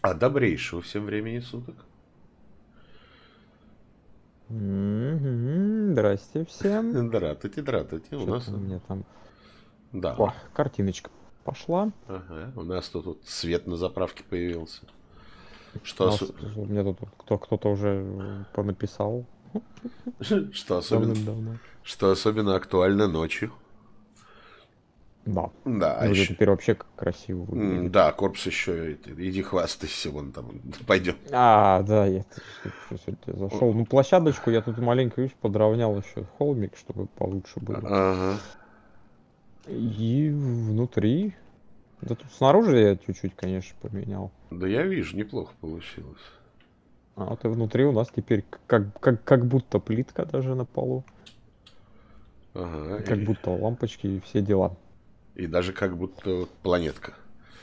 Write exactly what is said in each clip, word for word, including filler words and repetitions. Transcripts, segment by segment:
А добрейшего всем времени суток. Мгм. Здрасте всем. Дратути, дратути. У нас... Что-то у меня там... О, Да. картиночка пошла. Ага. У нас тут вот свет на заправке появился. У Что, нас, осо- у меня тут кто, кто-то уже э, понаписал что, особенно... давным-давно. Что особенно актуально ночью. Да. Да, а И вот это еще... теперь вообще как красиво М, выглядит. Да, корпус еще... это, Иди хвастайся, вон там. Пойдем. А, да, я сегодня зашел. Ну, площадочку я тут маленько, видишь, подровнял еще холмик, чтобы получше было. Ага. И внутри... Да тут снаружи я чуть-чуть, конечно, поменял. Да я вижу, неплохо получилось. А вот и внутри у нас теперь как, как, как будто плитка даже на полу. Ага. Как И, будто лампочки и все дела. и даже как будто вот планетка.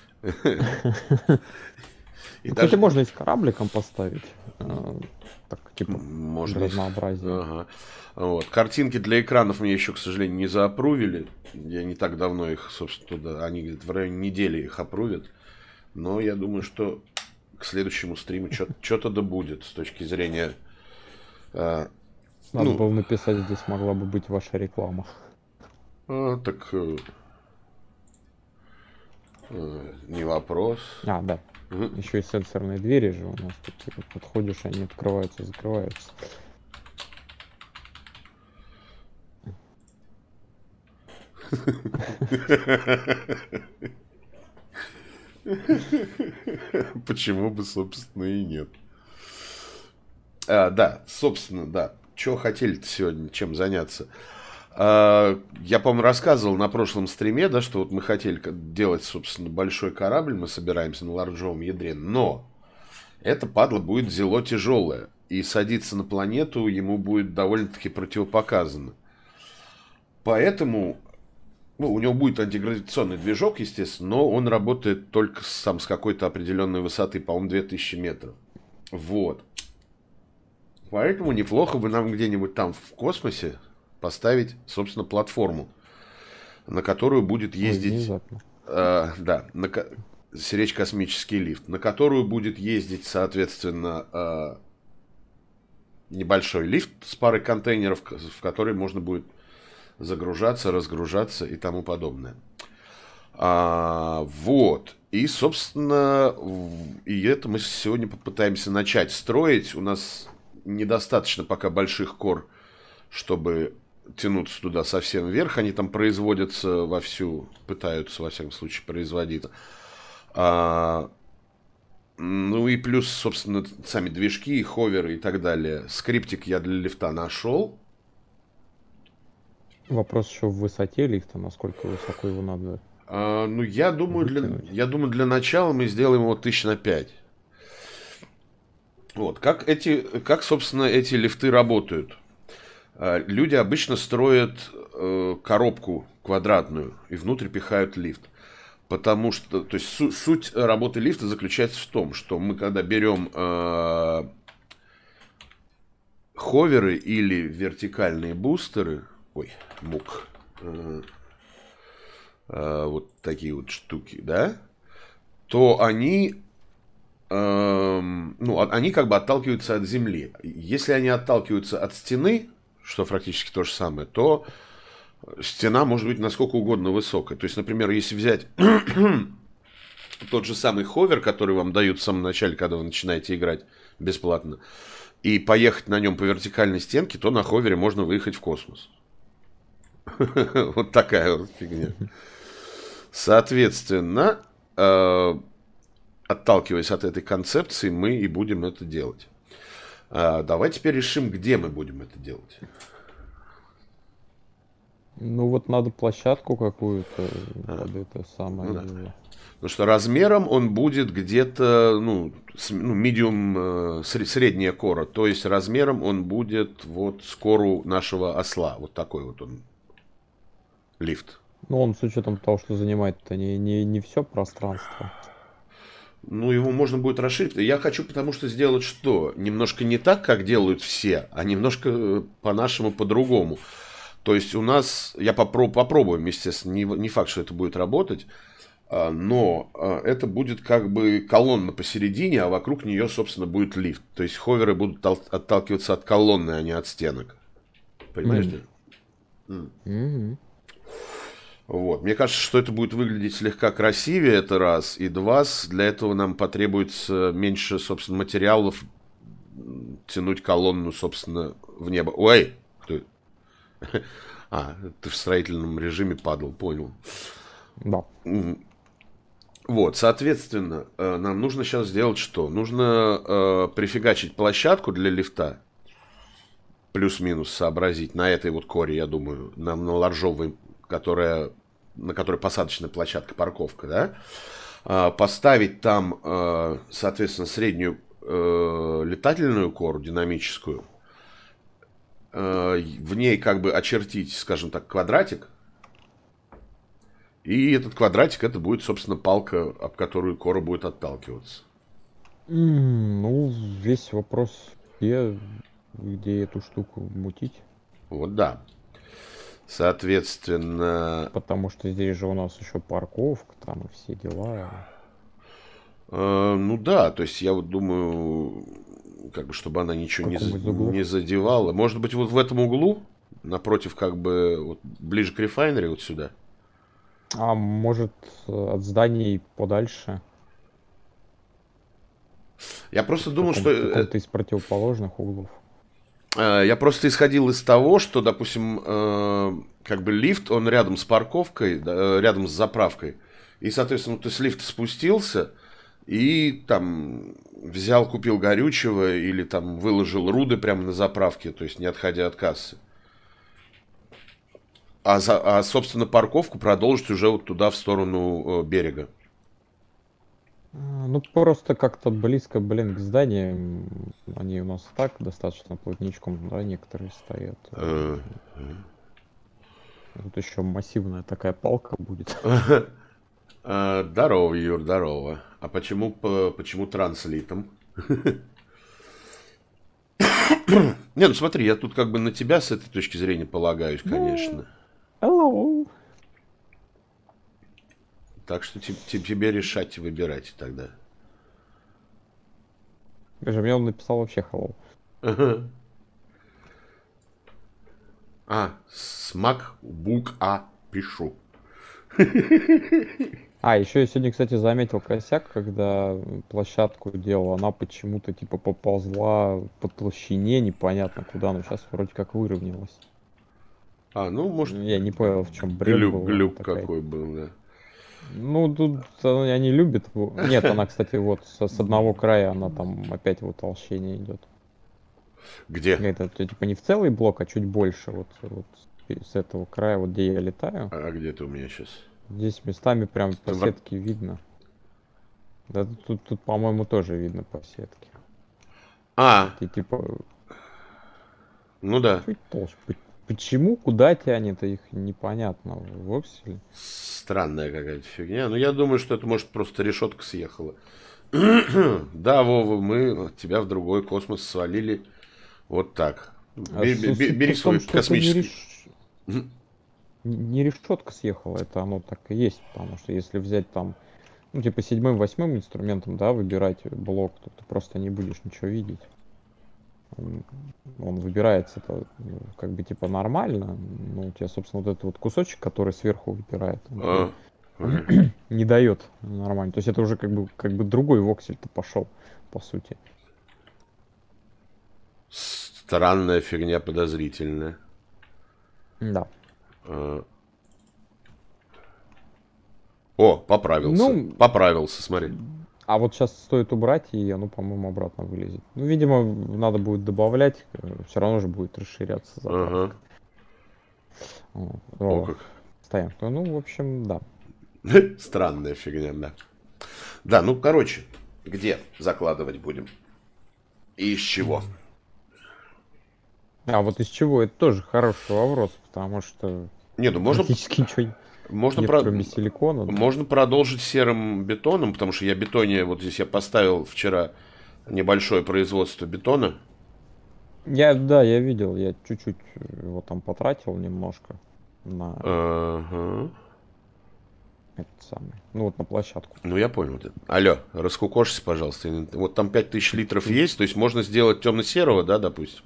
И Ну, кстати, даже... можно и с корабликом поставить. э, Так, типа, Можно для и... с- разнообразия. Ага. Вот. Картинки для экранов мне еще, к сожалению, не заапрувили. Я не так давно их, собственно, туда... Они где-то в районе недели их апрувят. Но я думаю, что к следующему стриму что-то да будет с точки зрения... а, Надо ну, было написать, здесь могла бы быть ваша реклама. а, так э, э, не вопрос. А, да. Мгм. Еще и сенсорные двери же у нас тут, типа, подходишь, они открываются, закрываются. Почему бы, собственно, и нет. А, да, собственно, да. Чего хотели-то сегодня, чем заняться? А, я, по-моему, рассказывал на прошлом стриме, да, что вот мы хотели как- делать, собственно, большой корабль, мы собираемся на ларджовом ядре, но это, падла, будет взяло тяжелое, и садиться на планету ему будет довольно-таки противопоказано. Поэтому, ну, у него будет антигравитационный движок, естественно, но он работает только с, сам, с какой-то определенной высоты, по-моему, две тысячи метров. Вот. Поэтому неплохо бы нам где-нибудь там в космосе поставить, собственно, платформу, на которую будет Ой, ездить, внезапно. э, да, на, ко- речь космический лифт, на которую будет ездить, соответственно, э, небольшой лифт с парой контейнеров, к- в который можно будет загружаться, разгружаться и тому подобное. А, вот. И, собственно, в- и это мы сегодня попытаемся начать строить. У нас недостаточно пока больших кор, чтобы тянуться туда совсем вверх. Они там производятся вовсю, пытаются, во всяком случае, производиться. А, ну и плюс, собственно, сами движки, ховеры и так далее. Скриптик я для лифта нашел. Вопрос еще в высоте лифта, насколько высоко его надо А, ну, я думаю, для, вытянуть. я думаю, для начала мы сделаем его тысяч на пять. Вот. Как эти, как, собственно, эти лифты работают? А, Люди обычно строят э, коробку квадратную и внутрь пихают лифт. Потому что, то есть су- суть работы лифта заключается в том, что мы когда берем э, ховеры или вертикальные бустеры, ой, мук, э, э, вот такие вот штуки, да, то они, эм, ну, а- они как бы отталкиваются от земли. Если они отталкиваются от стены, что практически то же самое, то стена может быть насколько угодно высокой. То есть, например, если взять тот же самый ховер, который вам дают в самом начале, когда вы начинаете играть бесплатно, и поехать на нем по вертикальной стенке, то на ховере можно выехать в космос. Вот такая вот фигня. Соответственно, э, отталкиваясь от этой концепции, мы и будем это делать. А, давай теперь решим, где мы будем это делать. Ну вот надо площадку какую-то А, под это ну самое да. дело. Потому что размером он будет где-то, ну, с- ну, medium, э, сре- средняя кора. То есть размером он будет вот с кору нашего осла. Вот такой вот он лифт. Ну он с учетом того, что занимает-то не, не, не все пространство. Ну, его можно будет расширить. Я хочу, потому что сделать что? Немножко не так, как делают все, а немножко э, по-нашему, по-другому. То есть у нас, я попро- попробуем, естественно, не, не факт, что это будет работать. А, но а, это будет как бы колонна посередине, а вокруг нее, собственно, будет лифт. То есть ховеры будут отталкиваться от колонны, а не от стенок. Понимаешь, Мгм. да? М. Мгм. Вот. Мне кажется, что это будет выглядеть слегка красивее, это раз. И два, для этого нам потребуется меньше, собственно, материалов м, тянуть колонну, собственно, в небо. Ой! Ты... А, ты в строительном режиме падал, понял. Да. М. Вот, соответственно, э, нам нужно сейчас сделать что? Нужно э, прифигачить площадку для лифта, плюс-минус сообразить на этой вот коре, я думаю, на, на Ларжовой, которая, на которой посадочная площадка, парковка, да? А, поставить там, э, соответственно, среднюю э, летательную кору, динамическую, э, в ней как бы очертить, скажем так, квадратик, и этот квадратик, это будет, собственно, палка, об которую кора будет отталкиваться. М, Ну, весь вопрос, где, где эту штуку мутить. Вот да. Соответственно, Потому что здесь же у нас еще парковка, там и все дела. э, ну да, то есть я вот думаю, как бы, чтобы она В ничего не, каком за- из углов? не задевала. Может быть, вот в этом углу, напротив, как бы, вот, ближе к рефайнери, вот сюда. А может, э, от зданий подальше, Я просто в думал, что каком, э, каком-то из противоположных углов. э, я просто исходил из того, что, допустим, э, как бы лифт, он рядом с парковкой, да, э, рядом с заправкой. И, соответственно, ты с лифта спустился и там взял, купил горючего или там выложил руды прямо на заправке, то есть не отходя от кассы. А, за, а собственно, парковку продолжить уже вот туда, в сторону э, берега. А, Ну, просто как-то близко, блин, к зданиям. Они у нас и так достаточно плотничком, да, некоторые стоят. Э, Тут еще массивная такая палка будет. э, Здорово, Юр, здорово. А почему, по- почему транслитом? Не, ну смотри, я тут как бы на тебя с этой точки зрения полагаюсь, Да, конечно. hello. Так что те- те- тебе решать и выбирать тогда. Даже мне он написал вообще hello. А, смак бук А пишу. А, еще я сегодня, кстати, заметил косяк, когда площадку делал, она почему-то типа поползла по толщине, непонятно куда, но сейчас вроде как выровнялась. А, ну, может, Ну, Я не понял, в чем бред глюк, был, она глюк такая. какой был, да. Ну, тут э, они любят. во- Нет, она, кстати, вот со- с одного края она там опять вот толщение идет. Где? Это т- типа не в целый блок, а чуть больше. Вот, вот и с этого края, вот где я летаю. А где ты у меня сейчас? Здесь местами прям по В- сетке видно. Да тут, тут, по-моему, тоже видно по сетке. А, Ты типа ну да. чуть толще. П- Почему, куда тянет их, непонятно. Вовсе. Странная какая-то фигня. Но я думаю, что это может просто решетка съехала. Да, Вова, мы тебя в другой космос свалили вот так. А Бе- бе- су- бе- суть-то Бери в том, свой что это не космический. реш... не решетка съехала, это оно так и есть. Потому что если взять там, ну, типа седьмым, восьмым инструментом, да, выбирать блок, то ты просто не будешь ничего видеть. Он, он выбирается это, ну, как бы типа нормально, но у тебя, собственно, вот этот вот кусочек, который сверху выпирает, он А, тебе ага. не дает нормально. То есть это уже как бы как бы другой воксель-то пошел, по сути. Странная фигня, подозрительная. Да. А. О, поправился. Ну, Поправился, смотри. а вот сейчас стоит убрать, и оно, по-моему, обратно вылезет. Ну, видимо, надо будет добавлять, все равно же будет расширяться Ага. заправка. Вот. О, О, как. стоянка. Ну, в общем, да. Странная фигня, да. Да, ну, короче, где закладывать будем? И из чего? А вот из чего? Это тоже хороший вопрос, потому что Не, ну можно, практически ничего можно, нет, про- кроме силикона. Да. можно продолжить серым бетоном, потому что я бетоне, вот здесь я поставил вчера небольшое производство бетона. Я, да, я видел, я чуть-чуть его там потратил немножко на... Ага. этот самый. Ну вот на площадку. Ну, я понял. Алло, раскукошься, пожалуйста. Вот там пять тысяч литров есть, то есть можно сделать темно-серого, да, допустим?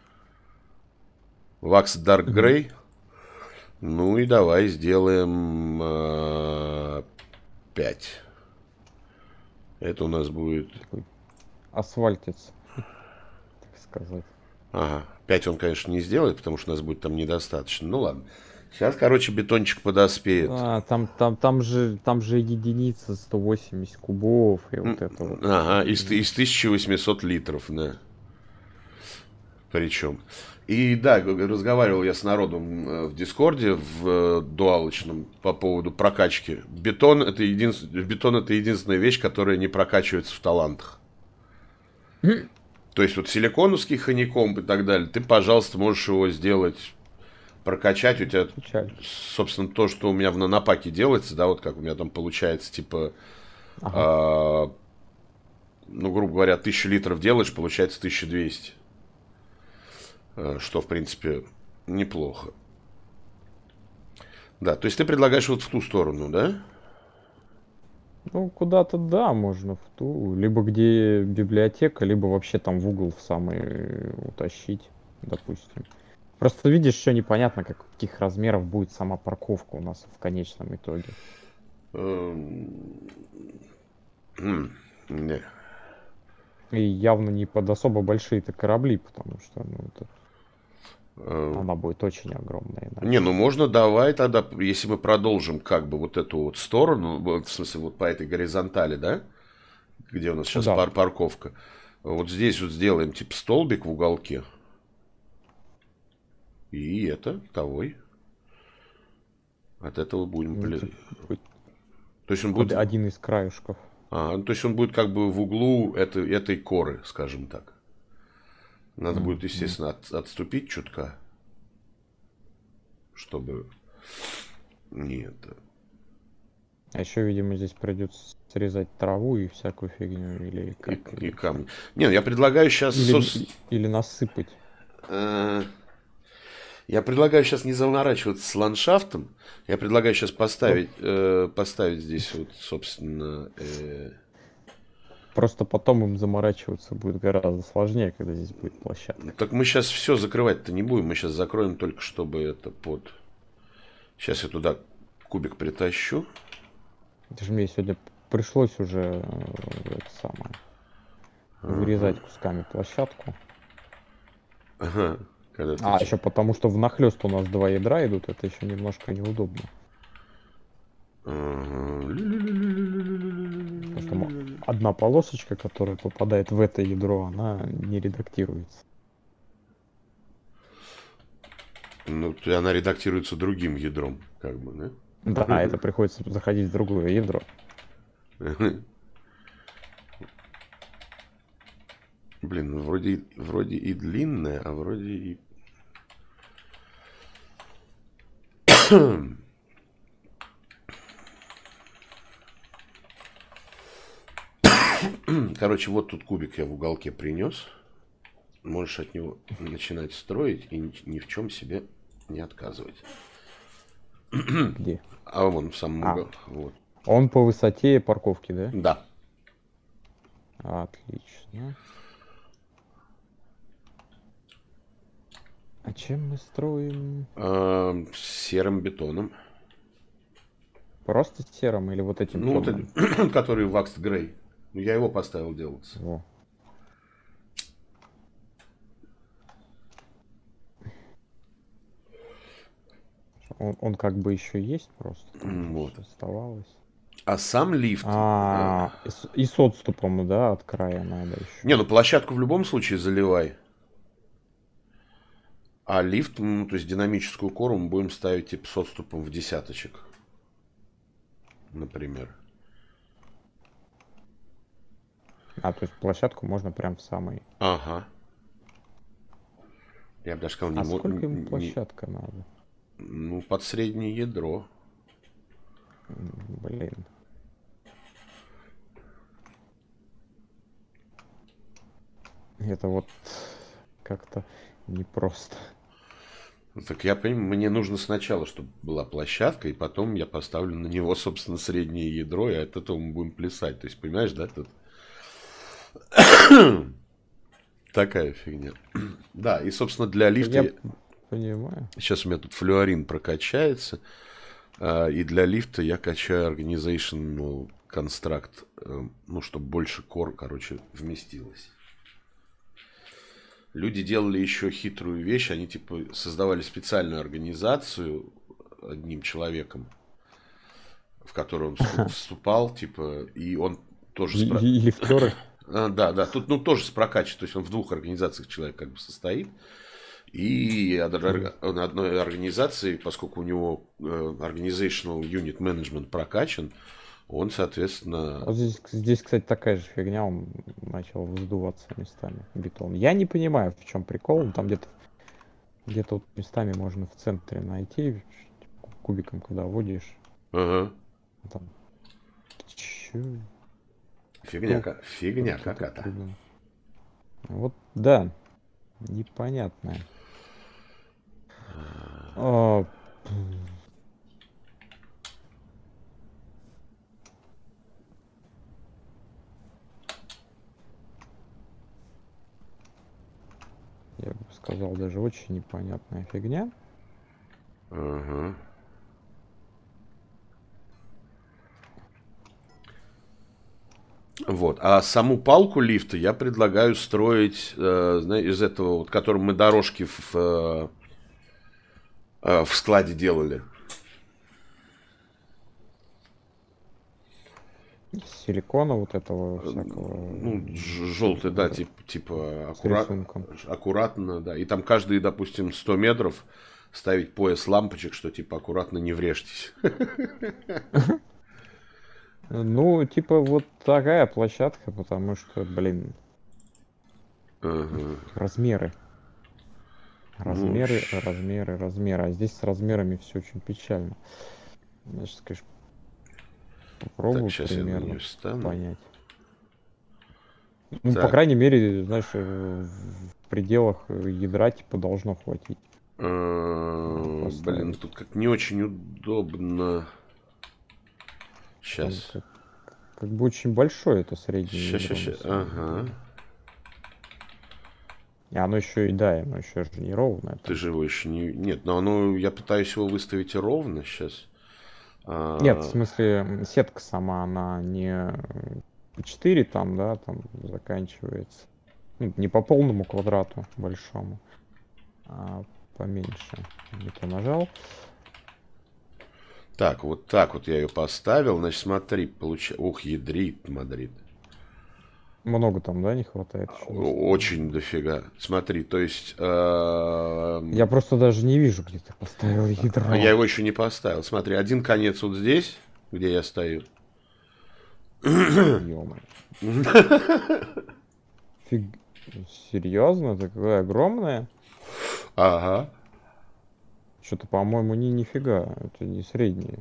Вакс Dark Мгм. Grey. Ну и давай сделаем э, пять. Это у нас будет... Такой асфальтец, так сказать. Ага, пять он, конечно, не сделает, потому что у нас будет там недостаточно. Ну ладно. Сейчас, короче, бетончик подоспеет. А, там, там, там же, там же единица сто восемьдесят кубов и вот М, это вот. Ага, из, М, из тысяча восемьсот литров, да. Причем. И да, г- разговаривал я с народом э, в Дискорде, в э, дуалочном по поводу прокачки. Бетон это, един... Бетон это единственная вещь, которая не прокачивается в талантах. То есть вот силиконовский ханикомб и так далее, ты, пожалуйста, можешь его сделать, прокачать. У тебя, Печаль. собственно, то, что у меня в нанопаке делается, да, вот как у меня там получается, типа, Ага. а, ну, грубо говоря, тысячу литров делаешь, получается тысяча двести. Э, Что, в принципе, неплохо. Да, то есть ты предлагаешь вот в ту сторону, да? Ну, куда-то, да, можно в ту. Либо где библиотека, либо вообще там в угол в самый э, утащить, допустим. Просто видишь, еще непонятно, как, каких размеров будет сама парковка у нас в конечном итоге. Эм, м, Не. И явно не под особо большие-то корабли, потому что ну, это, Э, она будет очень огромная Не, иначе. ну можно давай тогда, если мы продолжим как бы вот эту вот сторону, вот, в смысле вот по этой горизонтали, да, где у нас сейчас Куда? пар парковка, вот здесь вот сделаем типа столбик в уголке, и это второй. От этого будем... Ну, пли- типа, будет То есть он од- будет... один из краешков. А, ну, то есть он будет как бы в углу этой, этой коры, скажем так. Надо будет, Мгм. естественно, от- отступить чутка, чтобы не это... А еще, видимо, здесь придется срезать траву и всякую фигню, или И, как, и или как. камни. Не, ну, я предлагаю сейчас... Или, и- или насыпать. Я предлагаю сейчас не заморачиваться с ландшафтом. Я предлагаю сейчас Про- поставить, э, поставить здесь вот, собственно... э, Просто потом им заморачиваться будет гораздо сложнее, когда здесь будет площадка. Так мы сейчас все закрывать-то не будем. Мы сейчас закроем только, чтобы это под... Сейчас я туда кубик притащу. Это же мне сегодня пришлось уже э, это самое, вырезать кусками площадку. Ага. Когда ты... А, ч- еще потому, что внахлёст у нас два ядра идут, это еще немножко неудобно. Ага. Потому что м- одна полосочка, которая попадает в это ядро, она не редактируется. Ну, т- она редактируется другим ядром, как бы, Да, это приходится заходить в другое ядро. да? Блин, ну вроде, вроде и длинная, а вроде и... Короче, вот тут кубик я в уголке принес. Можешь от него начинать строить и ни, ни в чем себе не отказывать. Где? А вон в самом А, углу. Вот. он по высоте парковки, да? Да. Отлично. А чем мы строим? А, серым бетоном. Просто серым или вот этим Ну, вот темным? этот, который Waxed Grey. Я его поставил делаться. Во. Он, он как бы еще есть просто. Там Вот. что оставалось. А сам лифт... а, А, и с, и с отступом, да, от края надо еще. Не, ну площадку в любом случае заливай. А лифт, ну, то есть динамическую кору мы будем ставить типа с отступом в десяточек. Например. А, то есть площадку можно прям в самый... Ага. Я бы даже сказал, не, А мо- сколько ему не- площадка надо? ну, под среднее ядро. М, Блин. Это вот как-то непросто. Ну, так я понимаю, мне нужно сначала, чтобы была площадка, и потом я поставлю на него, собственно, среднее ядро, и от этого мы будем плясать. То есть, понимаешь, да, тут такая фигня. Да, и, собственно, для лифта... Я понимаю. Сейчас у меня тут флюорин прокачается, и для лифта я качаю Organizational Construct, ну, чтобы больше кор, короче, вместилось. Люди делали еще хитрую вещь, они типа создавали специальную организацию одним человеком, в которую он вступал, типа, и он тоже... И, спро... и лифтеры. А, да, да, тут ну, тоже с прокачкой, то есть он в двух организациях человек как бы состоит, и на одной организации, поскольку у него Organizational Unit Management прокачан, он, соответственно... Вот здесь, здесь, кстати, такая же фигня, он начал вздуваться местами, бетон. Я не понимаю, в чем прикол, там где-то где-то вот местами можно в центре найти, кубиком, когда водишь. Ага. Там... Чё? Фигня, как, фигня какая-то. Вот, да, непонятная. А... Я бы сказал, даже очень непонятная фигня. Ага. Вот. А саму палку лифта я предлагаю строить э, знаете, из этого, вот, которым мы дорожки в, э, э, в складе делали. Силикона вот этого всякого. Ну, желтый, да, типа, типа аккурат, аккуратно, да. И там каждые, допустим, сто метров ставить пояс лампочек, что типа аккуратно не врежьтесь. Ну, типа вот такая площадка, потому что, блин, ага. размеры. Размеры, ну, размеры, размеры. А здесь с размерами все очень печально. Значит, конечно, попробую так, примерно понять. Ну, так. По крайней мере, знаешь, в пределах ядра типа должно хватить. А, блин, тут как не очень удобно. Сейчас. Как, как бы очень большое это среднее. Сейчас, сейчас, сейчас. Ага. И оно еще и, да, оно еще же не ровное. Ты же его еще не... Нет, но оно, я пытаюсь его выставить ровно сейчас. А... Нет, в смысле, сетка сама, она не по четыре там, да, там заканчивается. Ну, не по полному квадрату большому, а поменьше. Не-то нажал. Так, вот так вот я ее поставил. Значит, смотри, получается... Ух, ядрит, Мадрид. Много там, да, не хватает? Очень дофига. Смотри, то есть... Э... Я просто даже не вижу, где ты поставил ядро. А я его еще не поставил. Смотри, один конец вот здесь, где я стою. Ё-моё. Фиг... Серьезно? Такое огромное? Ага. Что-то, по-моему, не нифига. Это не среднее.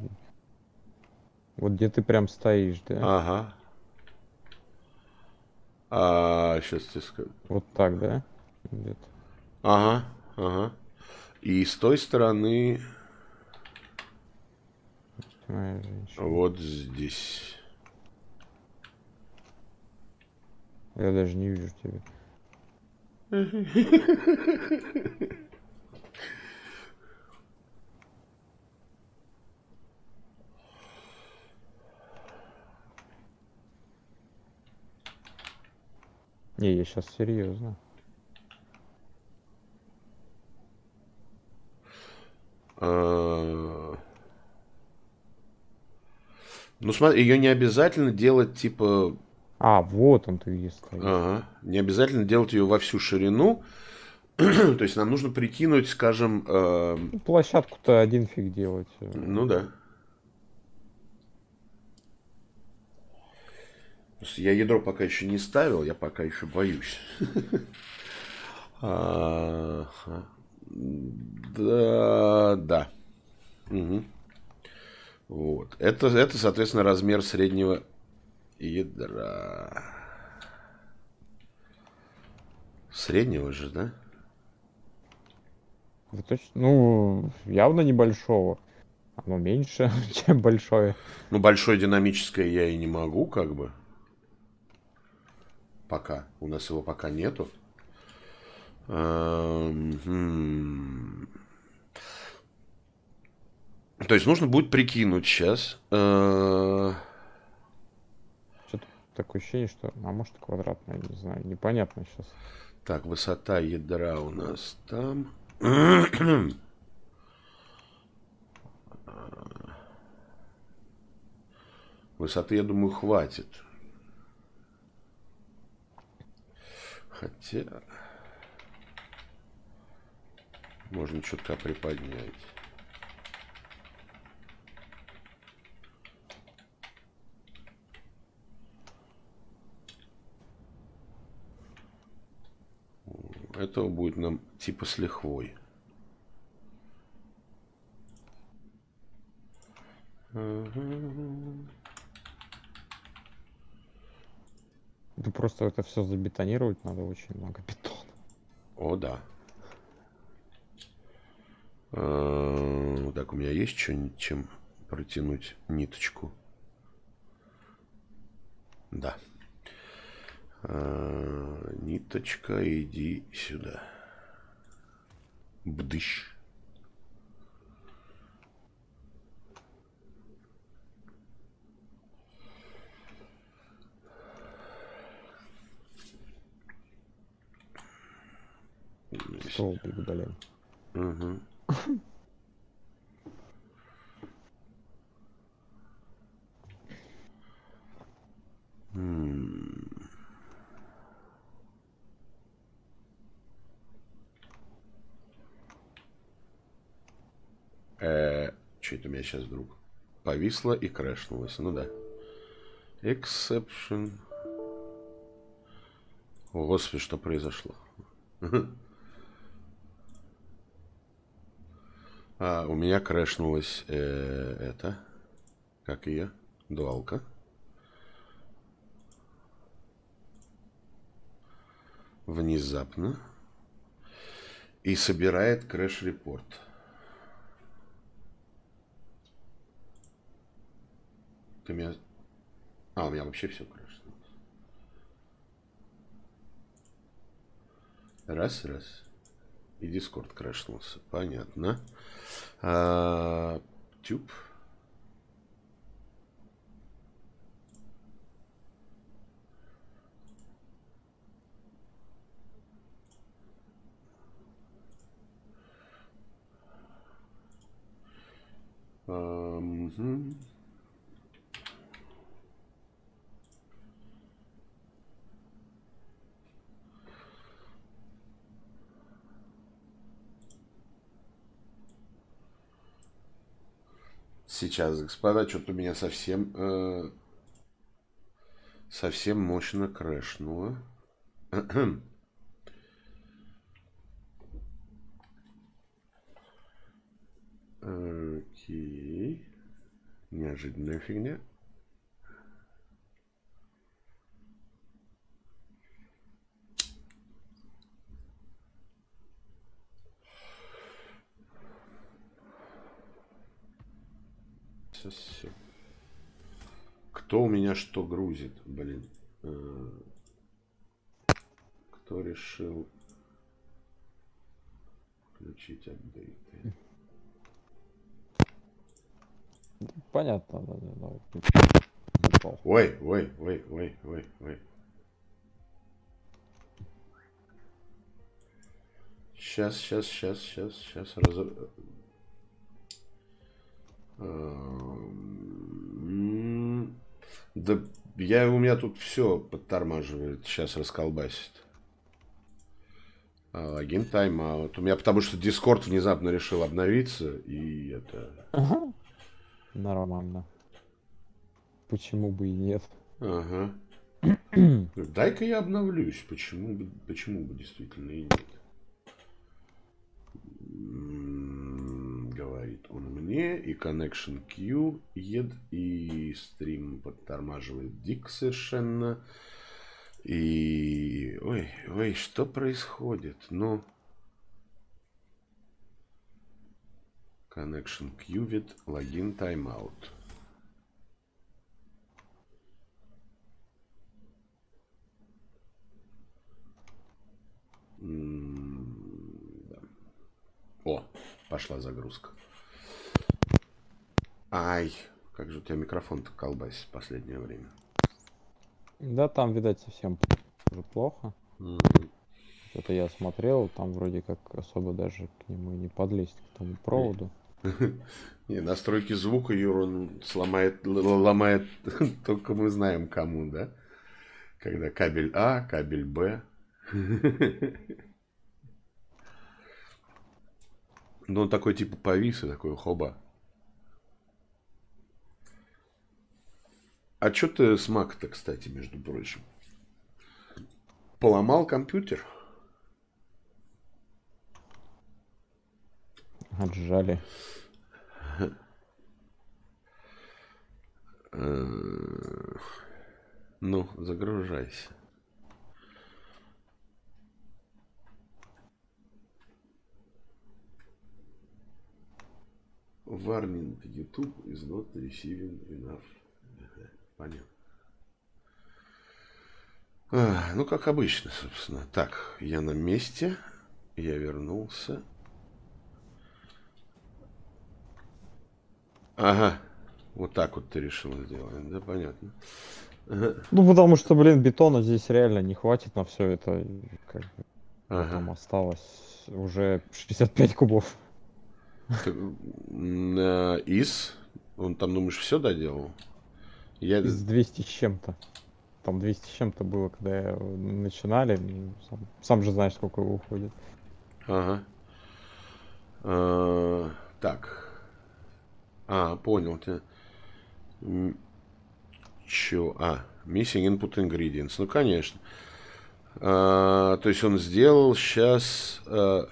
Вот где ты прям стоишь, да? Ага. А, сейчас тебе скажу. Вот так, да? Где-то. Ага, ага. И с той стороны... Вот здесь. Я даже не вижу тебя. Не, я сейчас серьезно. А... Ну смотри, ее не обязательно делать типа... А, вот он ты где стоишь. Ага. Не обязательно делать ее во всю ширину. То есть нам нужно прикинуть, скажем... Э... Ну, площадку-то один фиг делать. Ну да. Я ядро пока еще не ставил, я пока еще боюсь. Да, да. Вот. Это, это, соответственно, размер среднего ядра. Среднего же, да? Вы точно? Ну, явно небольшого. Оно меньше, чем большое. Ну, большое динамическое я и не могу, как бы. Пока. У нас его пока нету. Эм, хм. То есть нужно будет прикинуть сейчас. Э, Что-то такое ощущение, что... А может квадратное, не знаю. Непонятно сейчас. Так, высота ядра у нас там. Высоты, я думаю, хватит. Хотя... Можно чутка приподнять. Этого будет нам типа с лихвой. Да просто это все забетонировать надо очень много бетона. О, да. А, так, у меня есть что-нибудь, чем протянуть ниточку? Да. А, ниточка, иди сюда. Бдыщ. Столбик, блин. Угу. Э, что это у меня сейчас вдруг повисло и крэшнулось? Ну да. Exception. О, Господи, что произошло? А, у меня крэшнулась э, это. Как ее? Дуалка. Внезапно. И собирает крэш-репорт. Ты меня... А, у меня вообще все крэшнулось. Раз, раз. И Дискорд крэшнулся. Понятно. А, тюб. А, угу. Сейчас, господа, что-то у меня совсем э, совсем мощно крэшнуло. Окей. Неожиданная фигня. Сейчас все. Кто у меня что грузит, блин? Кто решил включить апдейты? Понятно, да, да, да. Ой, ой, ой, ой, ой, ой. Сейчас, сейчас, сейчас, сейчас, сейчас раз... Да я, у меня тут все подтормаживает. Сейчас расколбасит. А, логин тайм-аут. У меня потому что Discord внезапно решил обновиться. И это... Ага. Нормально. Почему бы и нет? Ага. Дай-ка я обновлюсь. Почему бы, почему бы действительно и нет? Говорит он мне. И Connection Q ед. И стрим подтормаживает дик совершенно. И... Ой, ой, что происходит? Ну... Connection Qubit, логин, тайм-аут. Да. О, пошла загрузка. Ай, как же у тебя микрофон-то колбасит в последнее время. Да, там, видать, совсем уже плохо. Угу. Это я смотрел, там вроде как особо даже к нему не подлезть, к тому проводу. Не, настройки звука Юра сломает, ломает только мы знаем кому, да? Когда кабель А, кабель Б. Ну, он такой типа повис и такой хоба. А что ты с Mac-то, кстати, между прочим? Поломал компьютер? Отжали. Ну, загружайся. Warning YouTube is not receiving enough. Понятно. А, ну, как обычно, собственно. Так, я на месте. Я вернулся. Ага. Вот так вот ты решил сделать. Да, понятно. Ага. Ну, потому что, блин, бетона здесь реально не хватит на все это. Как бы, ага. Там осталось уже шестьдесят пять кубов. Из? Он там, думаешь, все доделал? Я... Из двести с чем-то. Там двести с чем-то было, когда начинали. Сам, сам же знаешь, сколько его уходит. Ага. А, так. А, понял тебя. Чё? А, missing input ingredients. Ну, конечно. А, то есть он сделал сейчас... А,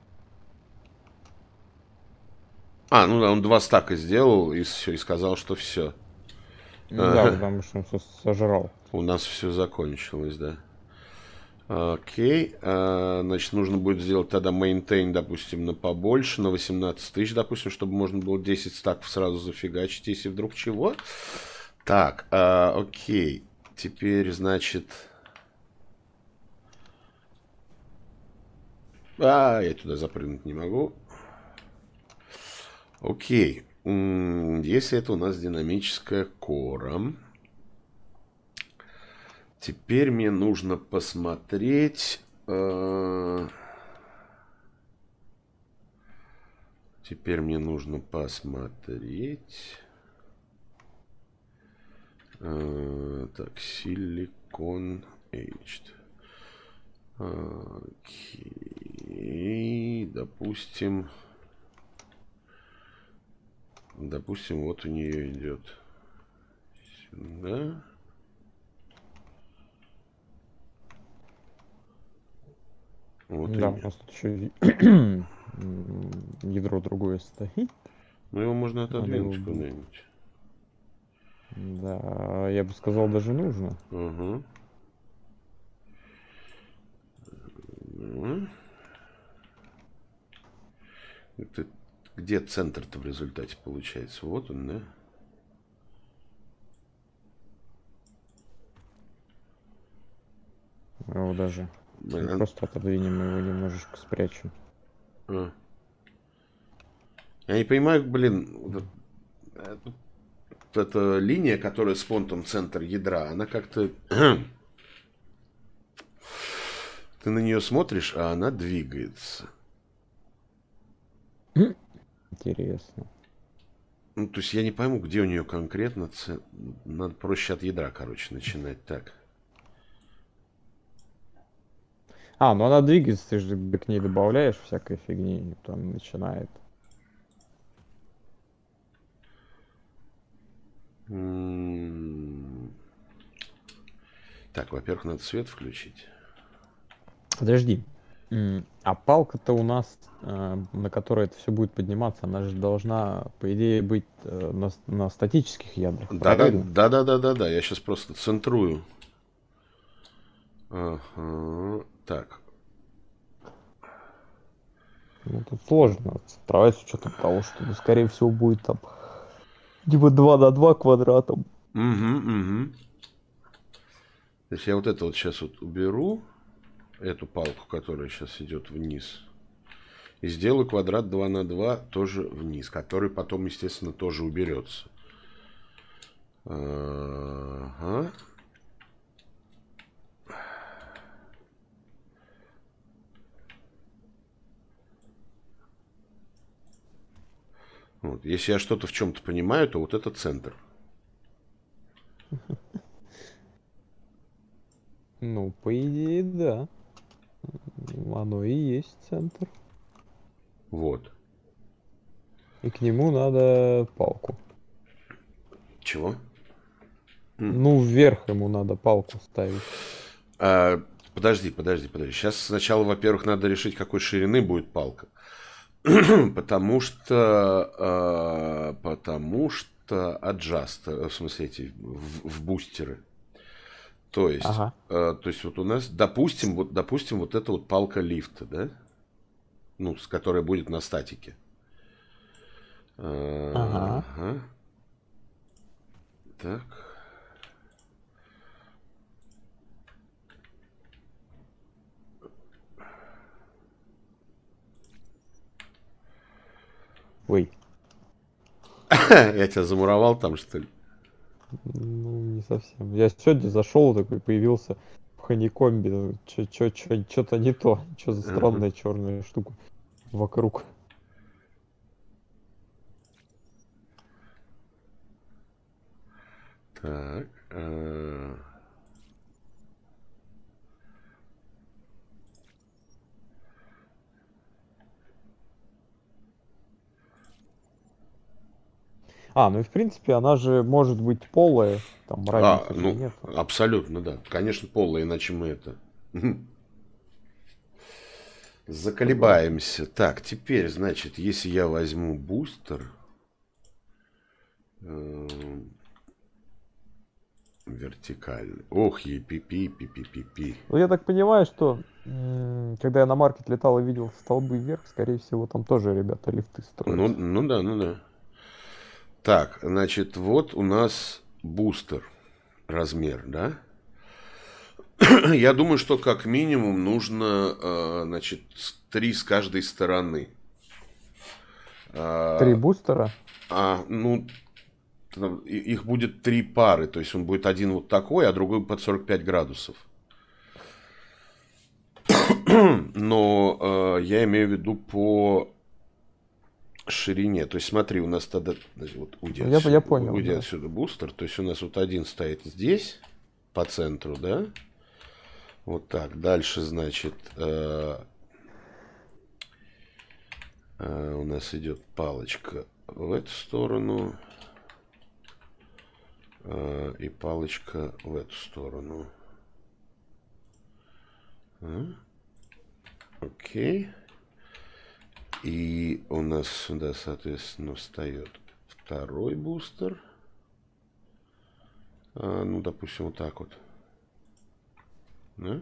а ну да, он два стака сделал и все, и сказал, что все. Да, а, потому что он все сожрал. У нас все закончилось, да. Окей. А, значит, нужно будет сделать тогда maintain, допустим, на побольше, на восемнадцать тысяч, допустим, чтобы можно было десять стаков сразу зафигачить, если вдруг чего. Так, а, окей. Теперь, значит... А, я туда запрыгнуть не могу. Окей. Если это у нас динамическая кора... Теперь мне нужно посмотреть... Э, теперь мне нужно посмотреть... Э, так, Silicon Aged. Окей, допустим... Допустим, вот у нее идет сюда... Вот да, и... у нас тут еще ядро другое стоит. Ну, его можно отодвинуть куда-нибудь. Да, я бы сказал, даже нужно. Угу. Это... Где центр-то в результате получается? Вот он, да? Его даже... Блин. Просто отодвинем его, немножечко спрячем. А. Я не понимаю, блин, вот, вот эта линия, которая с фонтом центр ядра, она как-то... Ты на нее смотришь, а она двигается. Интересно. Ну, то есть я не пойму, где у нее конкретно... Ц... Надо проще от ядра, короче, начинать так. А, ну она двигается, ты же к ней добавляешь всякой фигни, и там начинает. Так, во-первых, надо свет включить. Подожди. А палка-то у нас, на которой это все будет подниматься, она же должна, по идее, быть на, на статических ядрах. Да, да, да, да, да, да, да. Я сейчас просто центрую. Ага. Так. Ну, тут сложно цифровать с учетом того, что, ну, скорее всего, будет там типа два на два квадратом. Угу, угу. То есть я вот это вот сейчас вот уберу, эту палку, которая сейчас идет вниз, и сделаю квадрат два на два тоже вниз, который потом, естественно, тоже уберется. Ага. Вот. Если я что-то в чем-то понимаю, то вот это центр. Ну, по идее, да. Оно и есть центр. Вот. И к нему надо палку. Чего? Ну, вверх ему надо палку ставить. А, подожди, подожди, подожди. Сейчас сначала, во-первых, надо решить, какой ширины будет палка. Потому что, а, потому что аджаст, в смысле эти, в, в бустеры. То есть, Ага. а, то есть вот у нас, допустим, вот, допустим, вот эта вот палка лифта, да? Ну, с которой будет на статике. Ага. Ага. Так. Ой. Я тебя замуровал там, что ли? Ну, не совсем. Я сегодня зашел, такой появился в ханикомбе. Что-то не то. Что за Ага. странная черная штука вокруг. Так. а, А, ну и в принципе она же может быть полая. Там А, разницы же ну, нет. абсолютно, да. Конечно, поло, иначе мы это... Согласен. Заколебаемся. Так, теперь, значит, если я возьму бустер... э, вертикальный. Ох, епипи, пипи-пипи. Ну, я так понимаю, что м, когда я на маркет летал и видел столбы вверх, скорее всего, там тоже ребята лифты Ну, строят. ну да, ну да. Так, значит, вот у нас бустер. Размер, да? Я думаю, что как минимум нужно, э, значит, три с каждой стороны. Три А, бустера. а, ну, там и- их будет три пары. То есть он будет один вот такой, а другой под сорок пять градусов. Но э, я имею в виду по ширине. То есть смотри, у нас тогда вот уйди Ну, я, я отсюда, понял, уйди да. отсюда бустер. То есть у нас вот один стоит здесь, по центру, да? Вот так. Дальше, значит, э, э, у нас идет палочка в эту сторону. Э, и палочка в эту сторону. А? Окей. И у нас сюда, соответственно, встает второй бустер. А, ну, допустим, вот так вот. Да?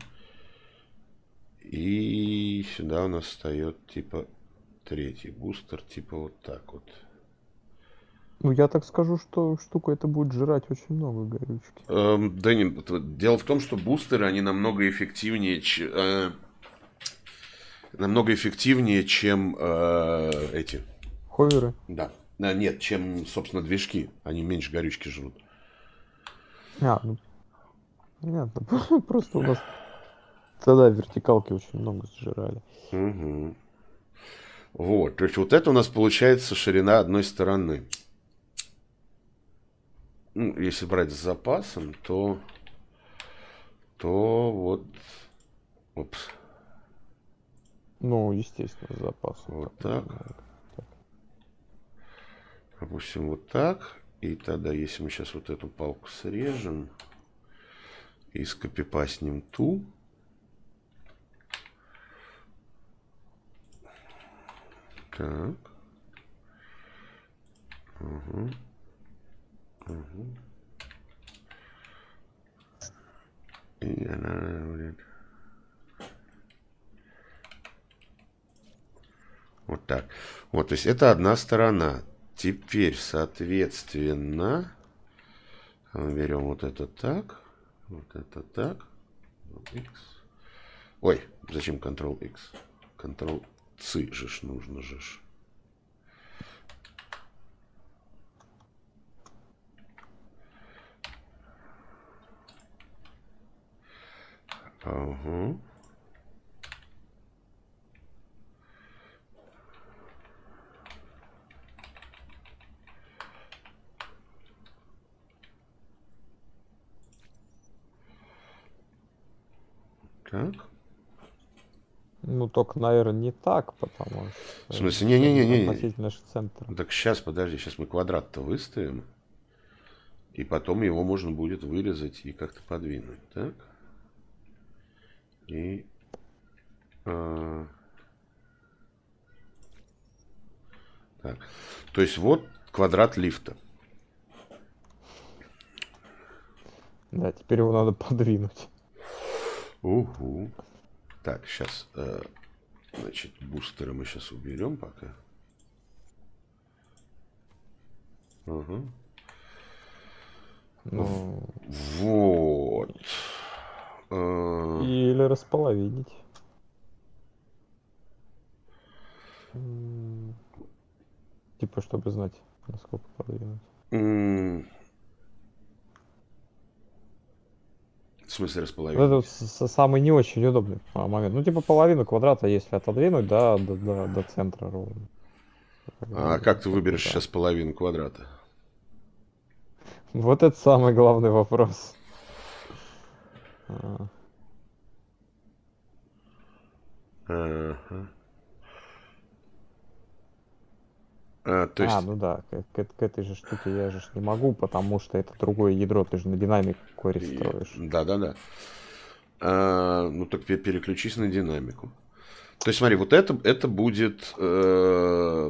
И сюда у нас встает типа третий бустер, типа вот так вот. Ну, я так скажу, что штука это будет жрать очень много горючки. Эм, да не, дело в том, что бустеры, они намного эффективнее, ч- э, намного эффективнее, чем э, эти. Ховеры. Да. А, нет, чем, собственно, движки. Они меньше горючки жрут. А, ну, понятно. Просто у нас тогда вертикалки очень много сжирали. Угу. Вот, то есть вот это у нас получается ширина одной стороны. Ну, если брать с запасом, то, то вот, опс, Ну, естественно, с запасом. вот Там так, много. Так. допустим, вот так. И тогда, если мы сейчас вот эту палку срежем и скопипастнем ту, так, угу, угу. И она будет... Вот так. Вот, то есть это одна сторона. Теперь, соответственно, берем вот это так, вот это так, X. Ой, зачем Ctrl-X? Ctrl-C же ж нужно же ж. Ага. Так. Ну, только, наверное, не так, потому В что смысле, не-не-не-не. относительно же центра. Так сейчас, подожди, сейчас мы квадрат-то выставим. И потом его можно будет вырезать и как-то подвинуть. Так. И... А, так. То есть вот квадрат лифта. Да, теперь его надо подвинуть. Угу. Так, сейчас, э, значит, бустеры мы сейчас уберем пока. Угу. Ну, Вот. Э, или располовинить. М, Типа, чтобы знать, насколько подвинуть. м, В смысле Вот это располовинить? вот с- с- самый не очень удобный а, момент. Ну, типа, половину квадрата, если отодвинуть, да, до, до, до центра ровно. А Тогда как ты как бы выберешь да. сейчас половину квадрата? Вот это самый главный вопрос. А, Ага. А, то а, есть, ну да, к, к- к этой же штуке я же ж не могу, потому что это другое ядро, ты же на динамик корень и- строишь. да-да-да. А, ну так пе- переключись на динамику. То есть смотри, вот это, это будет э,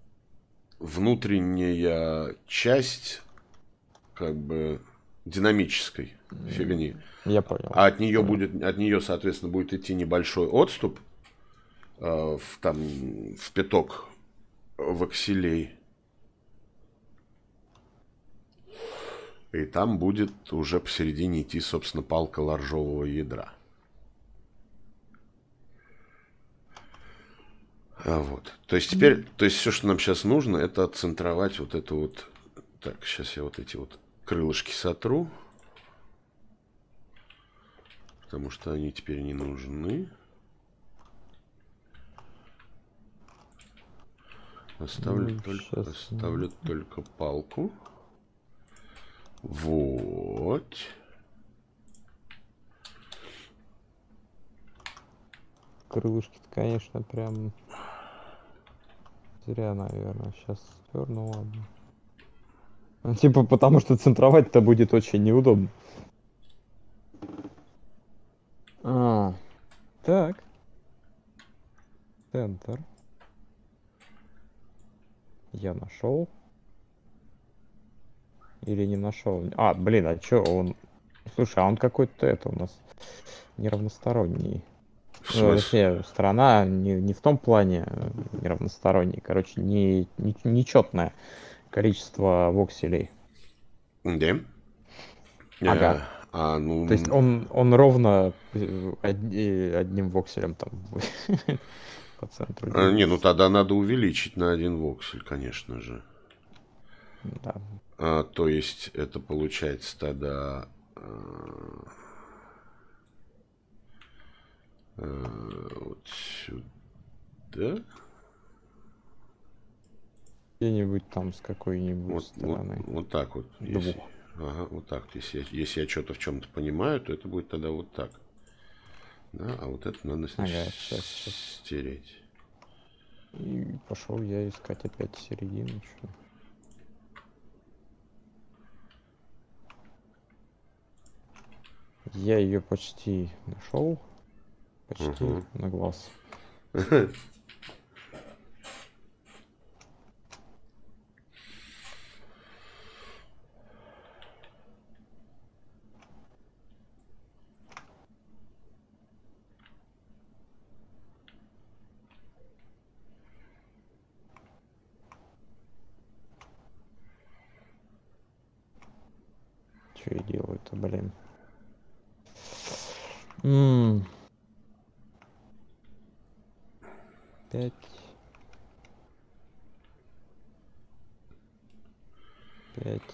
внутренняя часть как бы динамической фигни. М, Я понял. А от нее Понял. будет, от нее, соответственно, будет идти небольшой отступ э, в, там, в пяток векселей. И там будет уже посередине идти, собственно, палка ларжового ядра. А вот. То есть теперь, то есть все, что нам сейчас нужно, это отцентровать вот это вот. Так, сейчас я вот эти вот крылышки сотру. Потому что они теперь не нужны. Оставлю, Ну, только, сейчас. оставлю только палку. Вот. Крылышки-то, конечно, прям зря, наверное. Сейчас стерну, ладно. Ну, типа, потому что центровать-то будет очень неудобно. А, так. Центр. Я нашел. Или не нашел. А, блин, а чё он... Слушай, а он какой-то это у нас неравносторонний. В Ну, смысле? точнее, сторона не, не в том плане э, неравносторонний. Короче, не, не, нечетное количество вокселей. Где? Ага. Э, а, То есть ну, он, он ровно э, одни- одним вокселем там по центру а, не, ну двигается. тогда надо увеличить на один воксель, конечно же. Да. А, то есть это получается тогда а, а, вот сюда. Где-нибудь там с какой-нибудь Вот, вот, стороны. вот так вот. Если, Двух. ага, вот так. Если я, если я что-то в чем-то понимаю, то это будет тогда вот так. Да, а вот это надо, значит, Ага, сейчас, сейчас. стереть. И пошел я искать опять середину. Чё. Я ее почти нашел. Почти Угу. на глаз. Что я делаю-то, блин? М. Пять. Пять.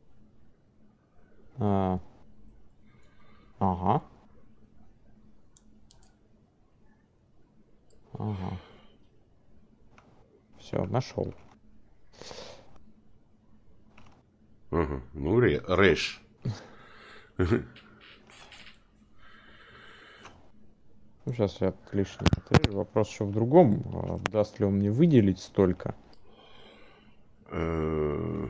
А. Ага. Ага. Все, нашел. Ага. Ну, ре рэш. Ну, сейчас я лишний отрежу. Вопрос еще в другом. а, Даст ли он мне выделить столько? Э,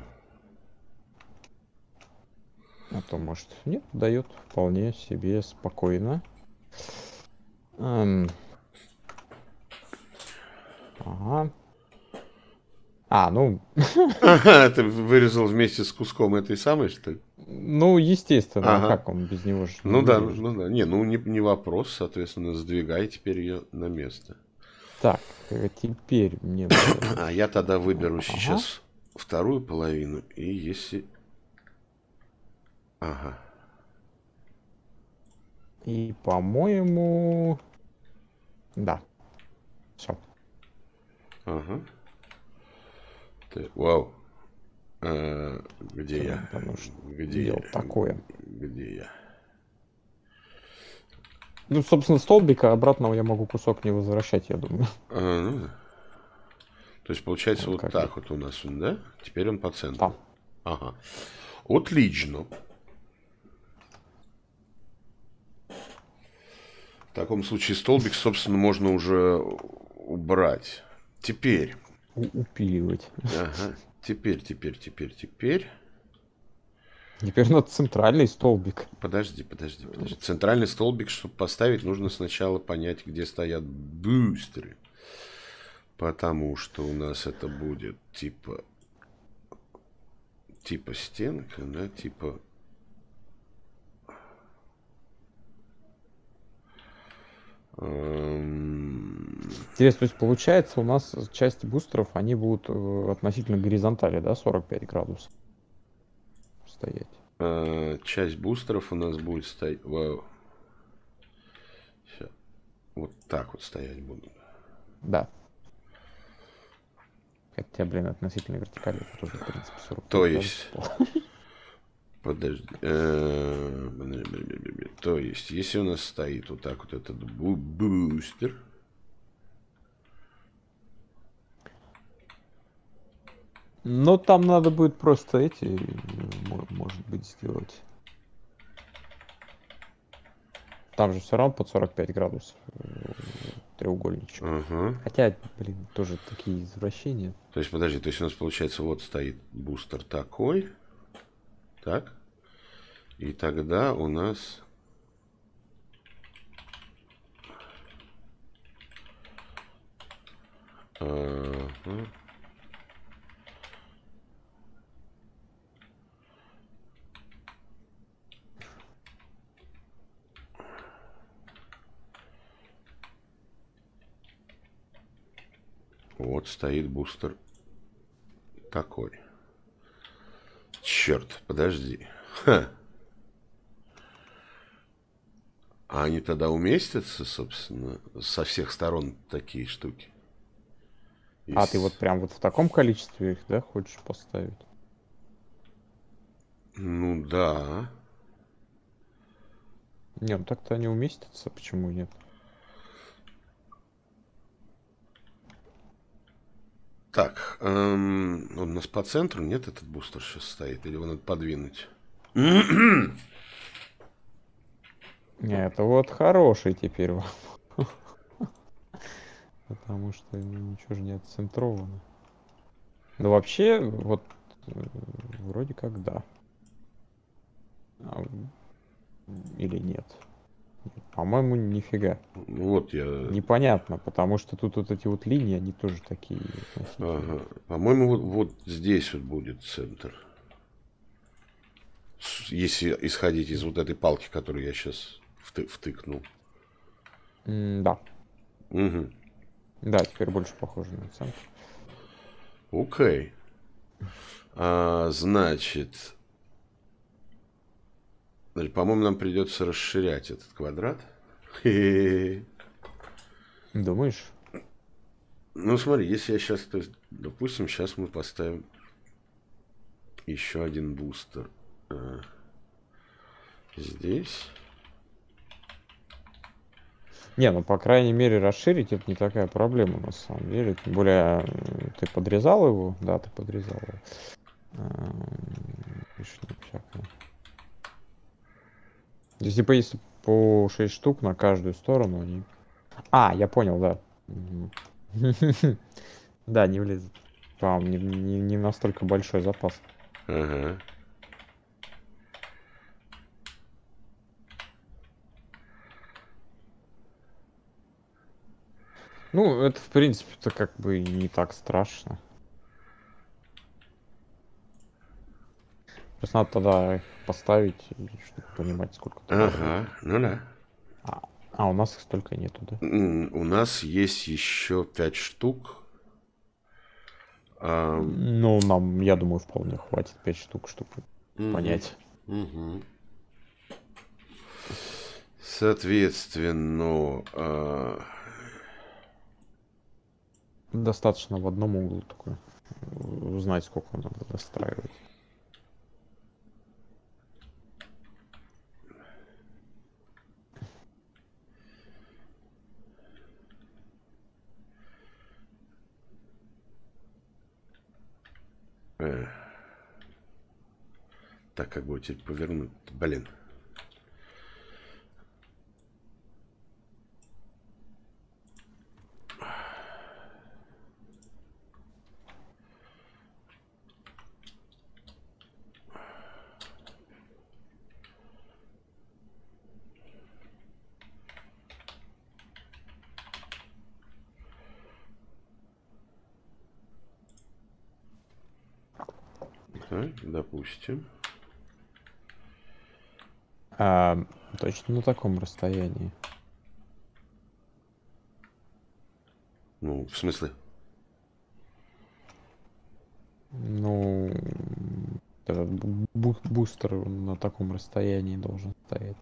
А то, может, нет, дает вполне себе спокойно. Ам. Ага. А, ну, Ага, ты вырезал вместе с куском этой самой, что ли? ну, естественно, а Ага. как он без него же не Ну да, ну, вырежет? ну да. Не, ну не, не вопрос, соответственно, сдвигай теперь ее на место. Так, э, теперь мне надо... А я тогда выберу Ага. сейчас вторую половину, и если... Ага. И, по-моему... Да. Все. Ага. Ты- вау. А, где я? Потому что Где я? делал такое. Где я? Ну, собственно, столбика обратного я могу кусок не возвращать, я думаю. А, ну да. То есть получается Вот вот как так и- вот у нас он, да? Теперь он по центру. Там. Ага. Отлично. В таком случае столбик, собственно, можно уже убрать. Теперь. У- упиливать. Ага. Теперь, теперь, теперь, теперь. Теперь надо центральный столбик. Подожди, подожди, подожди. Центральный столбик, чтобы поставить, нужно сначала понять, где стоят бустеры. Потому что у нас это будет типа... Типа стенка, да? Типа... эм, Интересно, то есть получается у нас часть бустеров, они будут э, относительно горизонтали, да, сорок пять градусов стоять. э, часть бустеров у нас будет стоять... Вау. Ща. Вот так вот стоять будут. Да. Хотя, блин, относительно вертикали это тоже, в принципе, сорок пять То градусов. есть... Подожди. э, То есть, если у нас стоит вот так вот этот бу- бустер... Но там надо будет просто эти, э, мо- может быть, сделать. Там же все равно под сорок пять градусов э, треугольничек. Ага. Хотя, блин, тоже такие извращения. То есть, подожди, то есть у нас получается вот стоит бустер такой, так, и тогда у нас ага. Вот стоит бустер такой. Черт, подожди. Ха. А они тогда уместятся, собственно, со всех сторон такие штуки? А ты Из- вот прям вот в таком количестве их, да, хочешь поставить? Ну да. Не, ну так-то они уместятся, почему нет? Так, эм, он у нас по центру, нет, этот бустер сейчас стоит? Или его надо подвинуть? Не, это вот хороший теперь вам. Потому что ничего же не отцентровано. Ну вообще, вот э, вроде как да. А, или нет? Нет, по-моему, нифига. Вот я... Непонятно, потому что тут вот эти вот линии, они тоже такие относительно. Ага. По-моему, вот, вот здесь вот будет центр. С- Если исходить из вот этой палки, которую я сейчас вты- втыкнул. М, да. Угу. Да, теперь больше похоже на центр. Окей. А, значит, По-моему, нам придется расширять этот квадрат. Хе-хе-хе. Думаешь? Ну, смотри, если я сейчас, то есть, допустим, сейчас мы поставим еще один бустер. А, здесь. Не, ну, по крайней мере, расширить это не такая проблема, на самом деле. Тем более, ты подрезал его? Да, ты подрезал его. Здесь, типа, если по шесть штук на каждую сторону, они... А, я понял, да. Да, не влезет. По-моему, не, не, не настолько большой запас. Ага. Ну, это, в принципе-то, как бы не так страшно. Просто надо тогда их поставить, чтобы понимать, сколько там. Ага, ну да. А, а у нас их столько нету, да? У нас есть еще пять штук. А... Ну, нам, я думаю, вполне хватит пять штук, чтобы угу. понять. Угу. Соответственно, а... достаточно в одном углу такой узнать, сколько надо достраивать. Э. Так, как бы теперь повернуть? Блин. Так, допустим. А, точно на таком расстоянии. Ну, в смысле? Ну, этот бу бустер на таком расстоянии должен стоять.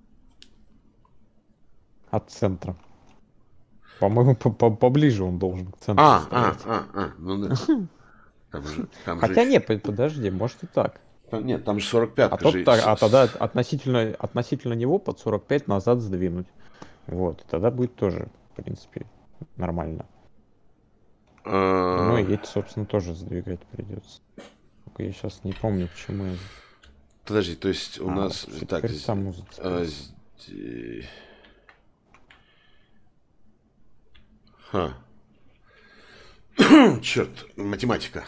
От центра. По-моему, поближе он должен к центру а, стоять. А, а, а, ну да. Там же, там Хотя же... нет, подожди, может и так. Там, нет, там же сорок пять. А, тот, так, а тогда относительно, относительно него под сорок пять назад сдвинуть. Вот, тогда будет тоже, в принципе, нормально. Ну и эти, собственно, тоже сдвигать придется. Только я сейчас не помню, почему я... Подожди, то есть у а, нас... Так, саму а, здесь... Ха. Черт, математика.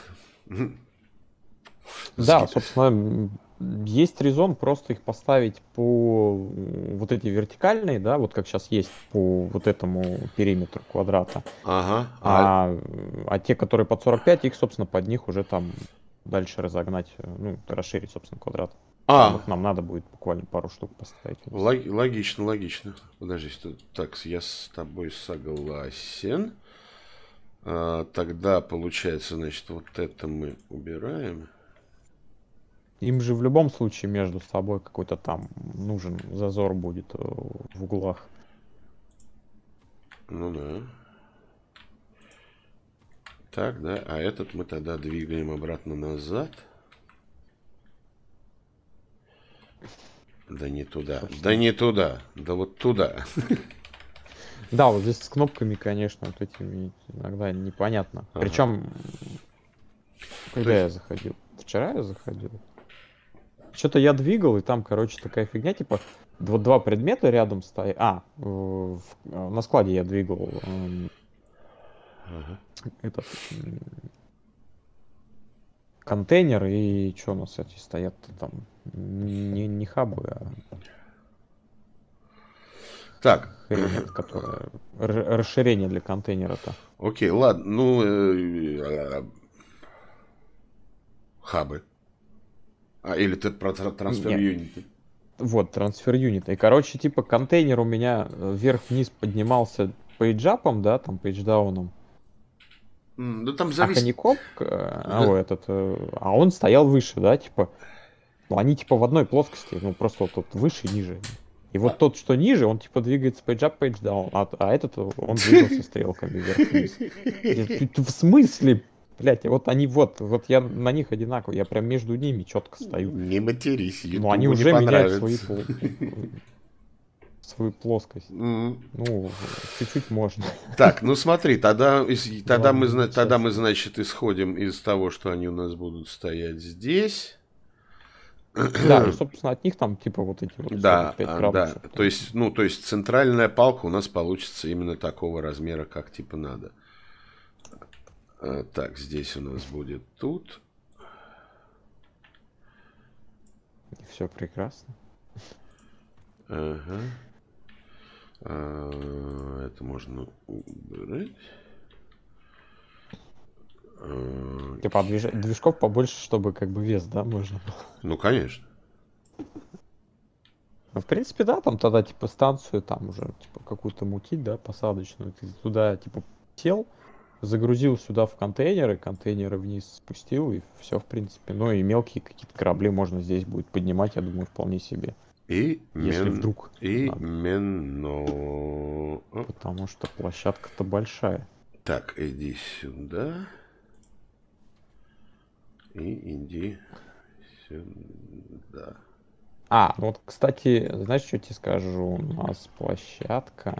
Да, собственно, есть резон просто их поставить по вот эти вертикальные, да, вот как сейчас есть по вот этому периметру квадрата. Ага. А, а... а те, которые под сорок пять, их, собственно, под них уже там дальше разогнать, ну, расширить, собственно, квадрат. А. Вот нам надо будет буквально пару штук поставить. Лог, логично, логично. Подожди, так, я с тобой согласен. А, тогда получается, значит, вот это мы убираем. Им же в любом случае между собой какой-то там нужен зазор будет в углах. Ну да. Так, да. А этот мы тогда двигаем обратно назад. Да не туда. Собственно. Да не туда. Да вот туда. Да, вот здесь с кнопками, конечно, вот этими иногда непонятно. Ага. Причем, когда есть... я заходил? Вчера я заходил. Что-то я двигал, и там, короче, такая фигня, типа, вот два предмета рядом стоят. А, в, на складе я двигал э, ага. этот э, контейнер, и что у нас эти стоят-то там? Не, не хабы, а... Так. Хрень, которая... Расширение для контейнера-то. Окей, ладно, ну... Э, хабы. А, или ты про трансфер юниты? Вот, трансфер юнита. И, короче, типа, контейнер у меня вверх-вниз поднимался пейджапом, да, там, пейдждауном. Mm, ну, там завис... А Honeycomb, да. а, этот, а он стоял выше, да, типа. Ну, они типа в одной плоскости, ну просто вот тот выше и ниже. И вот тот, что ниже, он типа двигается page up, page down, а, а этот он двигался стрелками вверх-вниз. Я- ты- ты В смысле? Блять, вот они вот, вот я на них одинаковый, я прям между ними четко стою. Не матерись, Но они Ютубу не уже меняют свои, понравится. пол- свою плоскость. М. Ну, чуть-чуть можно. Так, ну смотри, тогда, ис- тогда, мы, Главное, зна- не тогда мы, чаще. значит, исходим из того, что они у нас будут стоять здесь. Да, и, собственно, от них там, типа, вот эти вот сорок Да, пять а, да. градусов. То Там. есть, ну, то есть центральная палка у нас получится именно такого размера, как типа надо. А, так, здесь у нас будет тут. И все прекрасно. Ага. А, это можно убрать. А, Типа, а движ... движков побольше, чтобы как бы вес, да, можно было. ну, конечно. Ну, в принципе, да, там тогда, типа, станцию там уже, типа, какую-то мутить, да, посадочную. Ты туда, типа, сел, загрузил сюда в контейнеры, контейнеры вниз спустил, и все, в принципе. Ну, и мелкие какие-то корабли можно здесь будет поднимать, я думаю, вполне себе. Если Имен... вдруг надо. Именно. Потому что площадка-то большая. Так, иди сюда. И иди сюда. А, ну вот, кстати, знаешь, что тебе скажу? У нас площадка.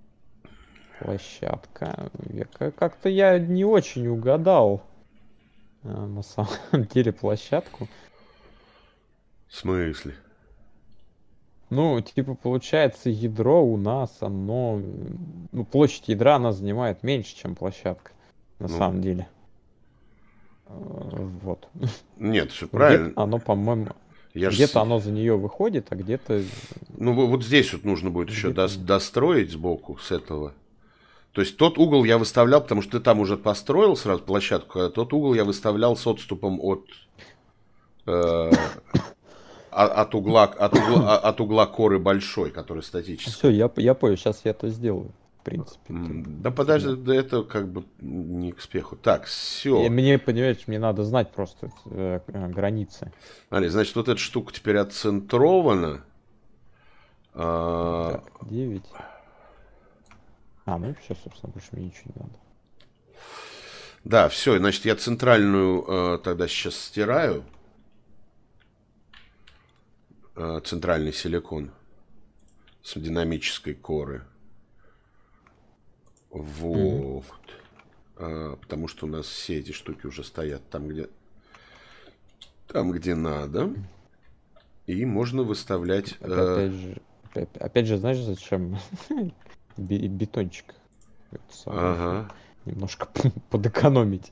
Площадка. Я ка- Как-то я не очень угадал а, на самом деле площадку. В смысле? Ну, типа, получается, ядро у нас, оно... м, Ну, площадь ядра она занимает меньше, чем площадка. На Ну, самом деле. Э, Вот. нет, все Где-то правильно. оно, по-моему, Я ж... где-то оно за нее выходит, а где-то Ну, во- вот здесь вот нужно будет еще где-то дос- нет. достроить сбоку с этого. То есть тот угол я выставлял, потому что ты там уже построил сразу площадку, а тот угол я выставлял с отступом от, э, а- от, угла, от, угла, а- от угла коры большой, которая Все, статическая. я, п- я понял, сейчас я это сделаю. В принципе, это М, Да не подожди, фигня. да это как бы не к спеху. Так, И все. мне, понимаешь, мне надо знать просто э, э, границы. Смотри, значит, вот эта штука теперь отцентрована. А, Так, девять. А, ну все, собственно, больше мне ничего не надо. да, все, значит, я центральную э, тогда сейчас стираю. Э, центральный силикон с динамической коры. Мгм. Вот. А, потому что у нас все эти штуки уже стоят там, где, там, где надо. И можно выставлять... Опять, э, опять же, опять, опять же, знаешь, зачем Би- бетончик? Это самое, чтобы ага. немножко подэкономить.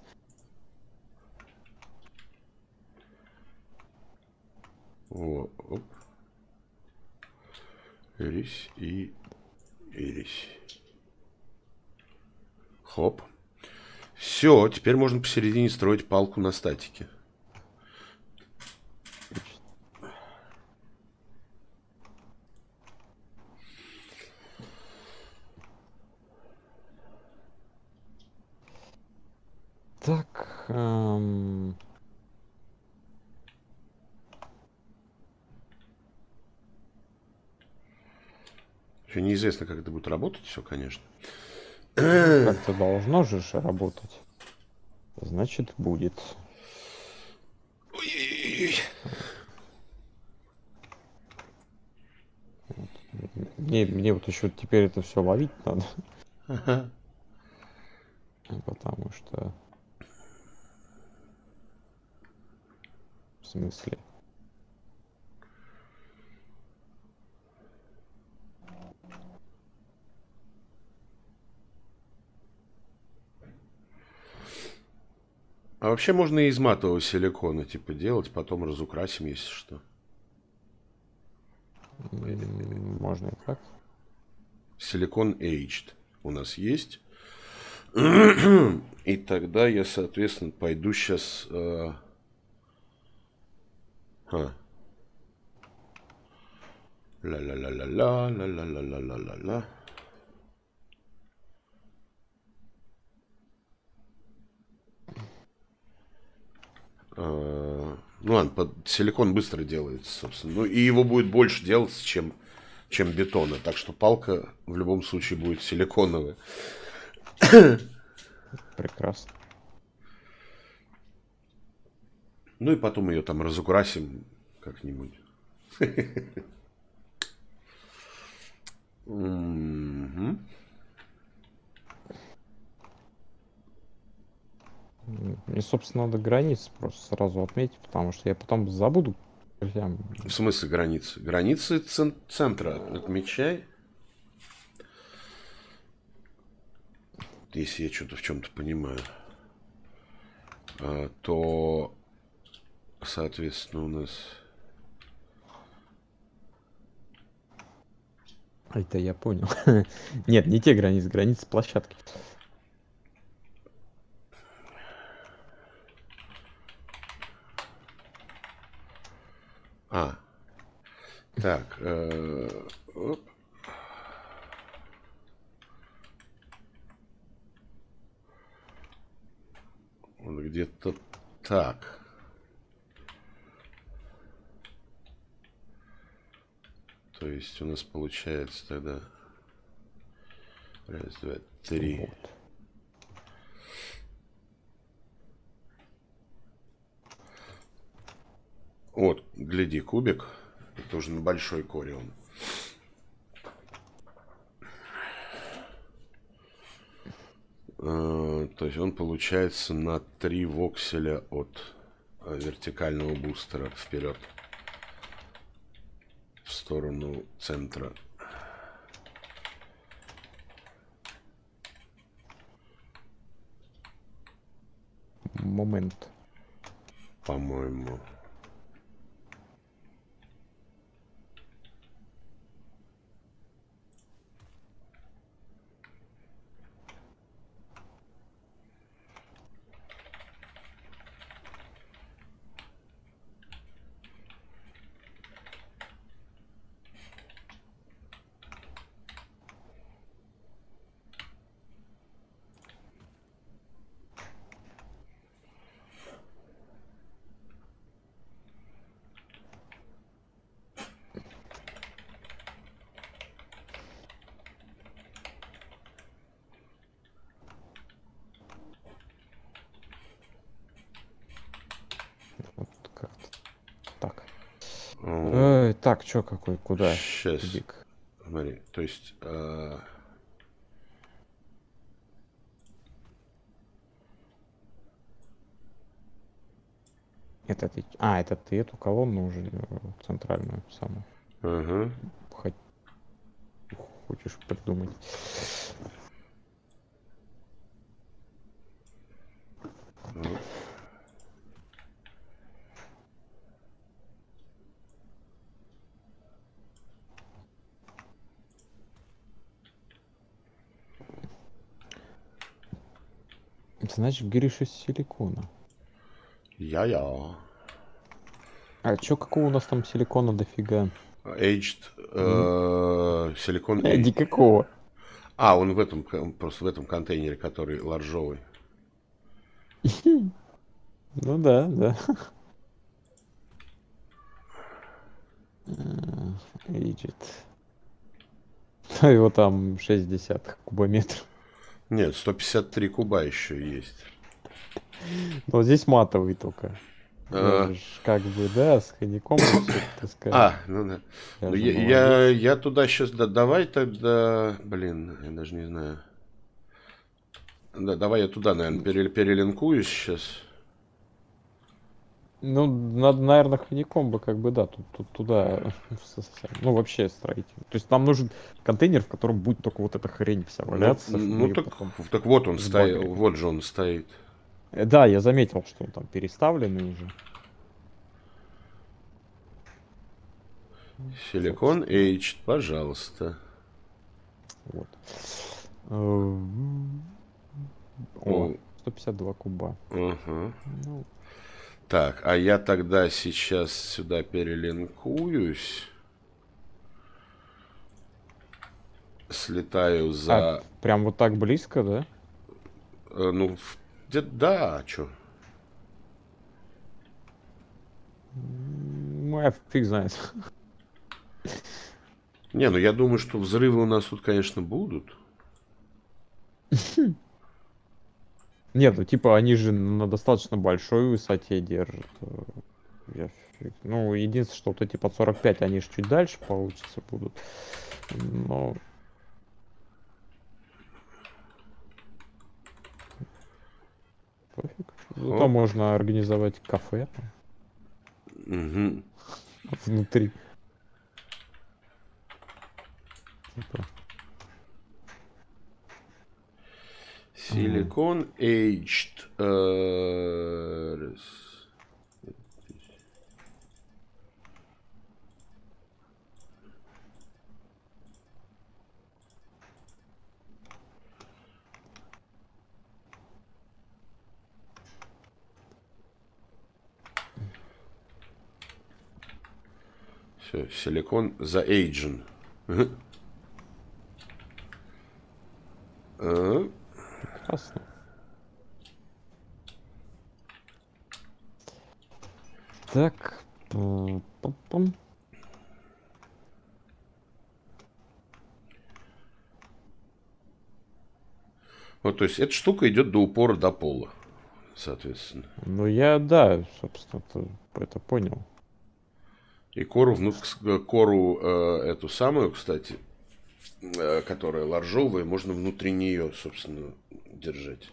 Во, оп. Ирись и ирись. Хоп. Все, теперь можно посередине строить палку на статике. Отлично. Так, эм, Еще неизвестно, как это будет работать все, конечно. ну, как-то должно же ж работать. Значит, будет. Ой-ой-ой. Мне, мне вот еще теперь это все ловить надо, Ага. потому что... В смысле? А вообще можно и из матового силикона типа делать, потом разукрасим, если что. М, Можно и так. Силикон aged у нас есть. И тогда я, соответственно, пойду сейчас... Э... а. Ла-ла-ла-ла-ла, ла-ла-ла-ла-ла-ла. А, Ну ладно, под... силикон быстро делается, собственно. Ну и его будет больше делаться, чем, чем бетона. Так что палка в любом случае будет силиконовая. Прекрасно. Ну и потом ее там разукрасим как-нибудь. Мне, собственно, надо границы просто сразу отметить, потому что я потом забуду. В смысле границы? Границы цен- центра отмечай. Если я что-то в чем-то понимаю, а, то, соответственно, у нас... Это я понял. Нет, не те границы, границы площадки. А, так, э, оп. Он где-то так. То есть у нас получается тогда раз, два, три. Вот. Вот, гляди, кубик. Это уже на большой коре он. Uh, то есть он получается на три вокселя от uh, вертикального бустера вперед в сторону центра. Момент. По-моему. Вот как-то так. Э, так, чё какой, куда? Сейчас. Кубик. Смотри, то есть... Э... Это ты... А, это ты эту колонну уже э, центральную самую. Ага. Хоть... Хочешь придумать. Ну. Значит, говоришь из силикона. Я-я. А чё, какого у нас там силикона дофига? Aged. Э, силикон. Э, никакого. А, он в этом, просто в этом контейнере, который ларжовый. Ну да, да. Aged. Его там шестьдесят кубометров. Нет, сто пятьдесят три куба еще есть. Но здесь матовый только. А, Как бы, да, с ходяком все таскать. а, ну да. Я Ну, же я, я, молодец. я туда сейчас, да, давай тогда, блин, я даже не знаю. Да, давай я туда, наверное, пере- перелинкуюсь сейчас. Ну, надо, наверное, ходяком бы, как бы, да, тут, тут туда, совсем. Ну, вообще строить. То есть нам нужен контейнер, в котором будет только вот эта хрень вся Ну, валяться. чтобы ну её так, потом так вот он стоит, сбагрили. вот же он стоит. Э, Да, я заметил, что он там переставленный уже. Силикон Собственно. Aged, пожалуйста. Вот. Э, О, О, сто пятьдесят два куба. ага. Ну, Так, а я тогда сейчас сюда перелинкуюсь. Слетаю за... а, прям вот так близко, да? э, ну, в- где- да, а чё? Ну, я фиг знает. Не, ну я думаю, что взрывы у нас тут, конечно, будут. Нет, ну типа они же на достаточно большой высоте держат. Я фиг- Ну, единственное, что вот эти под сорок пять, они же чуть дальше получится будут. Но пофиг. Зато Оп. можно организовать кафе там Угу. внутри. Типа. Silicon aged. э, раз. Все, силикон заэйджен. Мгм. А, Прекрасно. Так. п- пам-пам. Вот, то есть эта штука идет до упора до пола, соответственно. Ну я, да, собственно, это, это понял. И кору, вну- к- кору э, эту самую, кстати, э, которая ларжовая, можно внутри нее, собственно, держать.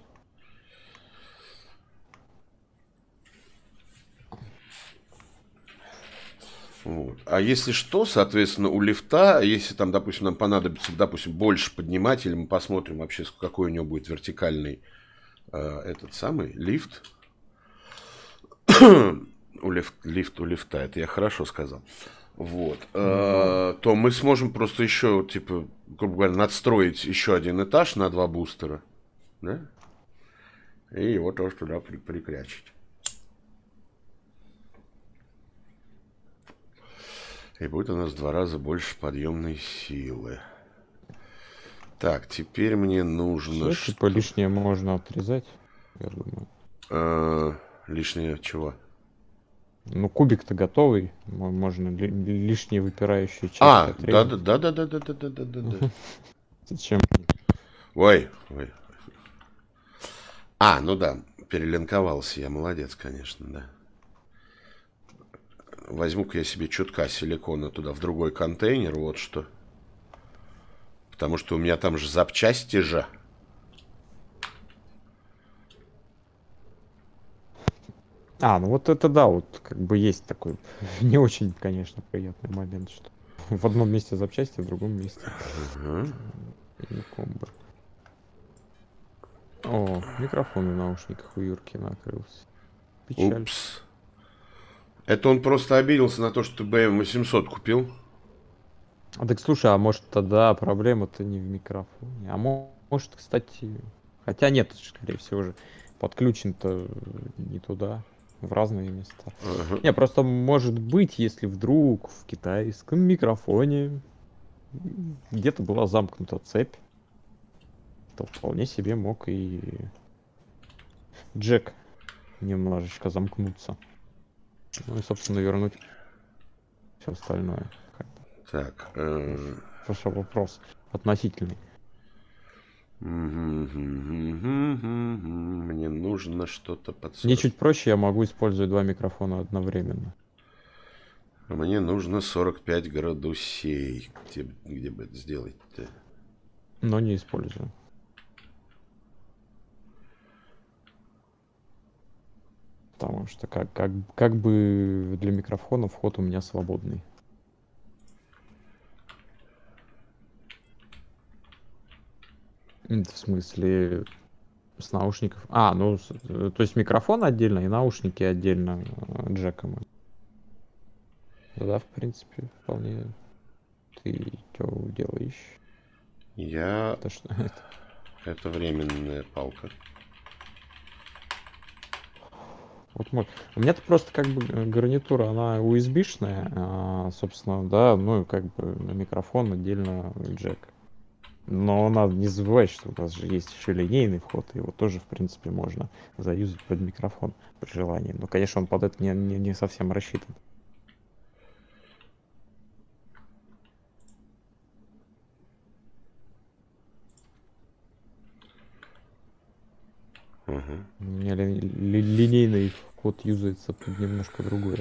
Вот. А если что, соответственно, у лифта, если там, допустим, нам понадобится, допустим, больше поднимать, или мы посмотрим вообще, какой у него будет вертикальный э, этот самый лифт, у лифт, лифт у лифта, это я хорошо сказал. Вот. Ну, Э, то мы сможем просто еще, типа, грубо говоря, надстроить еще один этаж на два бустера. Да? И его тоже туда при- прикрячить. И будет у нас в два раза больше подъемной силы. Так, теперь мне нужно... все, типа что... лишнее можно отрезать, я думаю. Э, лишнее чего? Ну, кубик-то готовый. мо- Можно ли- лишние выпирающие части А, да, отрезать. да, да, да, да, да, да, да, да, да. Зачем? Ой, ой. А, ну да, перелинковался я, молодец, конечно, да. Возьму-ка я себе чутка силикона туда в другой контейнер, вот что. Потому что у меня там же запчасти же. А, ну вот это да, вот как бы есть такой не очень, конечно, приятный момент, что в одном месте запчасти, в другом месте Ага. комбо. О, микрофон в наушниках у Юрки накрылся. Печаль. Упс. Это он просто обиделся на то, что ты бэ эм восемьсот купил. А так слушай, а может тогда проблема-то не в микрофоне? А мо- может, кстати... Хотя нет, скорее всего же подключен-то не туда, в разные места. Ага. Не, просто может быть, если вдруг в китайском микрофоне где-то была замкнута цепь, то вполне себе мог и джек немножечко замкнуться. Ну и, собственно, вернуть все остальное. Так. э, Просто вопрос относительный. мгм, мгм, мгм, мгм. Мне нужно что-то под Мне сорок. чуть проще, я могу использовать два микрофона одновременно. Мне нужно сорок пять градусей. Где, где бы это сделать-то? Но не использую. Потому что как, как, как бы для микрофона вход у меня свободный. М, В смысле, с наушников. А, ну, с- э, то есть микрофон отдельно и наушники отдельно э, джеком. Да, в принципе, вполне. Ты что делаешь? Я... Это что это? Это временная палка. Вот мой. У меня-то просто как бы э, гарнитура, она ю эс би-шная, а, собственно, да, ну и как бы на микрофон отдельно джек. Но надо не забывать, что у нас же есть еще линейный вход, и его тоже, в принципе, можно заюзать под микрофон при желании. Но, конечно, он под это не, не, не совсем рассчитан. Угу. У меня ли, ли, линейный вход юзается под немножко другое.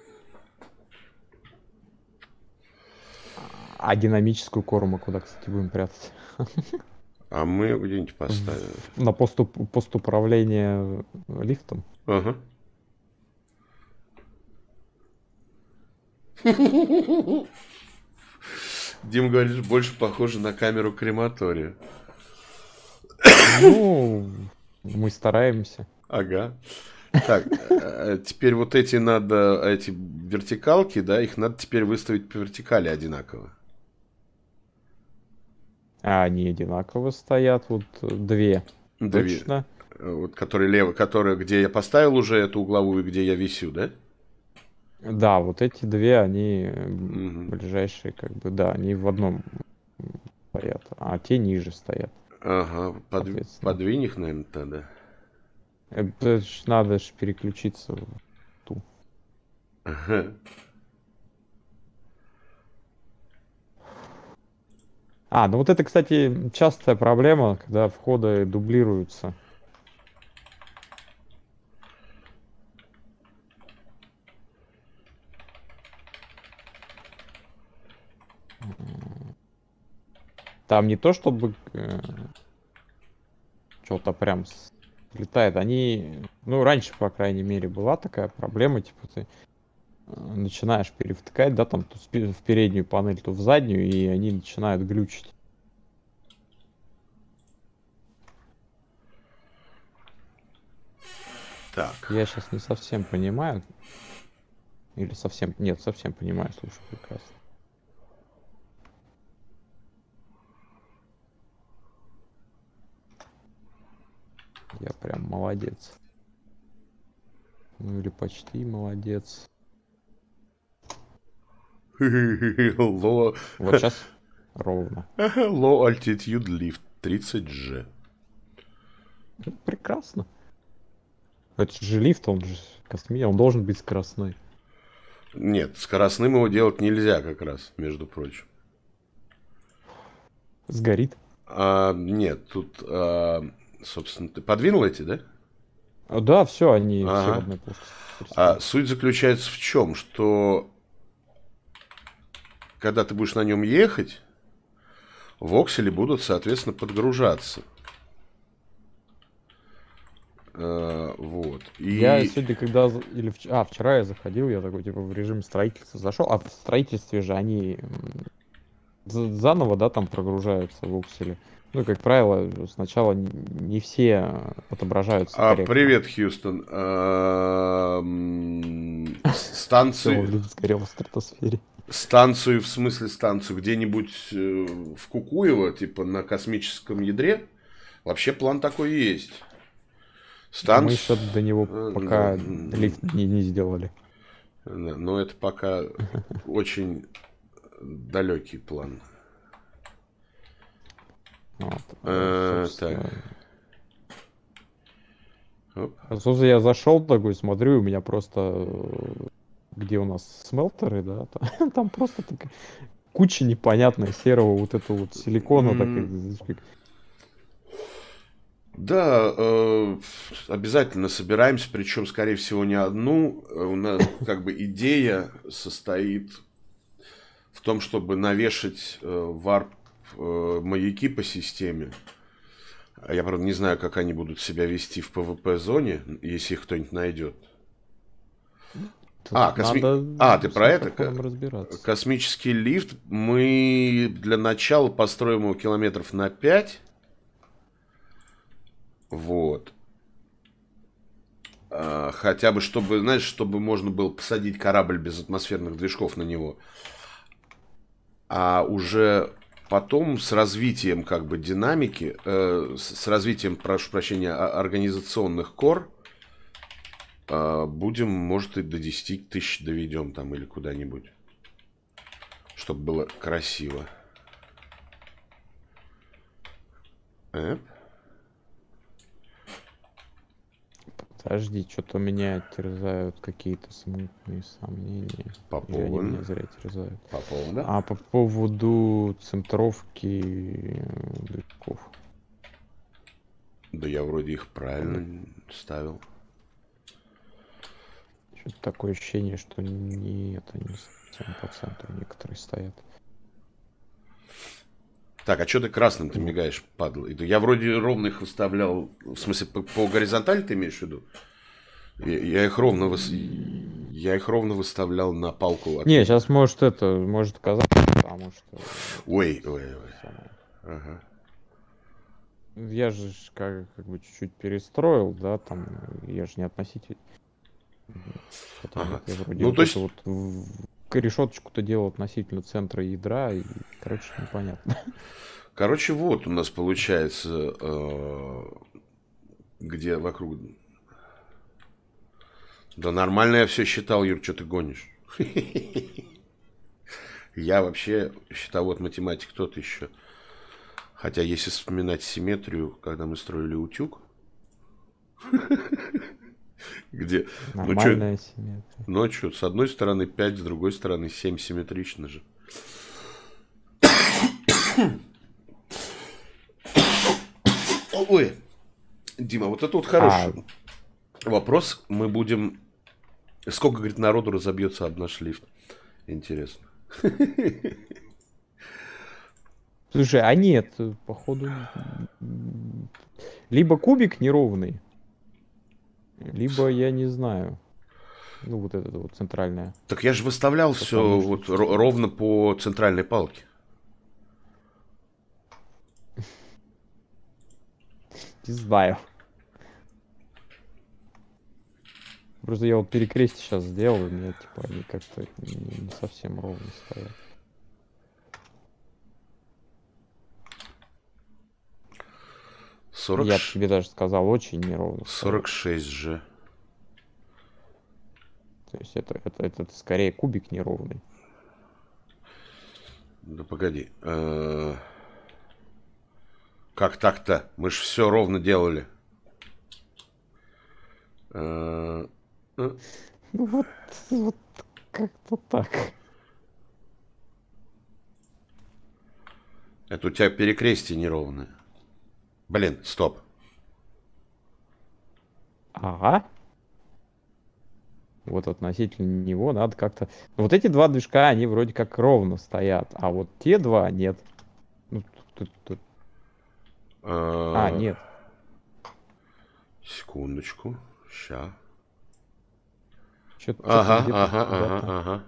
А динамическую кору мы куда, кстати, будем прятать? А мы ее где-нибудь поставим. На пост, пост управления лифтом. Ага. Дим, говоришь, больше похоже на камеру крематория. Ну, мы стараемся. Ага. Так, теперь вот эти надо, эти вертикалки, да, их надо теперь выставить по вертикали одинаково. А они одинаково стоят, вот две. Две. Точно. Вот, которые лево, которые, где я поставил уже эту угловую, где я висю, да? Да, вот эти две, они Угу. ближайшие, как бы, да, они в одном стоят, а те ниже стоят. Ага, под, подвинь их, наверное, тогда. Это ж надо ж переключиться в ту. Ага. А, ну вот это, кстати, частая проблема, когда входы дублируются. Там не то, чтобы э, что-то прям слетает. Они, ну, раньше, по крайней мере, была такая проблема, типа ты э, начинаешь перевтыкать, да, там то в переднюю панель, то в заднюю, и они начинают глючить. Так. Я сейчас не совсем понимаю. Или совсем... Нет, совсем понимаю, слушай, прекрасно. Я прям молодец. Ну или почти молодец. Low... Вот сейчас ровно. Low altitude lift тридцать джи. Ну, прекрасно. Это же лифт, он же косми, он должен быть скоростной. Нет, скоростным его делать нельзя как раз, между прочим. Сгорит. А, нет, тут, а, собственно, ты подвинул эти, да? А, да, все, они Ага. все в одной плоскости. А суть заключается в чем? Что когда ты будешь на нем ехать, воксели будут, соответственно, подгружаться. А, вот. И... Я сегодня, когда... Или вч... А, вчера я заходил, я такой, типа, в режим строительства зашел. А в строительстве же они заново, да, там прогружаются воксели. Ну, как правило, сначала не все отображаются А, корректно. привет, Хьюстон. А, станцию... Сгорел в стратосфере. Станцию, в смысле станцию, где-нибудь в Кукуево, типа на космическом ядре, вообще план такой есть. Станцию... Мы еще до него пока да. лифт не, не сделали. Да, но это пока очень далекий план. Вот, а, так. Собственно, я зашел такой, смотрю, у меня просто... Где у нас смелтеры, да, там, там просто такая куча непонятная серого вот этого вот силикона. Mm. Так, да, э, обязательно собираемся, причем, скорее всего, не одну. У нас как бы идея состоит в том, чтобы навешать э, варп э, маяки по системе. Я, правда, не знаю, как они будут себя вести в пэ вэ пэ-зоне, если их кто-нибудь найдет. А, косми... а, ты про это? Космический лифт. Мы для начала построим его километров на пять. Вот. А, хотя бы, чтобы, знаешь, чтобы можно было посадить корабль без атмосферных движков на него. А уже потом с развитием как бы динамики, э, с развитием, прошу прощения, организационных кор, будем, может, и до десяти тысяч доведем там или куда-нибудь. Чтобы было красиво. Эп. Подожди, что-то меня терзают какие-то смутные сомнения. По Или они меня поводу. зря терзают. По поводу. А по поводу центровки движков. Да я вроде их правильно ставил. Что-то такое ощущение, что нет, они совсем по центру некоторые стоят. Так, а что ты красным ты мигаешь, падла? Я вроде ровно их выставлял. В смысле, по, по горизонтали ты имеешь в виду? Я, я их ровно выс... я их ровно выставлял на палку. От... Не, сейчас может это, может казаться, потому что... Ой, ой, ой. Самое. Ага. Я же как, как бы чуть-чуть перестроил, да, там, я же не относитель. Ага. Я вроде Ну, вот то есть... вот в... решеточку-то делал относительно центра ядра, и, короче, непонятно. Короче, вот у нас получается, э, где вокруг... Да нормально я все считал, Юр, что ты гонишь? Я вообще счетовод, математик, тот еще. Хотя, если вспоминать симметрию, когда мы строили утюг, где... Нормальная симметрия. Ну, что, с одной стороны пять, с другой стороны семь, симметрично же. Ой, Дима, вот это вот хороший а... вопрос. Мы будем... Сколько, говорит, народу разобьется об наш лифт? Интересно. Слушай, а нет, походу... Либо кубик неровный, либо я не знаю. Ну, вот это вот центральная. Так я же выставлял все вот ровно по центральной палке. Не знаю. Просто я вот перекрестие сейчас сделал, и мне типа они как-то не, не совсем ровно стоят. сорок... Я бы тебе даже сказал, очень неровно. сорок шесть же. То есть это, это, это, это скорее кубик неровный. Да погоди. Э-э- как так-то? Мы же все ровно делали. Э-э- ну вот, вот как-то так. Это у тебя перекрестие неровное. Блин, стоп. Ага. Вот относительно него надо как-то... Вот эти два движка, они вроде как ровно стоят, а вот те два нет. Ну, тут, тут. А, нет. Секундочку. Ща. Что-то ага, где-то ага, куда-то. ага, ага.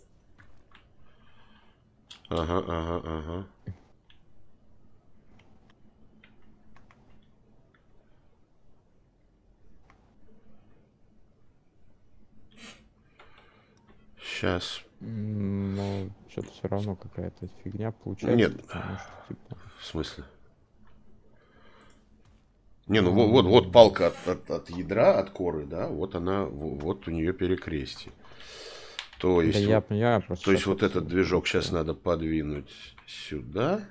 Ага, ага, ага. Сейчас. Но что-то все равно какая-то фигня получается. Нет. Потому что, типа... В смысле? Не, ну вот, вот, вот палка от, от, от ядра, от коры, да, вот она, вот у нее перекрестие. То есть, да вот, я понимаю, просто то есть вот этот движок получаю. сейчас надо подвинуть сюда.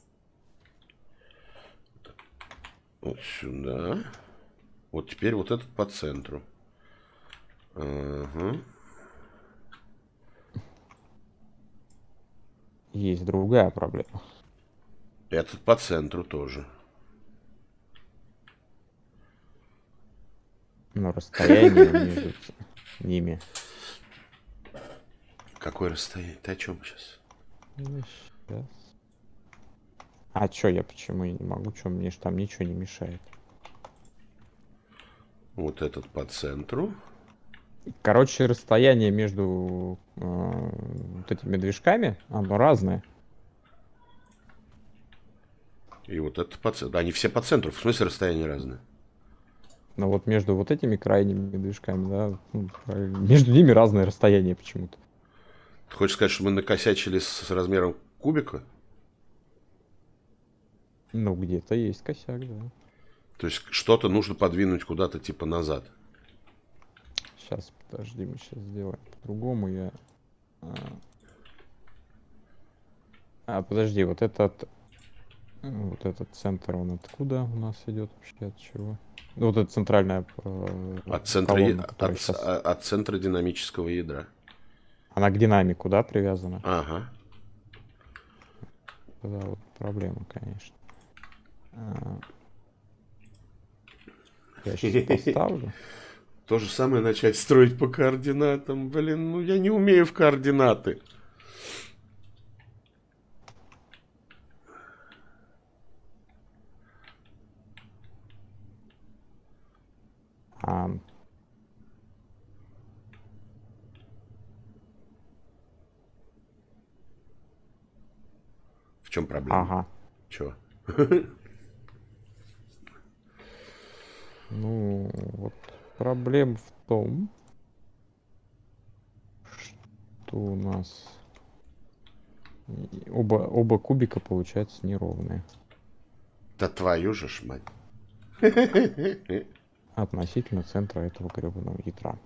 Вот сюда. Вот теперь вот этот по центру. Ага. Есть другая проблема. Этот по центру тоже. Но расстояние между ними. Какое расстояние? Ты о чем сейчас? Ну, сейчас. А чё я почему я не могу? Чё мне ж там ничего не мешает? Вот этот по центру. Короче, расстояние между э, вот этими движками, оно разное. И вот это по центру. Они все по центру. В смысле расстояние разное? Но вот между вот этими крайними движками, да, ну, между ними разное расстояние почему-то. Ты хочешь сказать, что мы накосячили с, с размером кубика? Ну, где-то есть косяк, да. То есть что-то нужно подвинуть куда-то типа назад. Сейчас, подожди, мы сейчас сделаем по-другому. Я... А, подожди, вот этот Вот этот центр, он откуда у нас идет вообще, от чего? Ну, вот эта центральная э, От центра, колонна, которая от, сейчас... от центра динамического ядра. Она к динамику, да, привязана? Ага. Да, вот проблема, конечно. А, я сейчас поставлю. То же самое начать строить по координатам. Блин, ну я не умею в координаты. А, В чем проблема? ага. Чего? Ну, вот проблема в том, что у нас оба, оба кубика получаются неровные. Да твою же ж мать. Относительно центра этого гребаного ядра.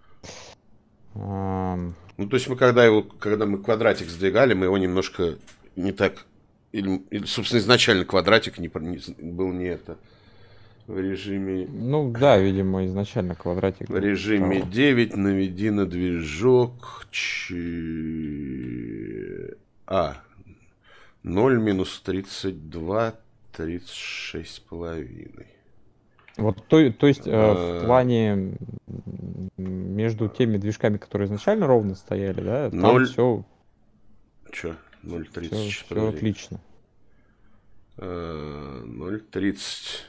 А, Ну, то есть мы когда его, когда мы квадратик сдвигали, мы его немножко не так, или, или собственно, изначально квадратик не, не, был не это, в режиме... ну да, видимо, изначально квадратик. В режиме того. девять наведи на движок. Ч... А, ноль минус тридцать два, тридцать шесть с половиной. Вот то, то есть э, А, в плане между теми движками, которые изначально ровно стояли, да, там ноль... все, Че? ноль все, тридцать. все отлично. ноль тридцать.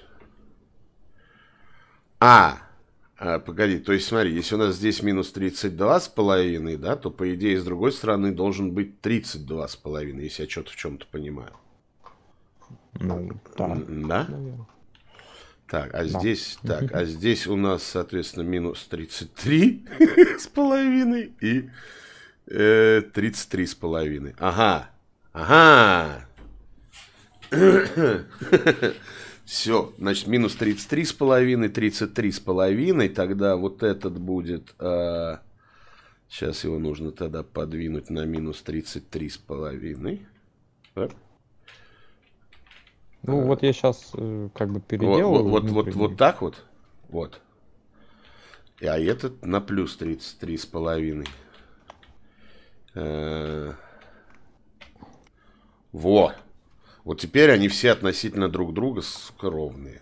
А, а, погоди, то есть смотри, если у нас здесь минус тридцать два с половиной, да, то по идее с другой стороны должен быть тридцать два с половиной, если я что-то в чем-то понимаю. Ну, да. Да? Наверное. Так, а Да. здесь, так, а здесь у нас, соответственно, минус тридцать три с половиной и э, тридцать три с половиной. Ага, ага. Все, значит, минус тридцать три с половиной, тридцать три с половиной, тогда вот этот будет, э, сейчас его нужно тогда подвинуть на минус тридцать три с половиной. Так. Ну, вот я сейчас э, как бы Вот, переделаю. вот, вот, вот, вот так вот, вот. А этот на плюс тридцать три с половиной. Э, Во. Вот теперь они все относительно друг друга, сука, ровные.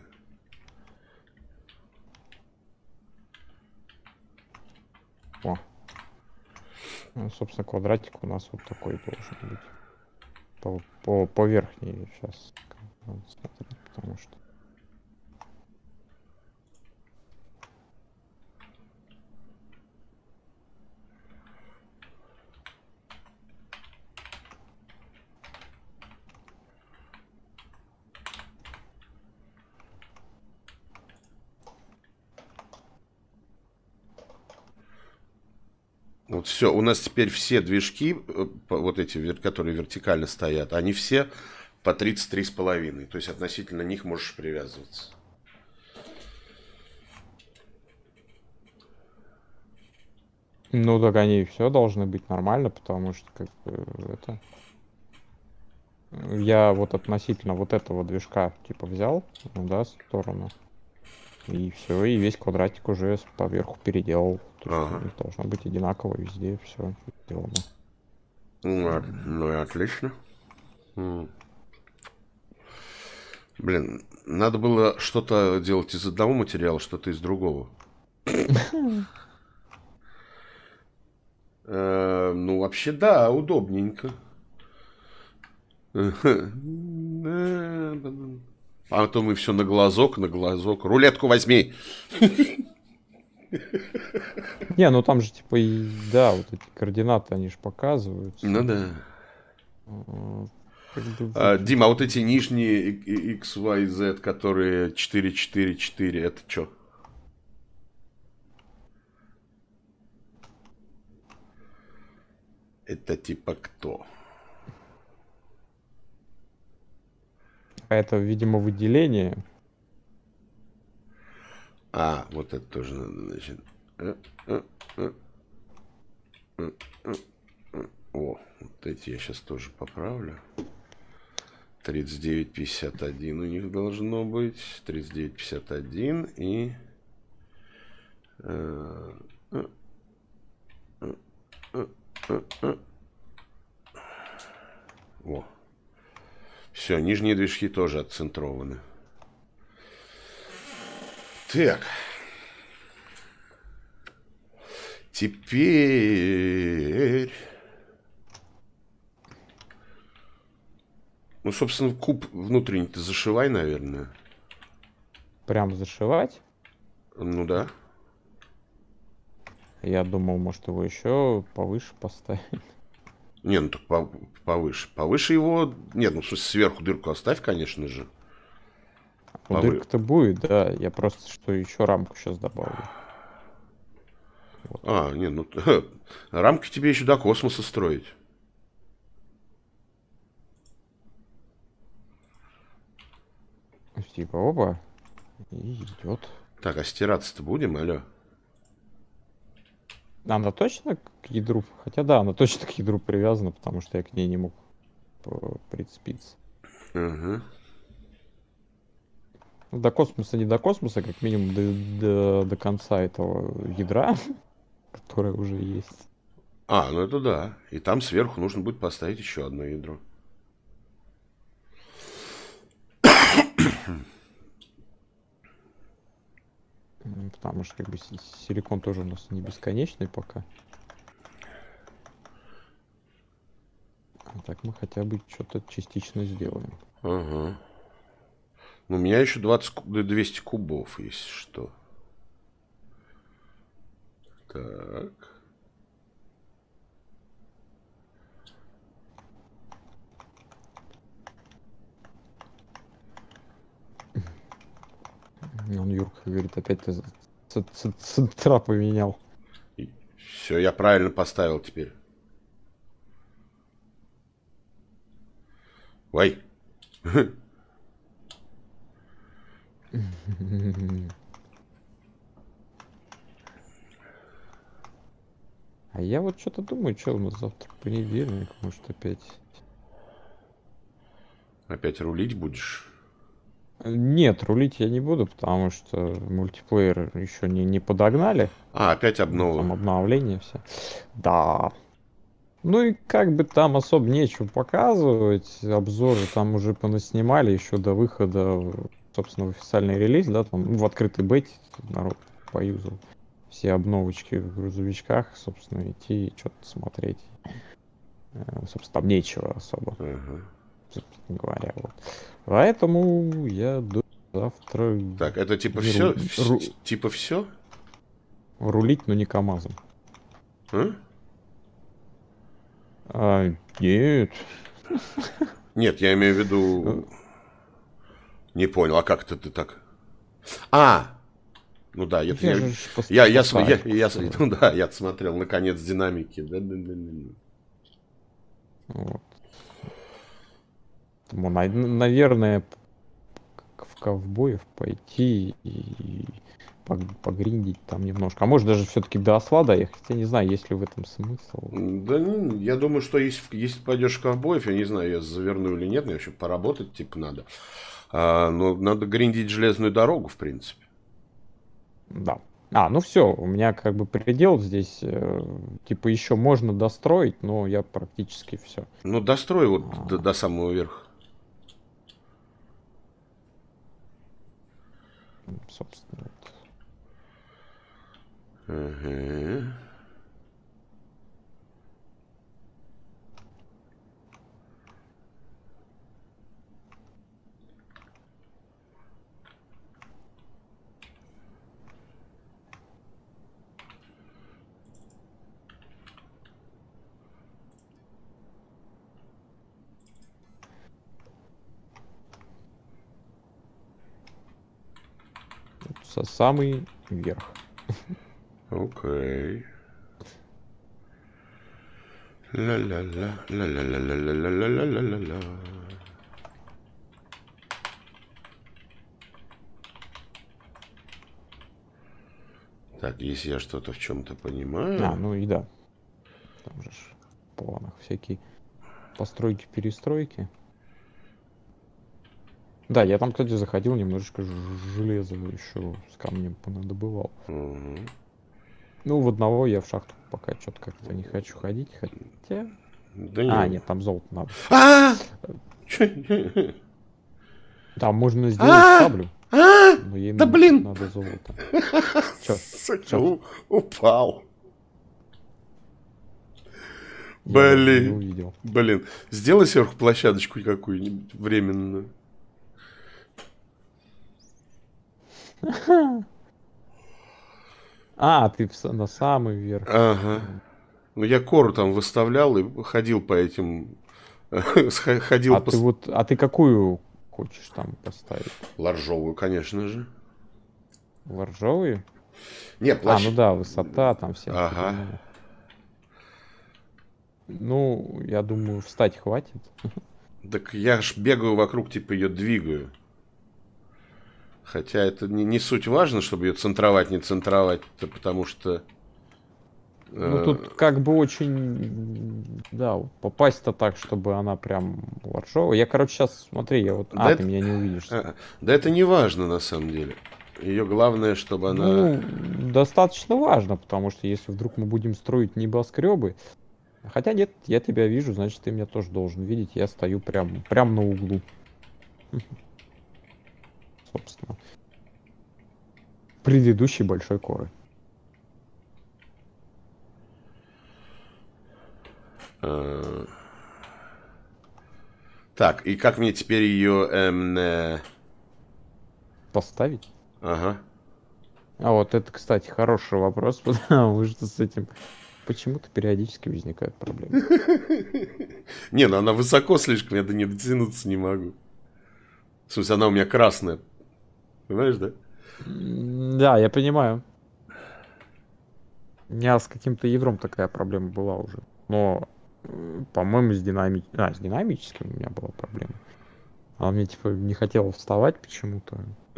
О. Ну, собственно, квадратик у нас вот такой должен быть. По, по, по верхней сейчас надо смотреть, потому что... Вот все, у нас теперь все движки, вот эти, которые вертикально стоят, они все по тридцать три с половиной. То есть относительно них можешь привязываться. Ну, так они все должны быть нормально, потому что как бы это... Я вот относительно вот этого движка типа взял, ну да, сторону. И все, и весь квадратик уже поверху переделал. То есть Ага. у них должно быть одинаково везде, все сделано. Ну, ну и отлично. М. Блин, надо было что-то делать из одного материала, что-то из другого. Э, Ну, вообще, да, удобненько. А то мы все на глазок, на глазок. Рулетку возьми. Не, ну там же типа и да, вот эти координаты, они же показываются. Ну да. А, как бы А, вот- Дима, а вот эти нижние X, Y, Z, которые четыре, четыре, четыре, это что? Это типа кто? А это, видимо, выделение. А, вот это тоже надо, значит. Э, э, э, э, э, э. О, вот эти я сейчас тоже поправлю. тридцать девять пятьдесят один у них должно быть. тридцать девять пятьдесят один и... О. Все, нижние движки тоже отцентрованы. Так. Теперь... Ну, собственно, куб внутренний-то зашивай, наверное. Прям зашивать? Ну да. Я думал, может, его еще повыше поставить. Не, ну так по повыше. Повыше его... Нет, ну, в смысле, сверху дырку оставь, конечно же. Ну, Повы... дырка-то будет, да. Я просто что еще рамку сейчас добавлю. Вот. А, не, ну... Рамки тебе еще до космоса строить. Типа, опа. И идет. Так, а стираться-то будем, алло? Она точно к ядру? Хотя да, она точно к ядру привязана, потому что я к ней не мог прицепиться. Угу. Ну, до космоса не до космоса, как минимум до, до, до конца этого ядра, которое уже есть. А, ну это да. И там сверху нужно будет поставить еще одно ядро. Потому что как бы силикон тоже у нас не бесконечный пока. А так мы хотя бы что-то частично сделаем. Ага. Ну, у меня еще двадцать, двести кубов, если что. Так. Он, Юрка, говорит, опять ты центра поменял. Все, я правильно поставил теперь. Ой. А я вот что-то думаю, что у нас завтра понедельник, может опять... Опять рулить будешь? Нет, рулить я не буду, потому что мультиплеер еще не, не подогнали. А, опять обнова. Там обновление все. Да. Ну и как бы там особо нечего показывать. Обзоры там уже понаснимали еще до выхода, собственно, в официальный релиз, да, там в открытой бете народ поюзал. Все обновочки в грузовичках, собственно, идти и что-то смотреть. Собственно, там нечего особо. Uh-huh. Собственно говоря, вот. Поэтому я до завтра... Так, это типа все? Ру... Типа все? Рулить, но не КамАЗом. А? А, нет. Нет, я имею в виду... Не понял, а как это ты так? А! Ну да, я... Я, я, я, я, я, я, ну да, я смотрел на конец динамики. Да, да, да, да. Вот. Тому, наверное, в ковбоев пойти и погриндить там немножко. А может даже все-таки до осла доехать. Я не знаю, есть ли в этом смысл. Да, я думаю, что если, если пойдешь в ковбоев, я не знаю, я заверну или нет, мне вообще поработать типа надо. А, но надо гриндить железную дорогу, в принципе. Да. А, ну все, у меня как бы предел здесь, э, типа еще можно достроить, но я практически все. Ну дострой вот а... до, до самого верха. Собственно. Вот. Ага. Со самый верх. Окей. Ла-ла-ла, ла-ла-ла-ла-ла-ла-ла-ла-ла-ла. Так, если я что-то в чем-то понимаю. А, ну и да. Там же в планах всякие постройки, перестройки. Да, я там, кстати, заходил, немножечко ж- железа еще с камнем понадобывал. Угу. Ну, в одного я в шахту пока что-то как-то не хочу ходить, хотя... Да А, не. нет, там золото надо. А! Там можно сделать А! саблю, А! но ей Да н- блин! надо золото. Чё? Сука, Чё? у- упал. Я даже не Блин. увидел. Блин. Сделай сверху площадочку какую-нибудь временную. А, ты в с- на самый верх. Ага. Ну, я кору там выставлял и ходил по этим... сх- Ходил А по... ты с- вот, а ты какую хочешь там поставить? Ларжовую, конечно же. Воржовые? Не, А, ну площадь... да, высота, там все Ага. остальное. Ну, я думаю, встать хватит. Так я ж бегаю вокруг, типа ее двигаю. Хотя это не, не суть важно, чтобы ее центровать, не центровать, это потому что... Ну, э, тут как бы очень, да, вот попасть-то так, чтобы она прям воржовая. Я, короче, сейчас, смотри, я вот... да, А, ты это, меня не увидишь. а, да это не важно на самом деле. Ее главное, чтобы она... Ну, достаточно важно, потому что если вдруг мы будем строить небоскребы... Хотя нет, я тебя вижу, значит, ты меня тоже должен видеть. Я стою прям, прям на углу. Собственно. Предыдущей большой коры. э, Так, и как мне теперь ее... эм, э, Поставить? Ага. А вот это, кстати, хороший вопрос, потому что с этим почему-то периодически возникают проблемы. Не, ну она высоко слишком, я до нее дотянуться не могу. В смысле, она у меня красная. Понимаешь, да? М, Да, я понимаю. У меня с каким-то ядром такая проблема была уже. Но, э, по-моему, с динами... а, с динамическим у меня была проблема. Она мне, типа, не хотела вставать почему-то.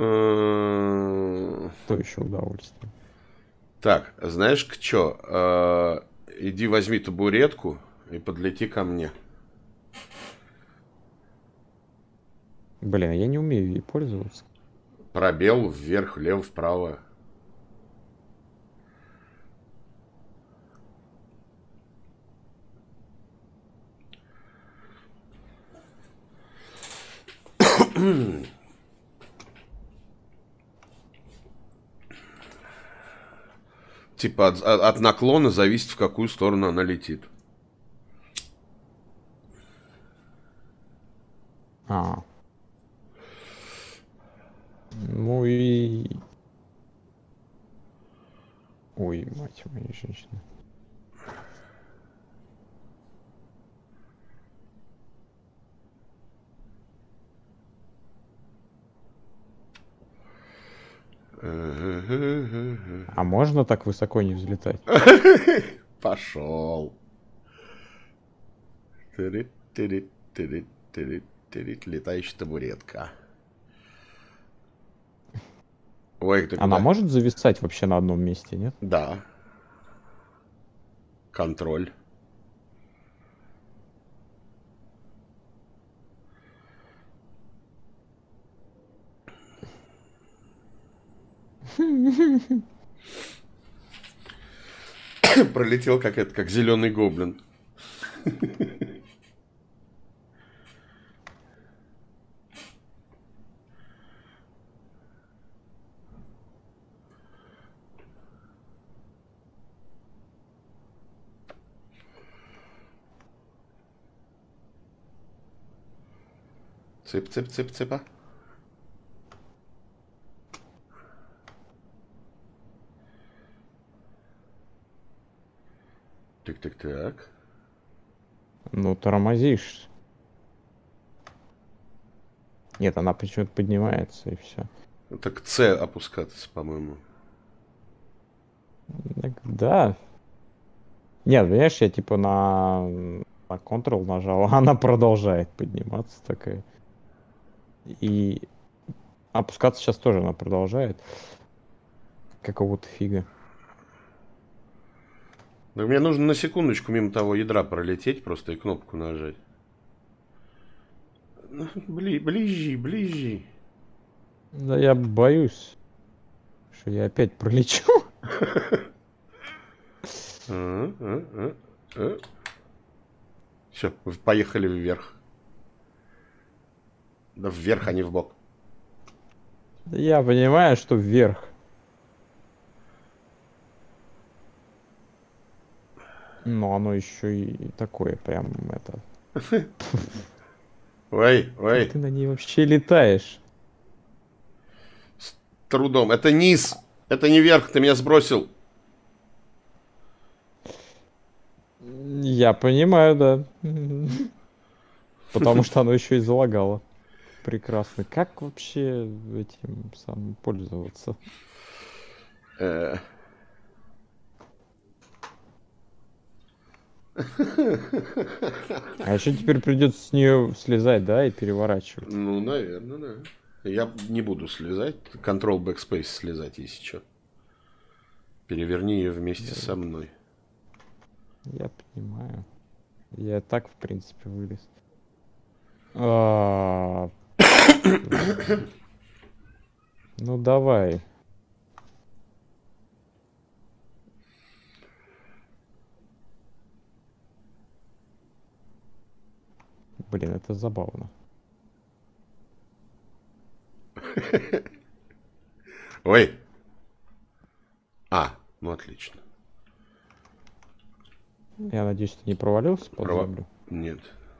Э, То еще удовольствие. Так, знаешь, к чё? Э, Иди возьми табуретку и подлети ко мне. Блин, а я не умею ей пользоваться. Пробел вверх, влево, вправо. Типа от, от- от наклона зависит, в какую сторону она летит. А. Ну и... Ой, мать моя женщина. А можно так высоко не взлетать? Пошел. Тырит, тырит, тырит, тырит, тырит, летающая табуретка. Ой, ты Она куда? может зависать вообще на одном месте, нет? Да. Контроль. Пролетел как это, как зеленый гоблин. Цып, цып, цып, цыпа. Так, так, так. Ну, тормозишь. Нет, она почему-то поднимается и все. Так С опускаться, по-моему. Да. Нет, понимаешь, я типа на, на Ctrl нажал, а она продолжает подниматься такая. И опускаться сейчас тоже она продолжает. Какого-то фига. Да мне нужно на секундочку мимо того ядра пролететь просто и кнопку нажать. Бли, ближи, ближи. Да я боюсь, что я опять пролечу. Все, поехали вверх. Да вверх, а не в бок. Да я понимаю, что вверх. Но оно еще и такое прям это. Ой, Как ой. ты на ней вообще летаешь? С трудом. Это низ. Это не вверх, ты меня сбросил. Я понимаю, да. Потому что оно еще и залагало. Прекрасно. Как вообще этим самым пользоваться? Э. А еще теперь придется с нее слезать, да, и переворачивать. Ну, наверное, да. Я не буду слезать. Control Backspace слезать, если что. Переверни ее вместе Да, со мной. я понимаю. Я так, в принципе, вылез. А, Ну давай. Блин, это забавно. Ой. А, ну отлично. Я надеюсь, ты не провалился под Права... землю. Нет.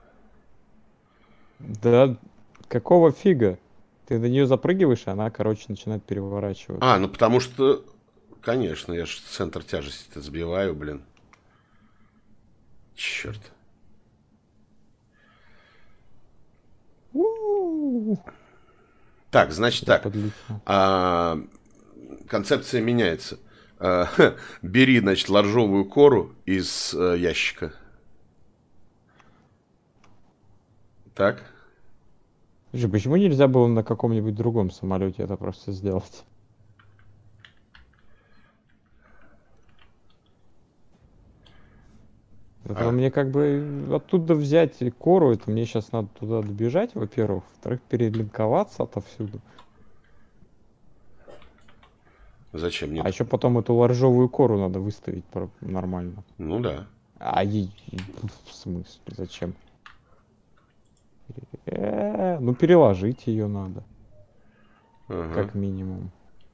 Да какого фига? Ты на нее запрыгиваешь, и она, короче, начинает переворачиваться. А, ну потому что, конечно, я же центр тяжести-то сбиваю, блин. Черт. У-у-у. Так, значит Я так. подлетел. А, концепция меняется. А, бери, значит, ларжовую кору из а, ящика. Так. Слушай, почему нельзя было на каком-нибудь другом самолете это просто сделать? Это А, мне как бы оттуда взять кору, это мне сейчас надо туда добежать, во-первых. Во-вторых, перелинковаться отовсюду. зачем? А Нет. еще потом эту ларжовую кору надо выставить про- нормально. Ну да. А ей... В смысле? Зачем? Э, Ну, переложить ее надо, Ага. как минимум.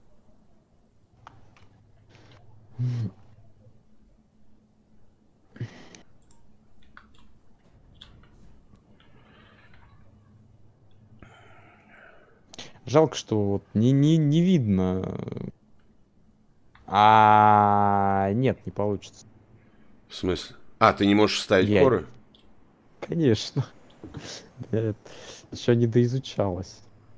Жалко, что вот не, не, не видно. А нет, не получится. В смысле? А, ты не можешь ставить Я, коры? конечно, еще не доизучалось.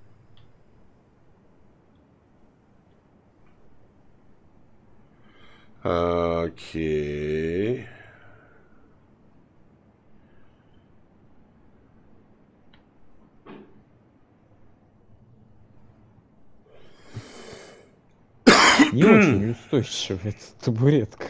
Окей. Не очень устойчивая эта табуретка.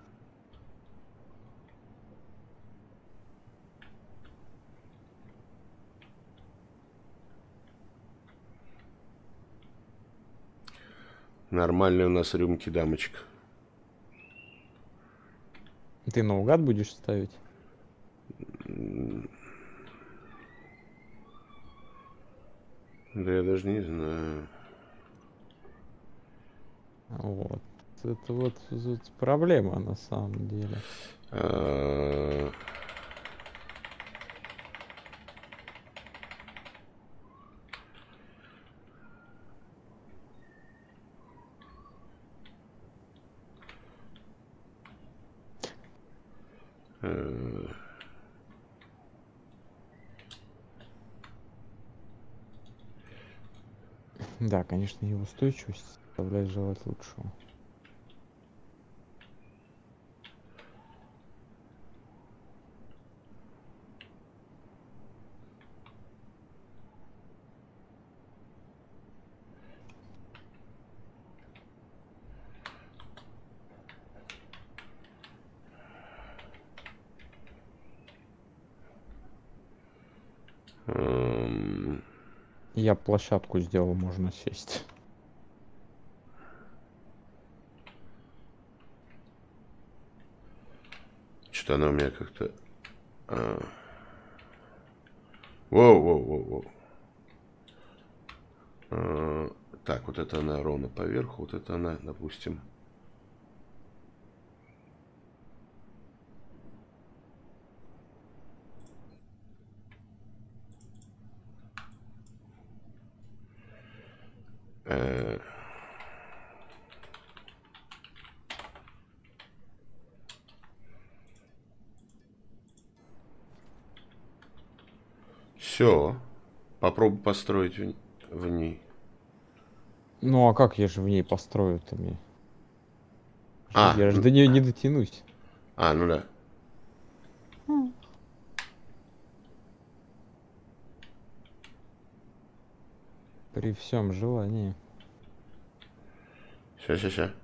Нормальные у нас рюмки, дамочка. Ты наугад будешь ставить? Да я даже не знаю. Вот. Это вот, вот проблема на самом деле. А, э, Да, конечно, его устойчивость оставляет желать лучшего. эм, Я площадку сделал, можно сесть. Что-то она у меня как-то... А... Воу-воу-воу-воу. А... Так, вот это она ровно поверху, вот это она, допустим... Э... Все. Попробуй построить в, в ней. Ну а как я же в ней построю-то мне? А, Я же до нее не дотянусь. а, ну да. При всем желании. Ща, ща, ща.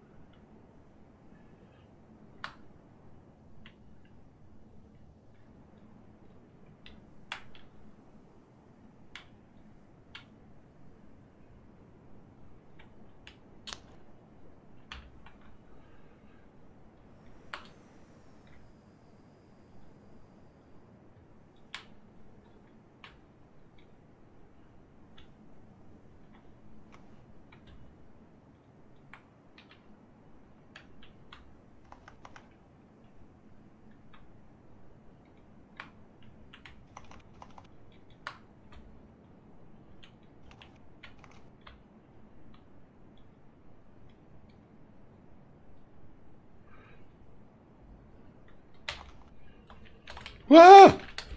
А!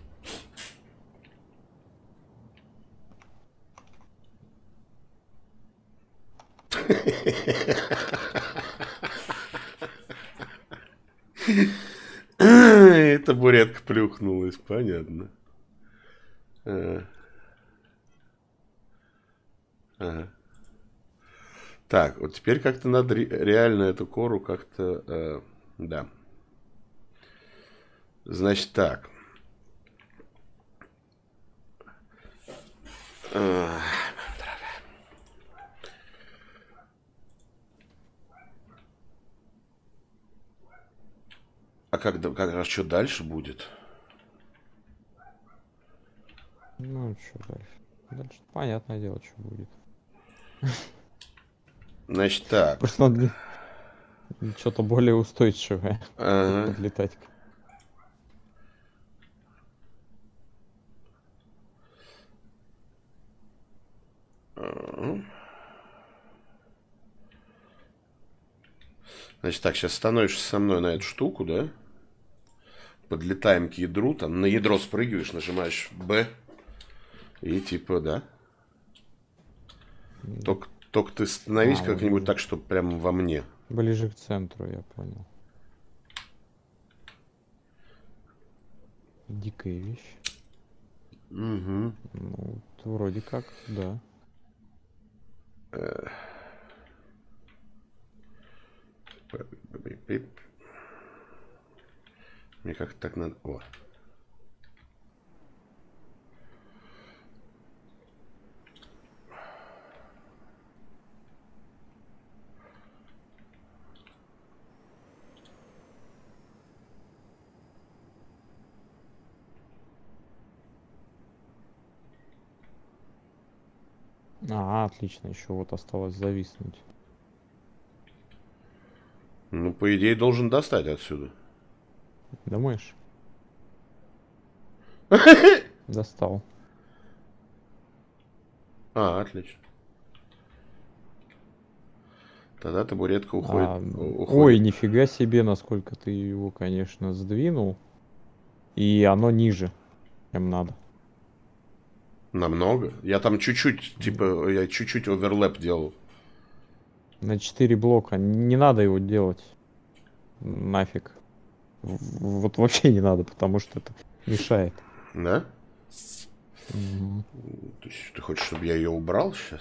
И табуретка плюхнулась, понятно. А. Ага. Так, вот теперь как-то надо ре- реально эту кору как-то... э, да. Значит так. А, а как, да- как раз что дальше будет? Ну что дальше? Дальше понятное дело, что будет. Значит так. Просто надо что-то более устойчивое Ага. подлетать. Ага. Значит так, сейчас становишься со мной на эту штуку, да? Подлетаем к ядру, там на ядро спрыгиваешь, нажимаешь Б. И типа, да. Только, только ты становись А, вот как-нибудь ближе. так, чтобы прям во мне. Ближе к центру, я понял. Дикая вещь. Угу. Ну, вот вроде как, да. Мне как-то так надо... О. А, отлично, еще вот осталось зависнуть. Ну, по идее, должен достать отсюда. Думаешь? Достал. А, отлично. Тогда табуретка уходит. А, уходит. ой, нифига себе, насколько ты его, конечно, сдвинул. И оно ниже, чем надо. Намного. Я там чуть-чуть, типа, я чуть-чуть оверлэп делал. На четыре блока. Не надо его делать. Нафиг. В- Вот вообще не надо, потому что это мешает. Да? Мгм. То есть ты хочешь, чтобы я ее убрал сейчас?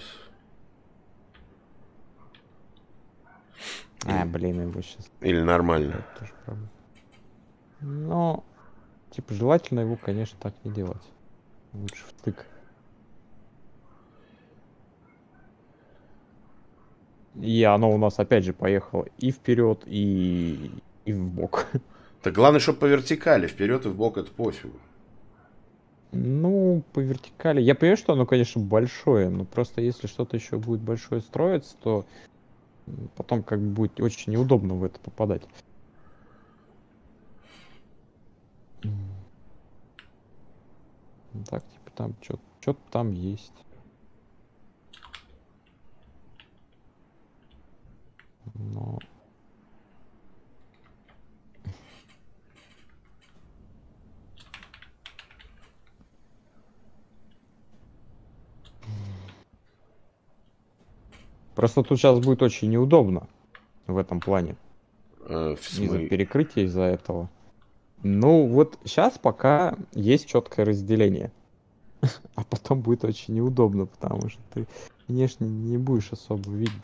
А, блин, его сейчас. Или нормально? Тоже проблема. Но, типа, желательно его, конечно, так не делать. Лучше втык. И оно у нас опять же поехало и вперед, и, и в бок. Так главное, чтобы по вертикали, вперед и в бок это пофигу. Ну, по вертикали. Я понимаю, что оно, конечно, большое, но просто если что-то еще будет большое строиться, то потом как бы будет очень неудобно в это попадать. Так, типа там что-то там есть. Но... Просто тут сейчас будет очень неудобно в этом плане. Э, в Из-за смы... перекрытия, из-за этого. Ну, вот сейчас пока есть четкое разделение. А потом будет очень неудобно, потому что ты внешне не будешь особо видеть.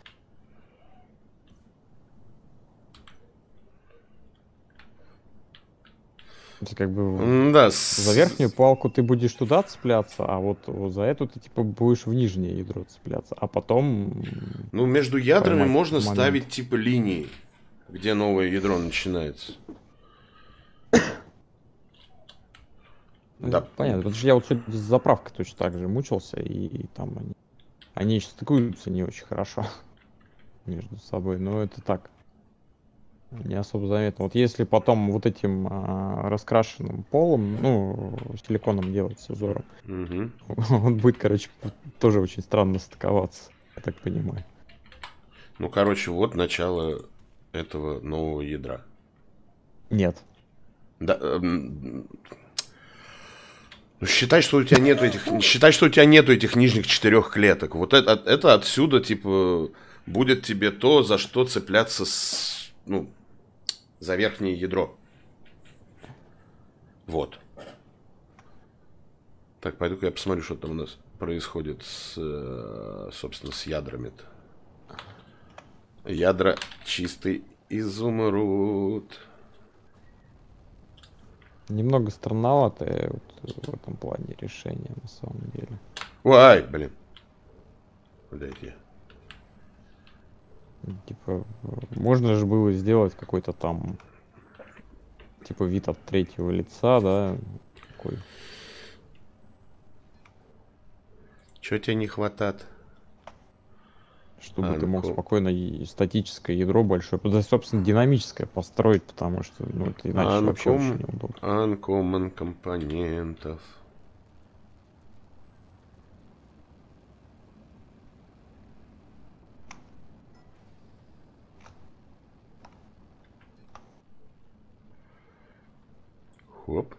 Это как бы Да, за верхнюю палку ты будешь туда цепляться, а вот, вот за эту ты типа будешь в нижнее ядро цепляться, а потом ну, между ядрами поймать можно момент. ставить типа линии, где новое ядро начинается. Да. Понятно, потому что я вот сегодня с заправкой точно так же мучился, и, и там они, они стыкуются не очень хорошо между собой, но это так, не особо заметно. Вот если потом вот этим а, раскрашенным полом, ну, силиконом делать узором, Угу. он будет, короче, тоже очень странно стыковаться, я так понимаю. Ну, короче, вот начало этого нового ядра. Нет. Да, эм, ну, считай, что у тебя нету этих, считай, что у тебя нету этих нижних четырех клеток. Вот это, это отсюда, типа, будет тебе то, за что цепляться с, ну, за верхнее ядро. Вот. Так, пойду-ка я посмотрю, что там у нас происходит с, собственно, с ядрами-то. Ядра чистый изумруд. Немного странноватое вот в этом плане решение, на самом деле. Ой, блин. Куда это я? Типа, можно же было сделать какой-то там, типа, вид от третьего лица, да, такой. Чего тебе не хватает? Чтобы Анко... ты мог спокойно и статическое ядро большое, да, собственно, динамическое построить, потому что, ну, это иначе Анком... вообще очень неудобно. Uncommon компонентов. Хоп.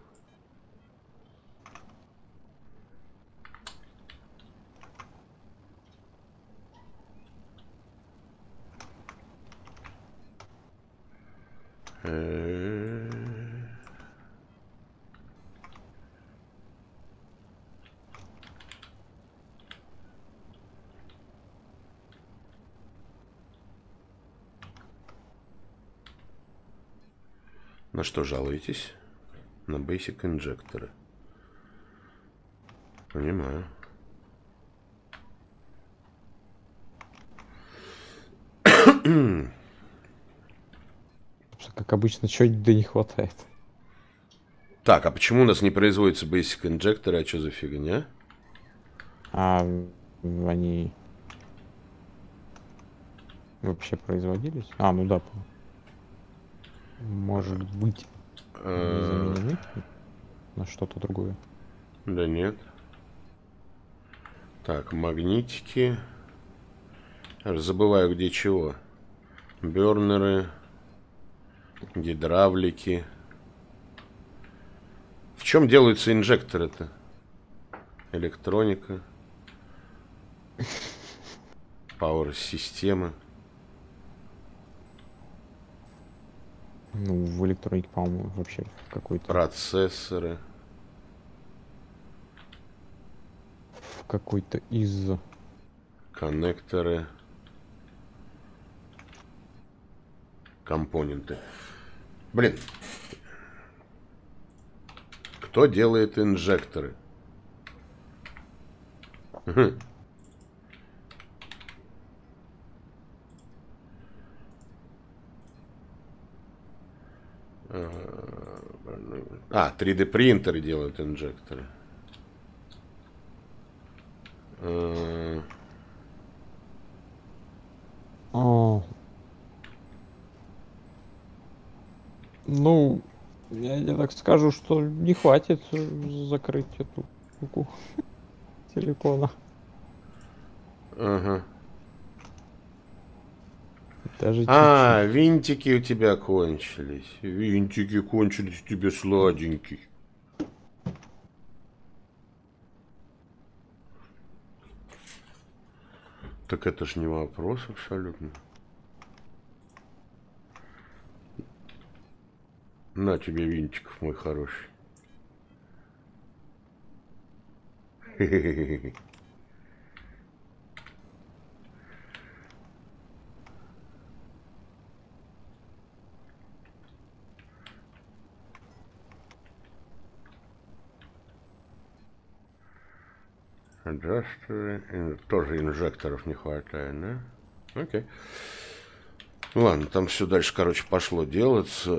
На что жалуетесь? На Basic инжекторы. Понимаю. Как обычно, чего-нибудь да не хватает. Так, а почему у нас не производятся Basic инжекторы? А что за фигня? А они вообще производились? А, ну да. Может быть, они заменены на что-то другое. Да нет. Так, магнитики. Аж забываю, где чего. Бернеры. Гидравлики. В чем делаются инжекторы-то? Электроника. Пауэр-системы. Ну, в электронике, по-моему, вообще какой-то... Процессоры. В какой-то из... Коннекторы. Компоненты. Блин. Кто делает инжекторы? Угу. А, три дэ принтеры делают инжекторы. О. Ну, я тебе так скажу, что не хватит закрыть эту штуку силикона. Ага. Даже А, чуть-чуть. винтики у тебя кончились. Винтики кончились у тебя, сладенький. Так это ж не вопрос абсолютно. На тебе винтиков, мой хороший. Хе-хе-хе. Adjuster. Тоже инжекторов не хватает, да? Окей. Ладно, там все дальше, короче, пошло делаться.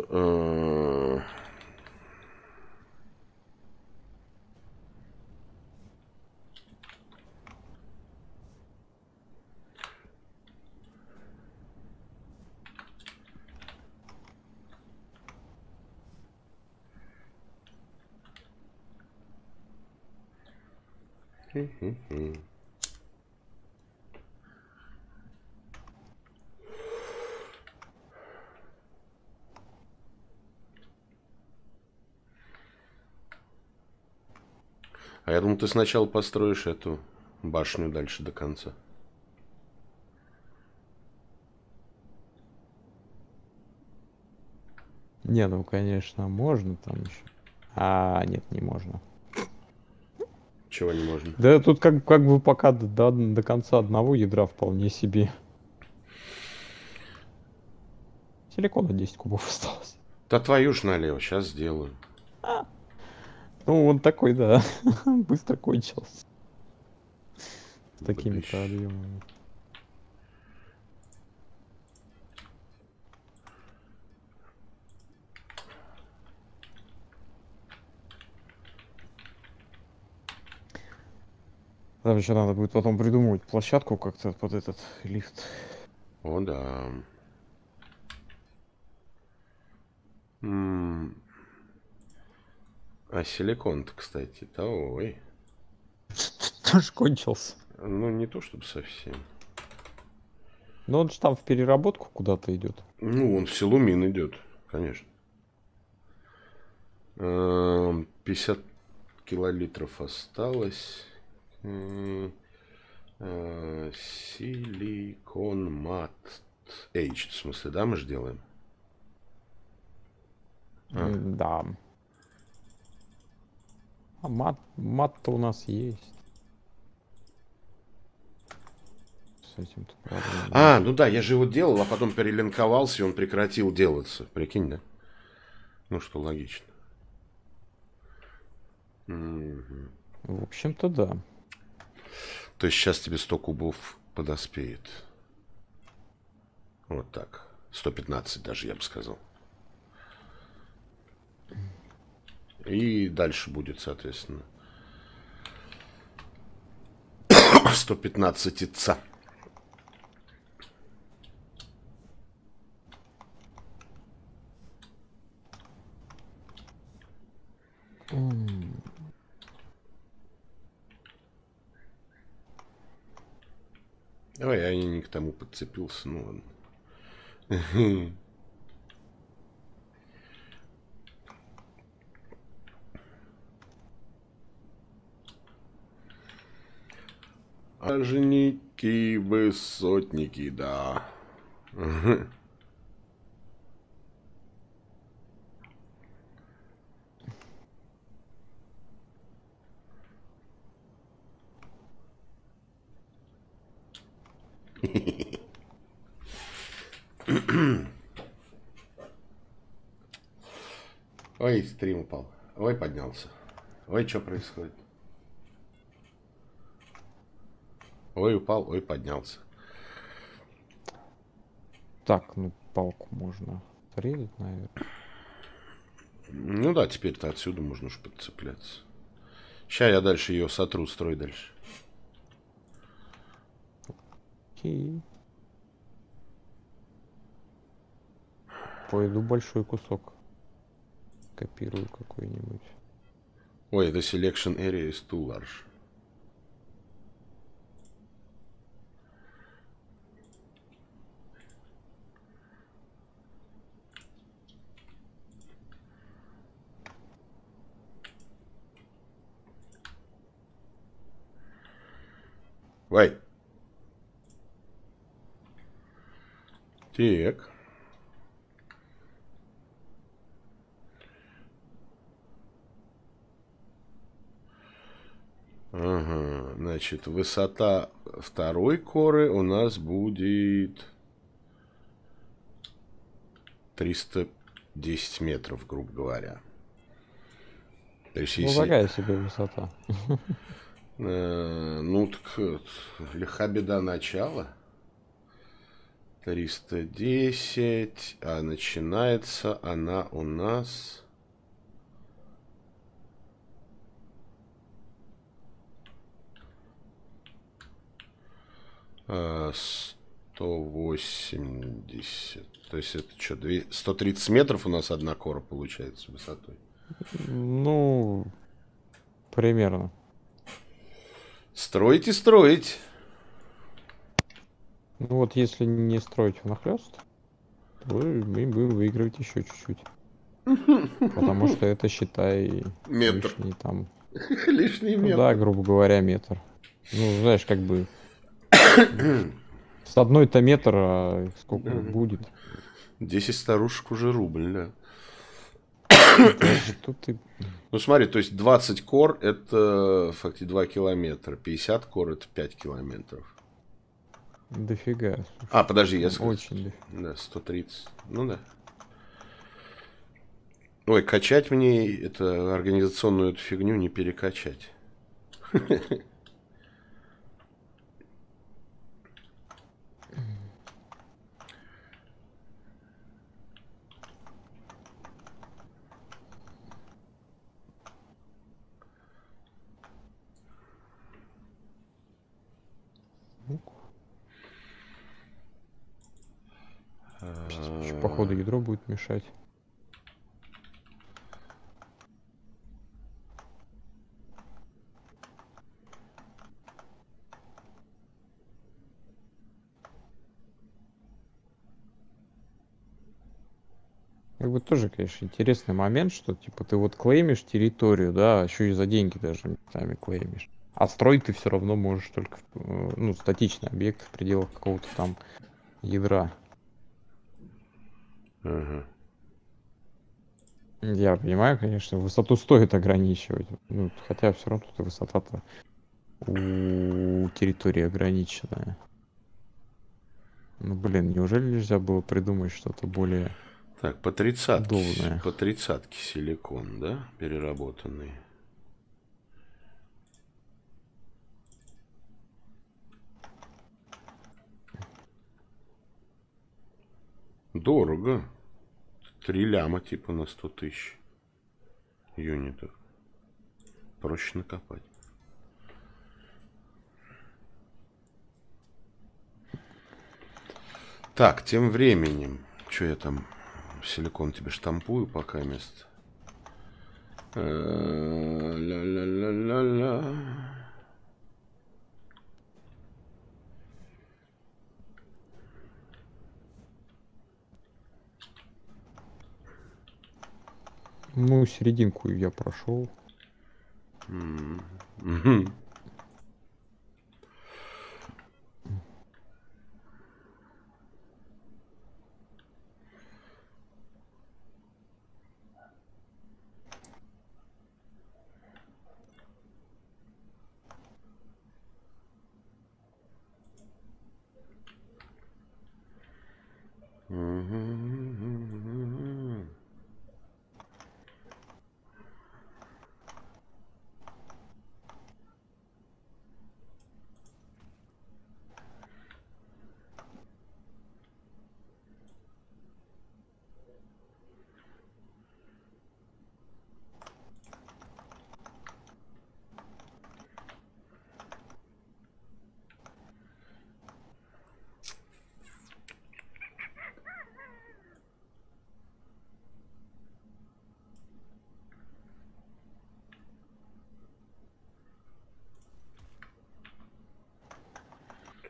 А я думал, ты сначала построишь эту башню дальше до конца. Не, ну конечно, можно там еще. А, нет, не можно. Чего не можно? Да тут как, как бы пока до, до, до конца одного ядра вполне себе. Силикона десять кубов осталось. Да твою ж налево, сейчас сделаю. А. Ну, он такой, да, быстро кончился. С такими-то объемами. Там еще надо будет потом придумывать площадку как-то под этот лифт. О, да. М-м. А силикон-то, кстати-то, ой. Тоже кончился. Ну, не то чтобы совсем. Но он же там в переработку куда-то идет. Ну, он в силумин идет, конечно. пятьдесят килолитров осталось. Силикон мат H, в смысле, да, мы же делаем? А. Да. А мат, мат-то у нас есть. С этим-то проблема. А, ну да, я же его делал, а потом перелинковался, и он прекратил делаться. Прикинь, да? Ну, что логично. Угу. В общем-то, да. То есть сейчас тебе сто кубов подоспеет. Вот так. сто пятнадцать даже, я бы сказал. И дальше будет, соответственно, сто пятнадцать ица. Mm. Ой, я не к тому подцепился, ну ладно. Ажники, высотники, да. Ой, стрим упал. Ой, поднялся. Ой, что происходит? Ой, упал, ой, поднялся. Так, ну палку можно срезать, наверное. Ну да, теперь-то отсюда можно уж подцепляться. Сейчас я дальше ее сотру, строй дальше. Окей. Пойду большой кусок. Копирую какой-нибудь. Ой, the selection area is too large. Вай. Так. Ага, значит, высота второй коры у нас будет триста десять метров, грубо говоря. То есть, Ну, если... такая себе высота. Э, ну, так лиха беда начала. триста десять, а начинается она у нас... сто восемьдесят. То есть это что, сто тридцать метров у нас одна кора получается высотой? Ну, примерно. Строить и строить. Ну вот если не строить внахлёст, то мы будем выигрывать еще чуть-чуть. Потому что это, считай, Метр. лишний там... Лишний Ну метр. да, грубо говоря, метр. Ну, знаешь, как бы... С одной-то метр, а сколько будет? десять старушек уже рубль, да. Что ты... Ну смотри, то есть двадцать кор это фактически два километра, пятьдесят кор это пять километров. Дофига. Слушай. А, подожди, я сказал. Очень дофига. Да, сто тридцать. Ну да. Ой, качать мне это организационную эту фигню не перекачать. Еще, походу, ядро будет мешать. Как бы тоже, конечно, интересный момент, что типа ты вот клеймишь территорию, да, еще и за деньги даже местами клеймишь. А строить ты все равно можешь только, ну, статичный объект в пределах какого-то там ядра. Ага. Я понимаю, конечно, высоту стоит ограничивать. Ну, хотя все равно тут высота-то у территории ограниченная. Ну, блин, неужели нельзя было придумать что-то более... Так, по тридцатке, удобное? по тридцатке силикон, да, переработанный. Дорого. Три ляма типа на сто тысяч юнитов. Проще накопать. Так, тем временем, что я там силикон тебе штампую пока место. Ля-ля-ля-ля-ля. Ну, серединку я прошел. Mm-hmm.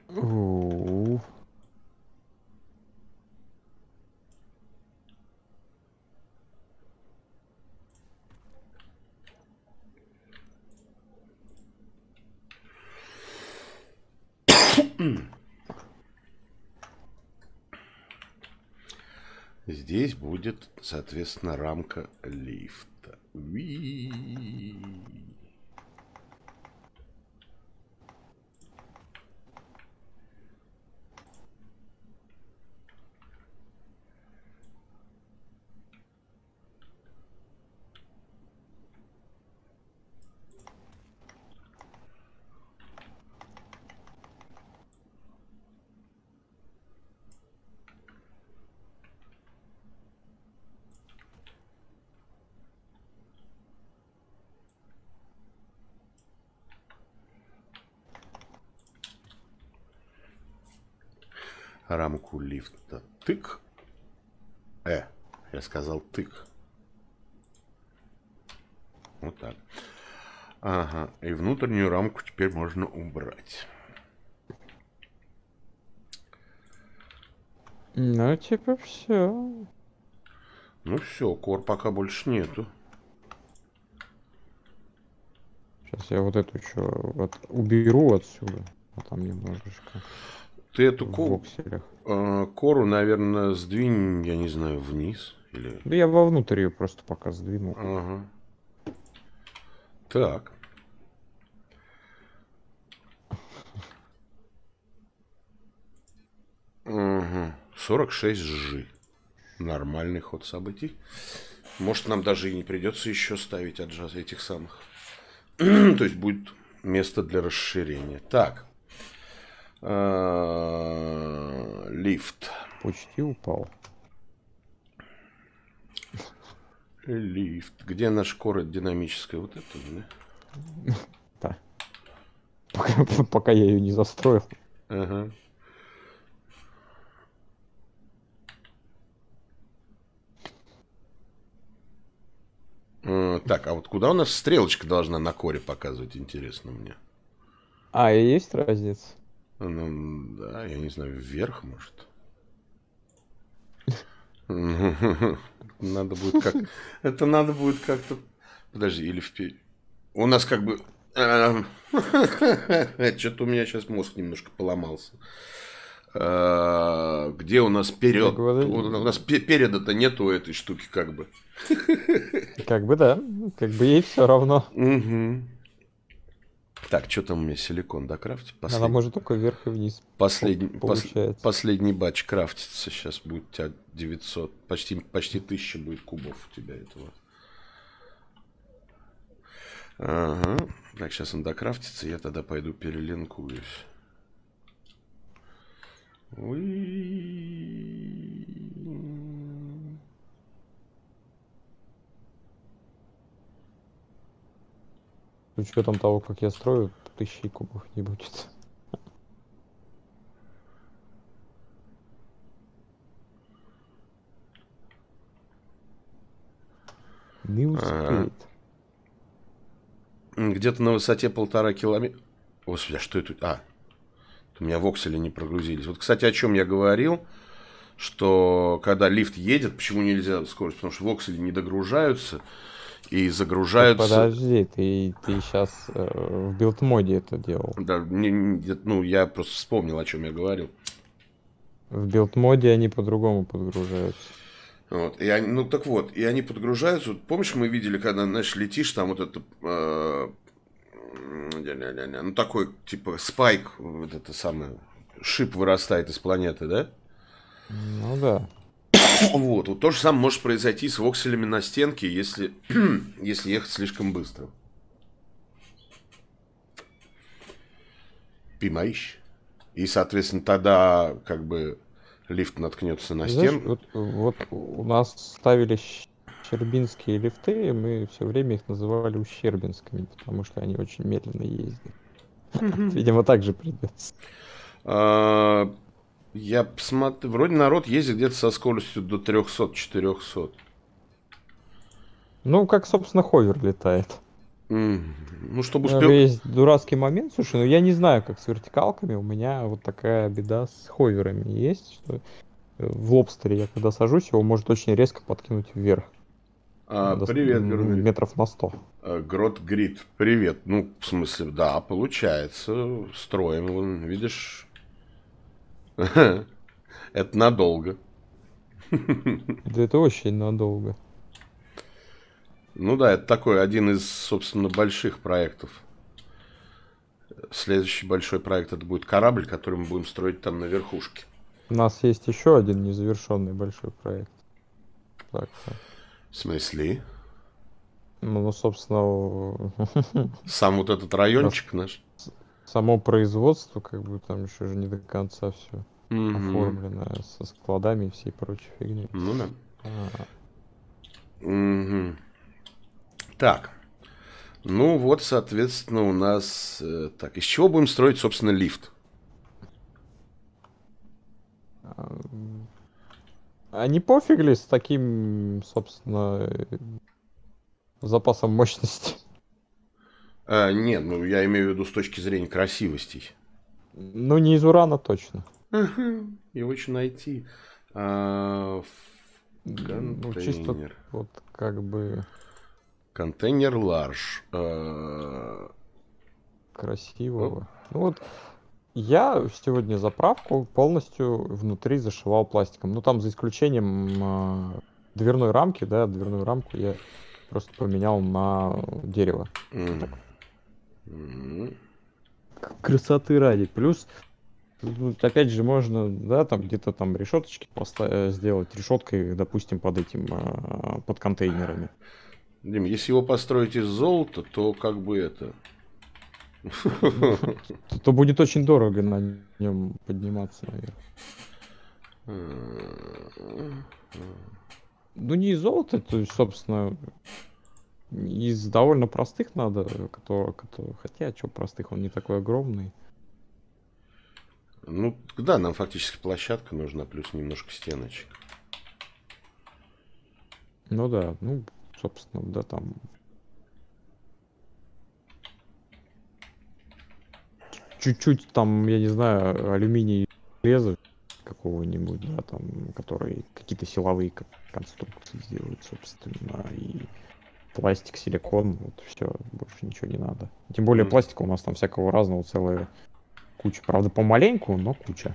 У. Здесь будет, соответственно, рамка лифта. Уи. Рамку лифта. Тык. Э, я сказал тык. Вот так. Ага. И внутреннюю рамку теперь можно убрать. Ну, типа, все. Ну все, кор пока больше нету. Сейчас я вот эту что вот уберу отсюда, а там немножечко. Ты эту В ко- вокселях. э, кору, наверное, сдвинь, я не знаю, вниз. Или... Да я вовнутрь ее просто пока сдвинул. Ага. Так. Угу. сорок шесть жи. Нормальный ход событий. Может, нам даже и не придется еще ставить отжаз этих самых. То есть будет место для расширения. Так. А, лифт. Почти упал. Лифт. Где наша кора динамическая? Вот это, да? Да. Пока, пока я ее не застроил. Ага. А, так, а вот куда у нас стрелочка должна на коре показывать, интересно мне. А, и есть разница? Ну, да, я не знаю, вверх, может. Надо будет как... Это надо будет как-то... Подожди, или вперед. У нас как бы... Что-то у меня сейчас мозг немножко поломался. Где у нас вперед? У нас переда-то нету у этой штуки как бы. Как бы да. Как бы ей все равно. Так, что там у меня силикон докрафтить? Послед... Она может только вверх и вниз. Последний, пос... Последний батч крафтится. Сейчас будет у тебя девятьсот. Почти, почти тысяча будет кубов у тебя этого. Ага. Так, сейчас он докрафтится. Я тогда пойду перелинкуюсь. Уи... С учетом того, как я строю, тысячи кубов не будет. Не успеет. Где-то на высоте полтора километра. Господи, а что это? А, у меня воксели не прогрузились. Вот, кстати, о чем я говорил, что когда лифт едет, почему нельзя скорость? Потому что воксели не догружаются. И загружаются... Так подожди, ты, ты сейчас э, в билд-моде это делал. Да, не, не, ну, я просто вспомнил, о чем я говорил. В билд-моде они по-другому подгружаются. Вот, и они, ну, так вот, и они подгружаются. Вот, помнишь, мы видели, когда, знаешь, летишь, там вот это... Э, ну, такой, типа, спайк, вот это самое, шип вырастает из планеты, да? Ну, да. Вот, вот то же самое может произойти с вокселями на стенке, если, если ехать слишком быстро. Понимаешь? И, соответственно, тогда как бы лифт наткнется на стену. Вот, вот у нас ставили щербинские лифты, и мы все время их называли ущербинскими, потому что они очень медленно ездят. Видимо, так же придется. Я посмотрю, вроде народ ездит где-то со скоростью до трёхсот-четырёхсот. Ну, как, собственно, ховер летает. М, Ну, чтобы Наверно, успел... есть дурацкий момент, слушай, но я не знаю, как с вертикалками. У меня вот такая беда с ховерами есть, что э, в лобстере я когда сажусь, его может очень резко подкинуть вверх. А, До с- привет, ну, Грот метров на сто. Грот Грит. Привет. Ну, в смысле, да, получается. Строим, вон, видишь? Это надолго. Да это очень надолго. Ну да, это такой один из, собственно, больших проектов. Следующий большой проект это будет корабль, который мы будем строить там на верхушке. У нас есть еще один незавершенный большой проект. Так что, В смысле? ну, ну, собственно, Сам вот этот раз- райончик наш. с- само производство, как бы там еще же не до конца все Угу. оформлено со складами и всей прочей фигней. Ну да. А, Угу. Так. Ну вот, соответственно, у нас... э, так, из чего будем строить, собственно, лифт? а, а не пофиг ли с таким, собственно, э, запасом мощности? А, нет, ну я имею в виду с точки зрения красивостей. Ну, не из урана точно. Его еще найти. А, в- Ну, чисто контейнер. вот как бы Контейнер large. А, оп. красивого. Ну вот я сегодня заправку полностью внутри зашивал пластиком. Ну там за исключением а, дверной рамки, да, дверную рамку я просто поменял на дерево. М. Так, М. красоты ради. Плюс, ну, опять же, можно, да, там где-то там решеточки поста- сделать решеткой, допустим, под этим, а, под контейнерами. Дим, если его построить из золота, то как бы это... То, то будет очень дорого на нем подниматься наверх. Ну, не из золота, то есть, собственно, из довольно простых надо, которые, которые... хотя, что простых, он не такой огромный. Ну, да, нам фактически площадка нужна, плюс немножко стеночек. Ну да, ну, собственно, да, там чуть-чуть там, я не знаю, алюминий железа какого-нибудь, да, там, который какие-то силовые кон- конструкции сделают, собственно, и пластик, силикон, вот все, больше ничего не надо. Тем более М. пластика у нас там всякого разного целая куча. Правда, помаленьку, но куча.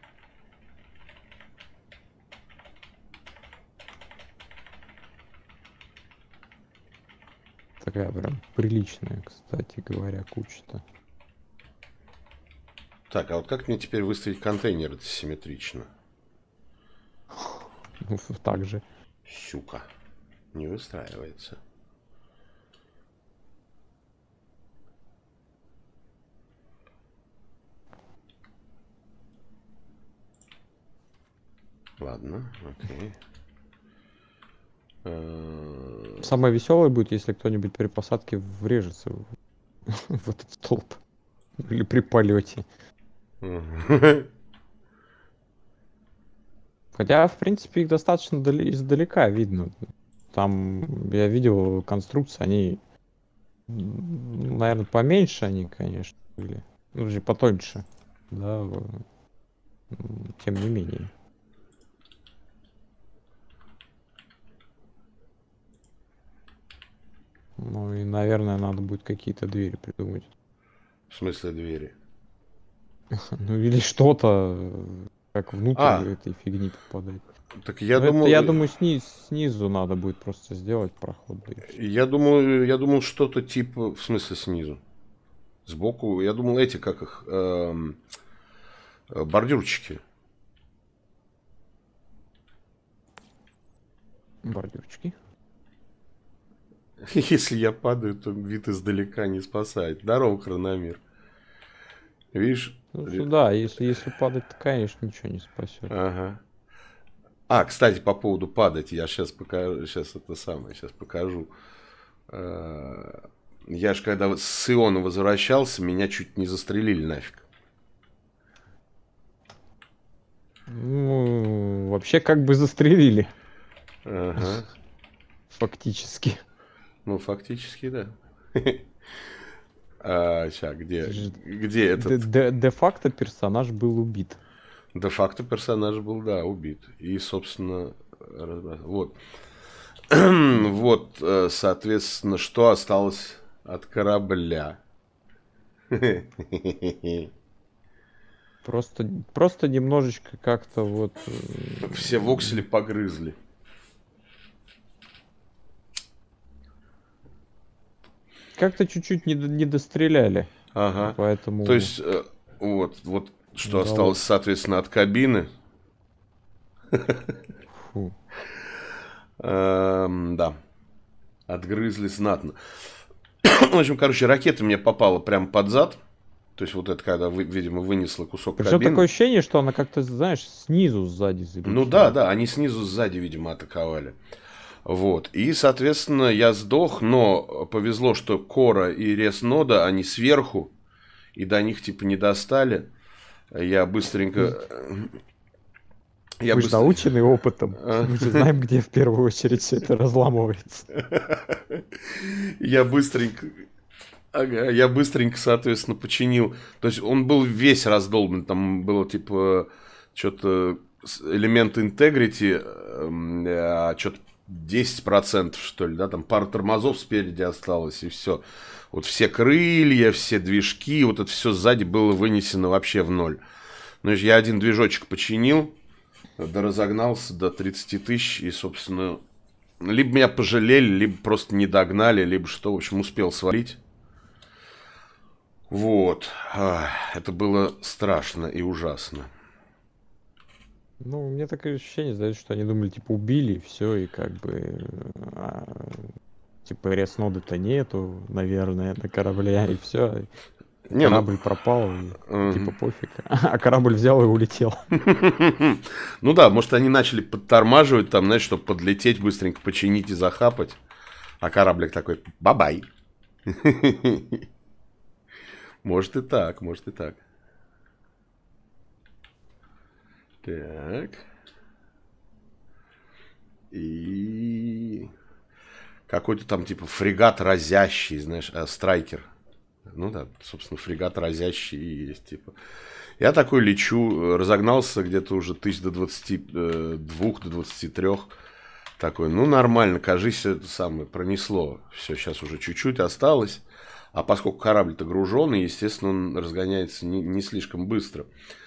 Такая прям приличная, кстати говоря, куча-то. Так, а вот как мне теперь выставить контейнер это симметрично? Ну, так же. Щука. Не выстраивается. Ладно, окей. Э, Самое веселое будет, если кто-нибудь при посадке врежется в, в этот столб. Или при полете. мгм. Хотя, в принципе, их достаточно дали- издалека видно. Там я видел конструкции, они, наверное, поменьше они, конечно, были. Ну, же потоньше. Да, в- м, тем не менее. Ну и, наверное, надо будет какие-то двери придумать. В смысле двери? Ну или что-то, э, как внутрь А, этой фигни попадать. так я Ну это, думал, я э, думаю, сниз, снизу надо будет просто сделать проход, да и все. я думал, я думал что-то типа, в смысле снизу, сбоку. Я думал эти, как их, эм, э, бордюрчики. Бордюрчики. Если я падаю, то вид издалека не спасает. Здорово, хрономер. Видишь? Ну Ре- сюда, если, если падать, то, конечно, ничего не спасет. Ага. А, кстати, по поводу падать, я сейчас покажу, сейчас это самое, сейчас покажу. Э, Я же когда вот с Иона возвращался, меня чуть не застрелили нафиг. Ну, вообще как бы застрелили, Ага. фактически. Ну, фактически, да. А, ща, где, Это же где де- этот? де- Де-факто персонаж был убит. Де-факто персонаж был, да, убит. И, собственно, разбра- вот. Вот, э, соответственно, что осталось от корабля. Просто, просто немножечко как-то вот... э, Все воксели погрызли. Как-то чуть-чуть не, д- не достреляли. Ага. То Поэтому есть, э, вот, вот не что осталось, удалось. соответственно, от кабины. Фу. Эм, да, отгрызли знатно. В общем, короче, ракета мне попала прямо под зад. То есть, вот это когда, вы, видимо, вынесла кусок Причем такое кабины. ощущение, что она как-то, знаешь, снизу сзади Ну да, залетела. да, они снизу сзади, видимо, атаковали. Вот. И, соответственно, я сдох, но повезло, что Кора и Реснода, они сверху, и до них, типа, не достали. Я быстренько... Я Мы же быстро... научены опытом. А, Мы же знаем, где в первую очередь все это разламывается. Я быстренько... Ага, я быстренько, соответственно, починил. То есть, он был весь раздолбан. Там было, типа, что-то... Элемент integrity, а, что-то десять процентов, что ли, да, там пара тормозов спереди осталось, и все. Вот все крылья, все движки, вот это все сзади было вынесено вообще в ноль. Ну, я один движочек починил, доразогнался до тридцати тысяч, и, собственно, либо меня пожалели, либо просто не догнали, либо что, в общем, успел свалить. Вот. Это было страшно и ужасно. Ну, у меня такое ощущение, знаешь, что они думали, типа, убили, и все, и как бы... а, типа, ресноды-то нету, наверное, на корабле, и все. Не, ну... Корабль пропал, и Мгм. типа пофиг. А корабль взял и улетел. Ну да, может, они начали подтормаживать там, знаешь, чтобы подлететь, быстренько починить и захапать. А кораблик такой, бабай. Может и так, может и так. Так. И... Какой-то там типа фрегат разящий, знаешь, а, страйкер. Ну да, собственно, фрегат разящий и есть, типа. Я такой лечу, разогнался где-то уже тысяч до двадцати двух, до двадцати трех. Такой, ну нормально, кажись, это самое, пронесло. Все, сейчас уже чуть-чуть осталось. А поскольку корабль-то груженный, естественно, он разгоняется не, не слишком быстро.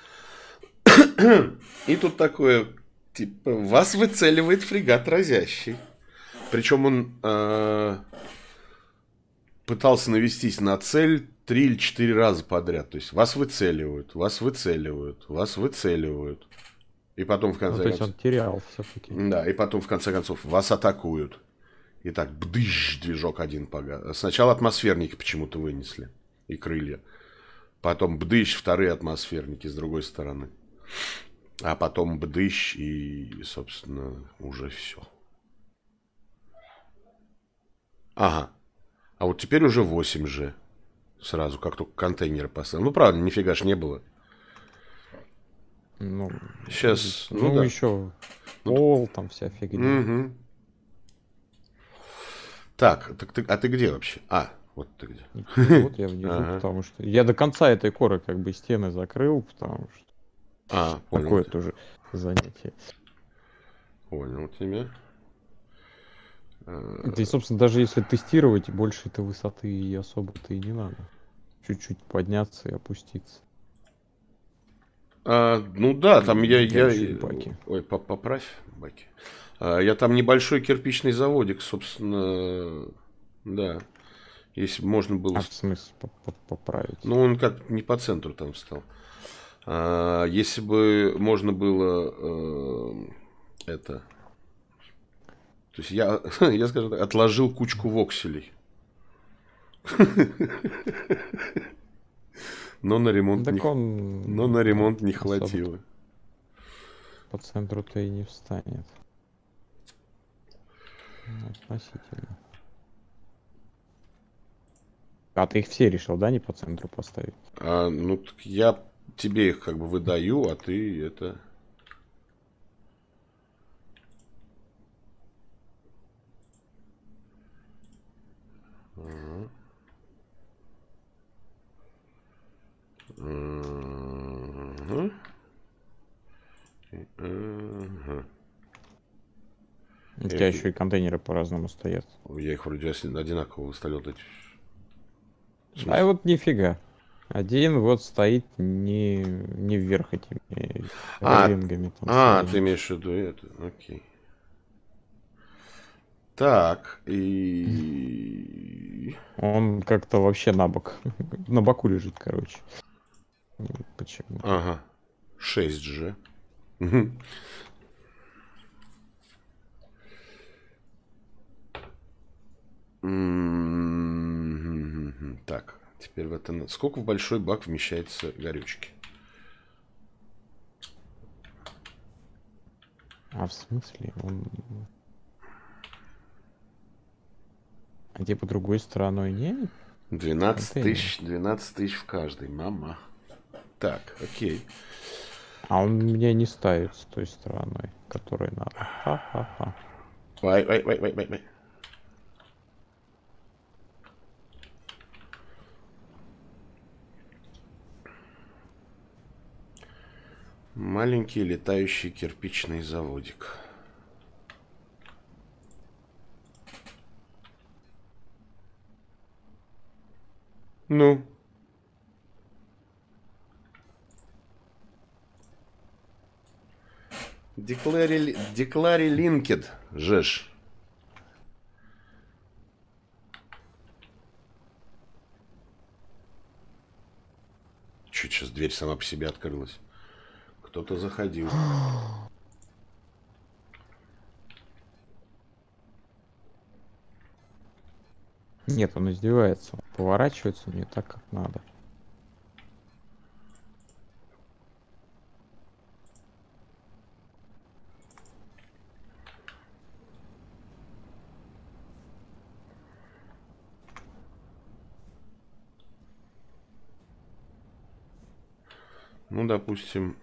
И тут такое, типа, вас выцеливает фрегат разящий. Причем он э, пытался навестись на цель три или четыре раза подряд. То есть вас выцеливают, вас выцеливают, вас выцеливают. И потом в Ну, конце то есть он концов... терял все-таки. Да, и потом в конце концов вас атакуют. И так, бдыщ, движок один погас. Сначала атмосферники почему-то вынесли. И крылья. Потом бдыщ, вторые атмосферники с другой стороны. А потом бдыщ и, собственно, уже все. Ага. А вот теперь уже восемь же. Сразу, как только контейнеры поставил. Ну, правда, нифига ж не было. Ну, Сейчас, ну ну да. еще Ну, пол, там вся фигня. угу. Так, так ты, а ты где вообще? А, вот ты где. Ну, вот я внизу, Ага. потому что я до конца этой коры как бы стены закрыл, потому что А, понял. такое тоже занятие. Понял тебя. Да и, собственно, даже если тестировать, больше этой высоты и особо-то и не надо. Чуть-чуть подняться и опуститься. А, ну да, там я, Я я... еще и баки. Ой, поправь, баки. А, я там небольшой кирпичный заводик, собственно, да. Если бы можно было... А в смысле поправить? Ну, он как не по центру там встал. А, если бы можно было э, это... То есть я, я, скажем так, отложил кучку вокселей. Но на ремонт, Так не, он но на ремонт не особо хватило. по центру-то и не встанет. Ну, относительно. А ты их все решил, да, не по центру поставить? А, ну, так я тебе их как бы выдаю, а ты это... Ага. Угу. Угу. У тебя еще и контейнеры по-разному стоят. Я их вроде одинаково выставлял. А и вот нифига. Один вот стоит не, не вверх этими а, рейлингами. Там а своими. ты имеешь в виду это? Окей. Так, и... Он как-то вообще на бок. На боку лежит, короче. Почему? Ага. шесть же. Так, теперь в это... Сколько в большой бак вмещается горючки? А в смысле? Он... А типа другой стороной нет? двенадцать тысяч, двенадцать тысяч в каждой, мама. Так, окей. А он мне не ставит с той стороной, которой надо. Ха-ха-ха. Вай, вай, вай, вай, вай, вай. Маленький летающий кирпичный заводик. Ну. Деклари, деклари линкед, жеш. Чуть сейчас дверь сама по себе открылась. Кто-то заходил. Нет, он издевается. Он поворачивается не так, как надо. Ну, допустим...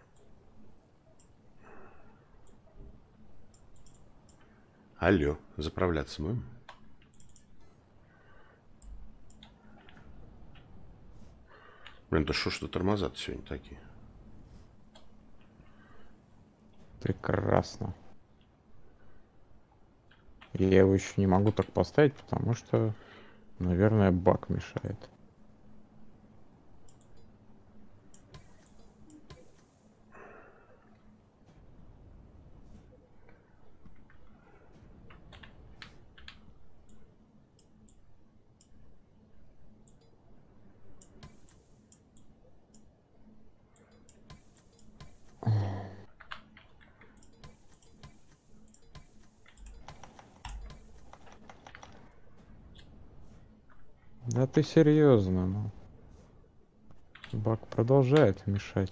Алло, заправляться мы? Блин, да что ж тормоза сегодня такие? Прекрасно. Я его еще не могу так поставить, потому что, наверное, баг мешает. Да ты серьезно, ну. Баг продолжает мешать.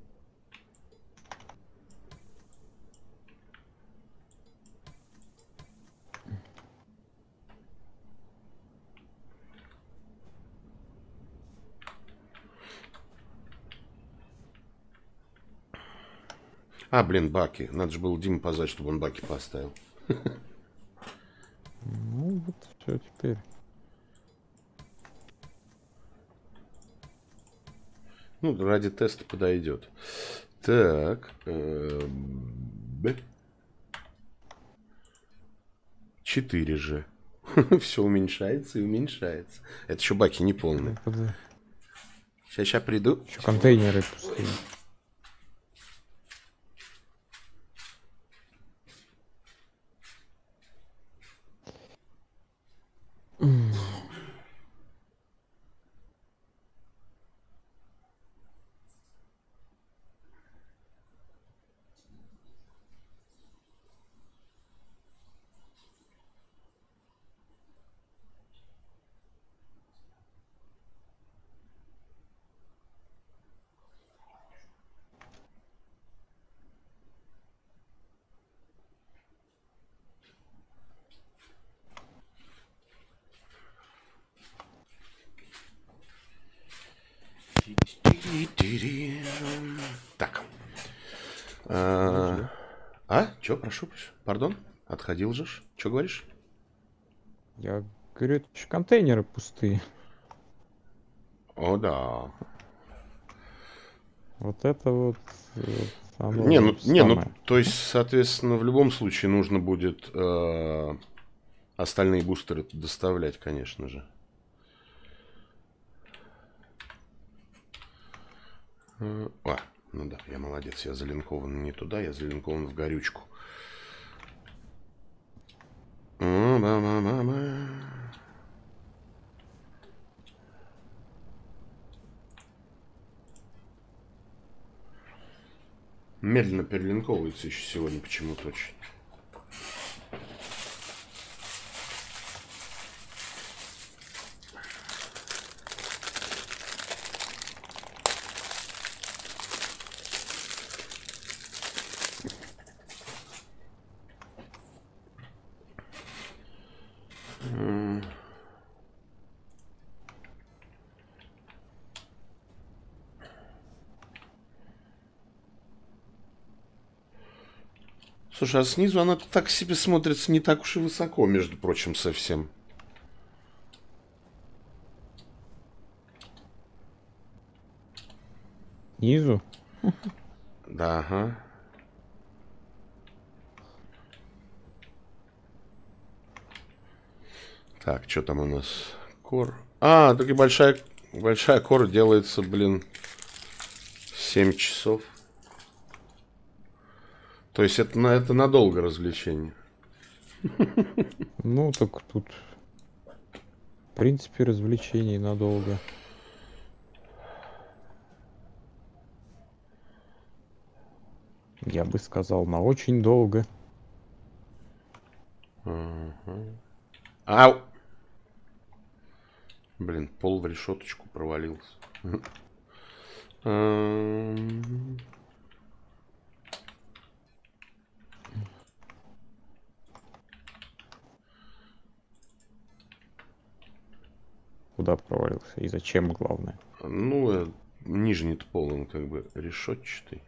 А, блин, баки. Надо же было Диму позвать, чтобы он баки поставил. Ну вот все теперь. Ну, ради теста подойдет. Так. четыре же. Все уменьшается и уменьшается. Это еще баки не полные. Сейчас, сейчас приду. Еще контейнеры пустые. Так. А, а? Че, прошу, пардон? Отходил же. Че говоришь? Я говорю, это еще контейнеры пустые. О, да. Вот это вот, вот оно Не, ну, не, ну, самое. то есть, соответственно, в любом случае нужно будет э, остальные бустеры доставлять, конечно же. Э, А, ну да, я молодец, я залинкован не туда, я залинкован в горючку. Ма-ма-ма-ма. Медленно перелинковывается еще сегодня почему-то очень. Слушай, а снизу она так себе смотрится не так уж и высоко, между прочим, совсем. Снизу? Да, ага. Так, что там у нас? Кор. А, так и большая, большая кор делается, блин, семь часов. То есть это, на, это надолго развлечение. Ну, так тут, в принципе, развлечений надолго. Я бы сказал, на очень долго. Ага. Ау! Блин, пол в решеточку провалился. Ам. Куда провалился и зачем, главное. Ну, э, нижний-то пол, он как бы решетчатый.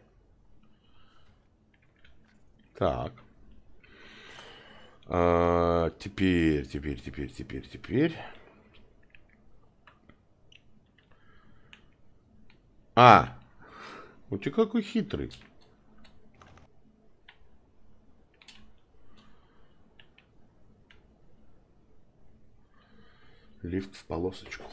Так. А, теперь, теперь, теперь, теперь, теперь. А! У тебя какой хитрый. Лифт в полосочку.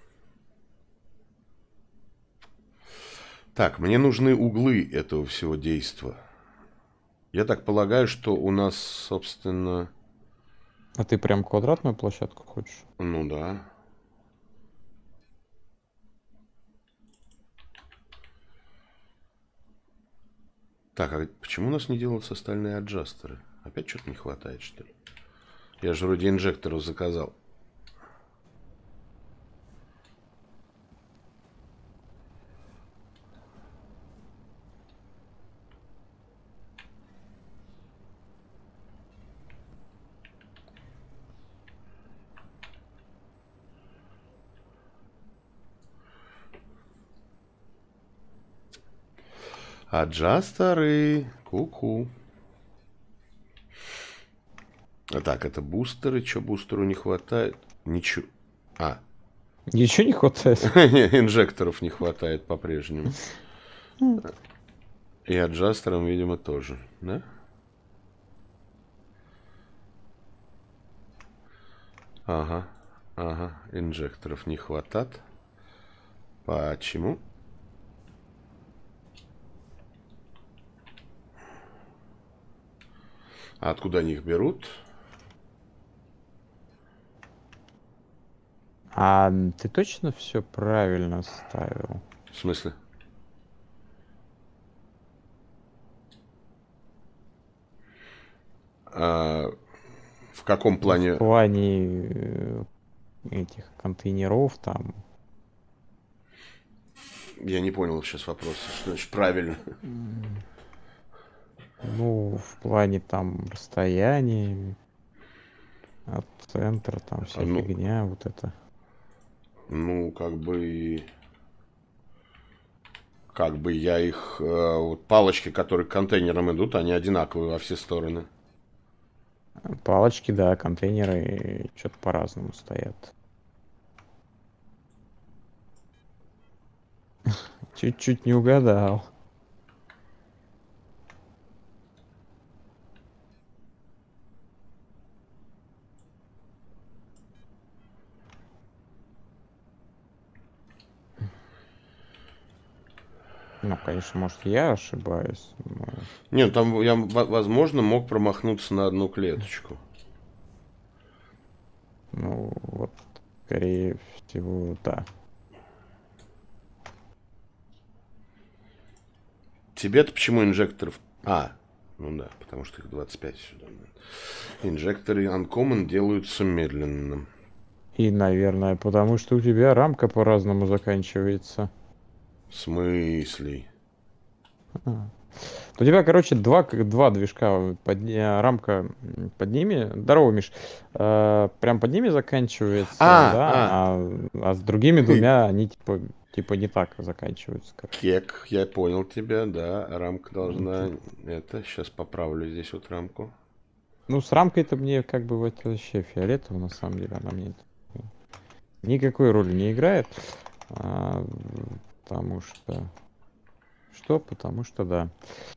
Так, мне нужны углы этого всего действа. Я так полагаю, что у нас, собственно... А ты прям квадратную площадку хочешь? Ну да. Так, а почему у нас не делаются остальные аджастеры? Опять что-то не хватает, что ли? Я же вроде инжекторов заказал. Аджастеры. Ку-ку. А так, это бустеры. Че бустеру не хватает? Ничего. А. Ничего не хватает. Инжекторов не хватает по-прежнему. И аджастерам, видимо, тоже. Да? Ага. Ага. Инжекторов не хватает. Почему? А откуда они их берут? А ты точно все правильно ставил? В смысле? А, в каком плане? В плане э, этих контейнеров там. Я не понял сейчас вопроса. Что значит правильно? Ну, в плане там расстояния от центра, там вся Ну, фигня, вот это. ну, как бы... Как бы я их... э, вот палочки, которые к контейнерам идут, они одинаковые во все стороны. Палочки, да, контейнеры что-то по-разному стоят. Чуть-чуть не угадал. Ну, конечно, может, я ошибаюсь. Но... Нет, там я, возможно, мог промахнуться на одну клеточку. Ну, вот, скорее всего, да. Тебе-то почему инжекторов... А, ну да, потому что их двадцать пять сюда. Инжекторы Uncommon делаются медленно. И, наверное, потому что у тебя рамка по-разному заканчивается. В смысле? А. У тебя, короче, два, два движка. Под, рамка под ними. Здорово, Миш. Э, прям под ними заканчивается, А, да, а. а, а с другими двумя они типа, типа не так заканчиваются. Короче. Кек, я понял тебя, да. Рамка должна... Это, сейчас поправлю здесь вот рамку. Ну, с рамкой-то мне как бы вот вообще фиолетово, на самом деле, она мне никакой роли не играет. А, потому что... Что? Потому что, да.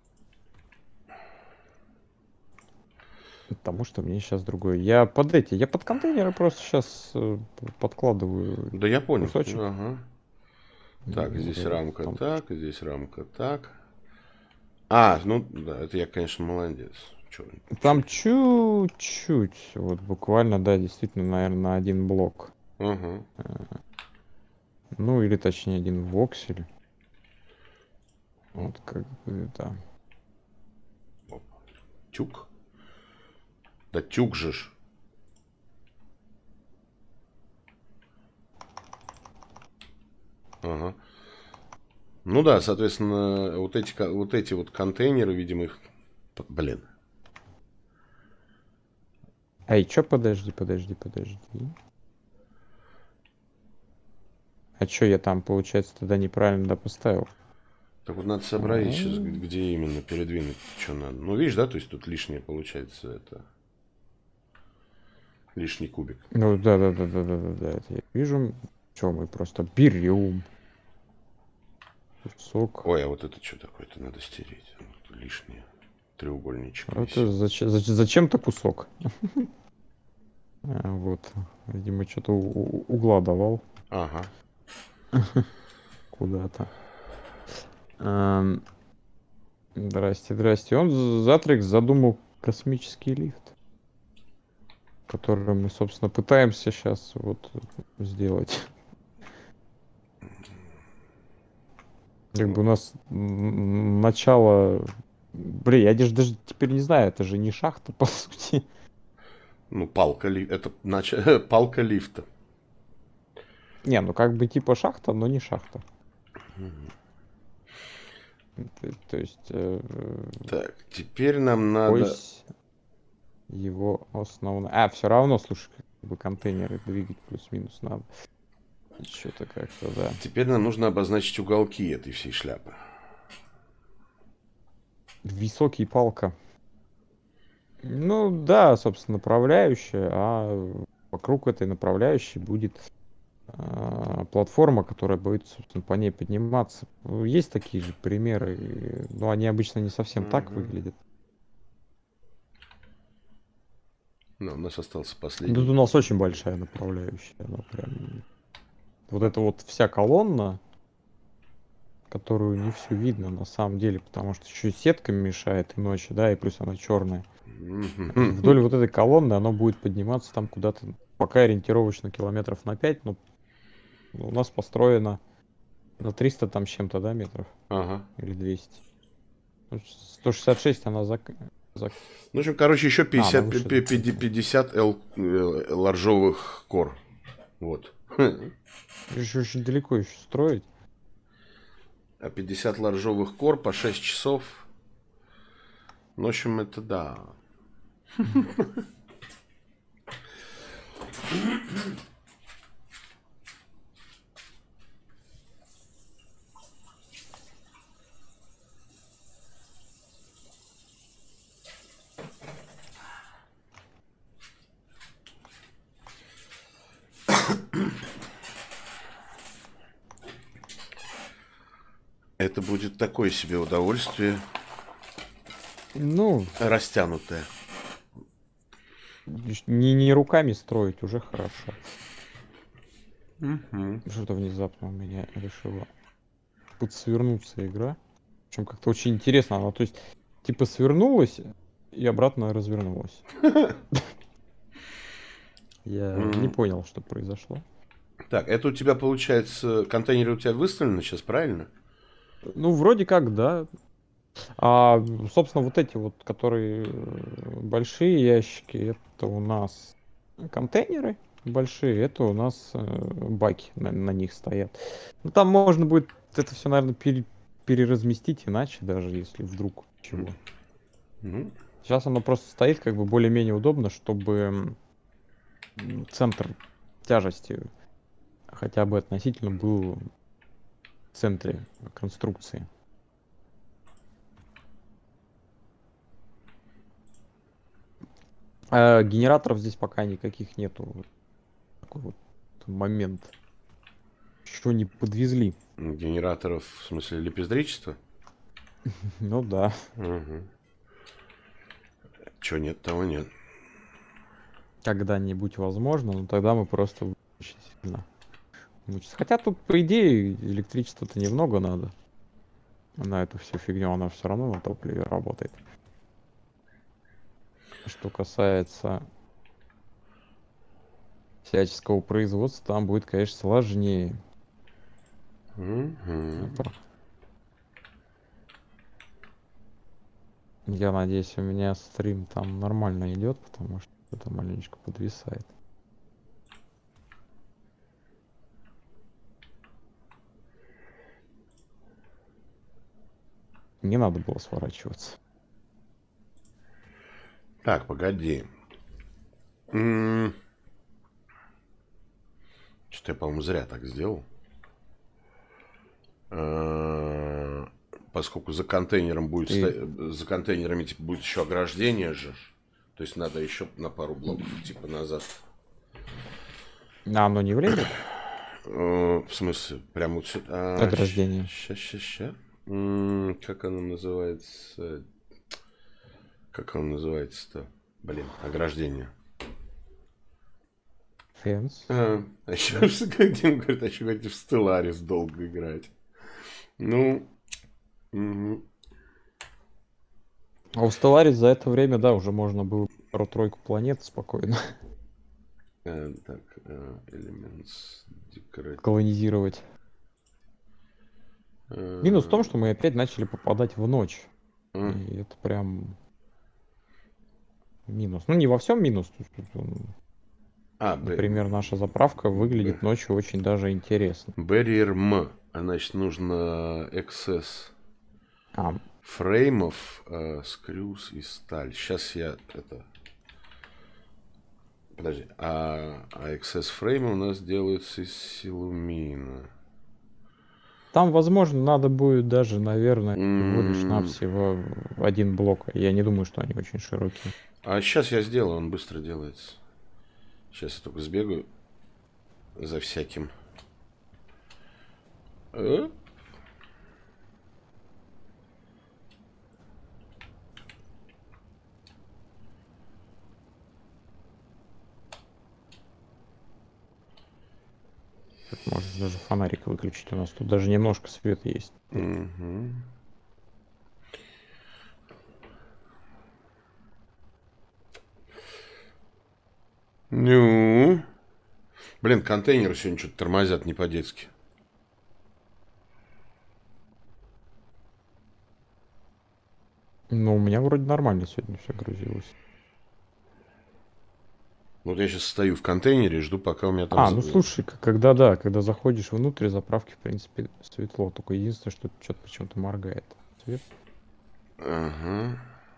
Потому что мне сейчас другое. Я под эти, я под контейнеры просто сейчас э, подкладываю. Да я понял. Кусочек. Ага. Так, здесь уже рамка там... так, здесь рамка так. А, ну да, это я, конечно, молодец. Чё, Там чё? чуть-чуть, вот буквально, да, действительно, наверное, на один блок. Угу. Ну, или точнее, один воксель. Вот как бы, да. Тюк. Да тюк же ж. Ага. Ну да, соответственно, вот эти вот, эти вот контейнеры, видимо, их... Блин. Эй, чё, подожди, подожди, подожди. А чё я там, получается, тогда неправильно да, поставил? Так вот надо сообразить сейчас, где именно передвинуть, что надо. Ну, видишь, да, то есть тут лишнее получается это... Лишний кубик. Ну, да-да-да-да-да-да, это я вижу. Чё, мы просто берем кусок. Ой, а вот это что такое-то надо стереть. Вот лишнее. Треугольничек. Это зачем, зачем-то кусок. Вот. Видимо, что-то угла давал. Ага. Куда-то. Здрасте, здрасте. Он, Затрекс, задумал космический лифт, который мы, собственно, пытаемся сейчас вот сделать. Как бы у нас начало... Блин, я даже, даже теперь не знаю, это же не шахта, по сути. Ну, палка лифта. Это нач... палка лифта. Не, ну как бы типа шахта, но не шахта. То, то есть... Э, так, теперь нам надо... Его основное... А, все равно, слушай, как бы контейнеры двигать плюс-минус надо. Что-то как-то, да. Теперь нам нужно обозначить уголки этой всей шляпы. Высокий палка. Ну да, собственно, направляющая, а вокруг этой направляющей будет э, платформа, которая будет, собственно, по ней подниматься. Есть такие же примеры, но они обычно не совсем mm-hmm. так выглядят. Ну, у нас остался последний. Тут у нас очень большая направляющая. Она прям... Вот это вот вся колонна, которую не все видно на самом деле, потому что еще и сетка мешает и ночи, да, и плюс она черная. Mm-hmm. Вдоль вот этой колонны оно будет подниматься там куда-то, пока ориентировочно километров на пять, но у нас построено на триста там с чем-то, да, метров? Ага. Или двести. сто шестьдесят шесть она за... за... Ну, в общем, короче, еще пятьдесят, а, пятьдесят эл, ларжовых кор. Вот. Еще очень далеко еще строить. А пятьдесят ларжовых кор по шесть часов. Ну, в общем, это да. Это будет такое себе удовольствие. Ну, Растянутое. не, не руками строить уже хорошо. Угу. Что-то внезапно у меня решила подсвернуться игра. Причем как-то очень интересно. Она, то есть, типа свернулась и обратно развернулась. Я не понял, что произошло. Так, это у тебя получается, контейнеры у тебя выставлены сейчас, правильно? Ну, вроде как, да. А, собственно, вот эти вот, которые э, большие ящики, это у нас контейнеры большие, это у нас э, баки на, на них стоят. Ну, там можно будет это все, наверное, пере, переразместить иначе, даже если вдруг чего. Ну, Сейчас оно просто стоит как бы более-менее удобно, чтобы м, центр тяжести хотя бы относительно был в центре конструкции. А генераторов здесь пока никаких нету. Такой вот момент. Еще не подвезли. генераторов, в смысле, лепездричества? Ну да. Угу. Чего нет, того нет. Когда-нибудь возможно, но тогда мы просто очень сильно мучиться. Хотя тут, по идее, электричества-то немного надо. На эту всю фигню она все равно на топливе работает. Что касается всяческого производства, там будет, конечно, сложнее. Угу. Это... Я надеюсь, у меня стрим там нормально идет, потому что это маленечко подвисает. Не надо было сворачиваться. Так, погоди. М-м- Что-то я, по-моему, зря так сделал. А, Поскольку за контейнером будет Ты- сто- за контейнерами типа будет еще ограждение же. То есть надо еще на пару блоков типа назад. А оно не влезет? Э, В смысле, прям вот сюда. Ограждение. Ща, ща, ща. Как оно называется? Как оно называется-то? Блин, ограждение. Фенс. А, а еще, как Дима говорит, а еще хотите в Stellaris долго играть. Ну, мгм. А у Stellaris за это время, да, уже можно было пару-тройку планет спокойно Э, так, э, Elements Decorative. колонизировать. Э, Минус в том, что мы опять начали попадать в ночь. м. И это прям минус. Ну, не во всем минус. То есть, он, А, Б- например, наша заправка выглядит ночью очень даже интересно. Barrier M. А значит, нужно Excess А, фреймов, э, скрюс и сталь. Сейчас я это... Подожди. А, а Excess фреймы у нас делаются из силумина. там, возможно, надо будет даже, наверное, всего лишь М. навсего один блок. Я не думаю, что они очень широкие. А сейчас я сделаю, он быстро делается. Сейчас я только сбегаю за всяким. Э? Так, можешь даже фонарик выключить. У нас тут даже немножко света есть. Мгм. Ну, блин, контейнеры сегодня что-то тормозят не по-детски. Ну, у меня вроде нормально сегодня все грузилось. Вот я сейчас стою в контейнере и жду, пока у меня там... А, за- ну слушай, к- когда да, когда заходишь внутрь заправки, в принципе, светло. Только единственное, что что-то почему-то моргает свет. Ага.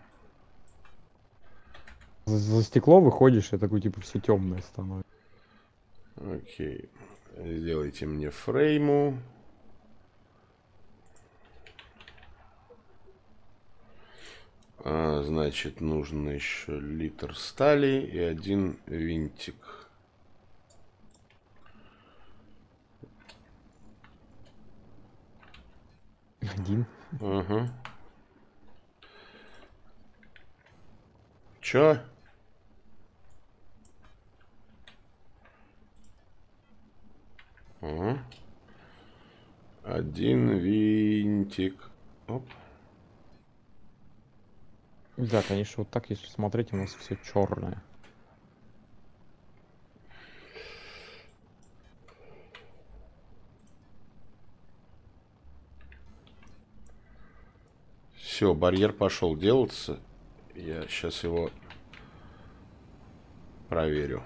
За, за стекло выходишь, и такой типа все темное становится. Окей. Сделайте мне фрейму. А, значит, нужно еще литр стали и один винтик. Один. Ага. Чё? Ага. Один винтик. Оп. Да, конечно, вот так, если смотреть, у нас все черное. Все, барьер пошел делаться. Я сейчас его проверю.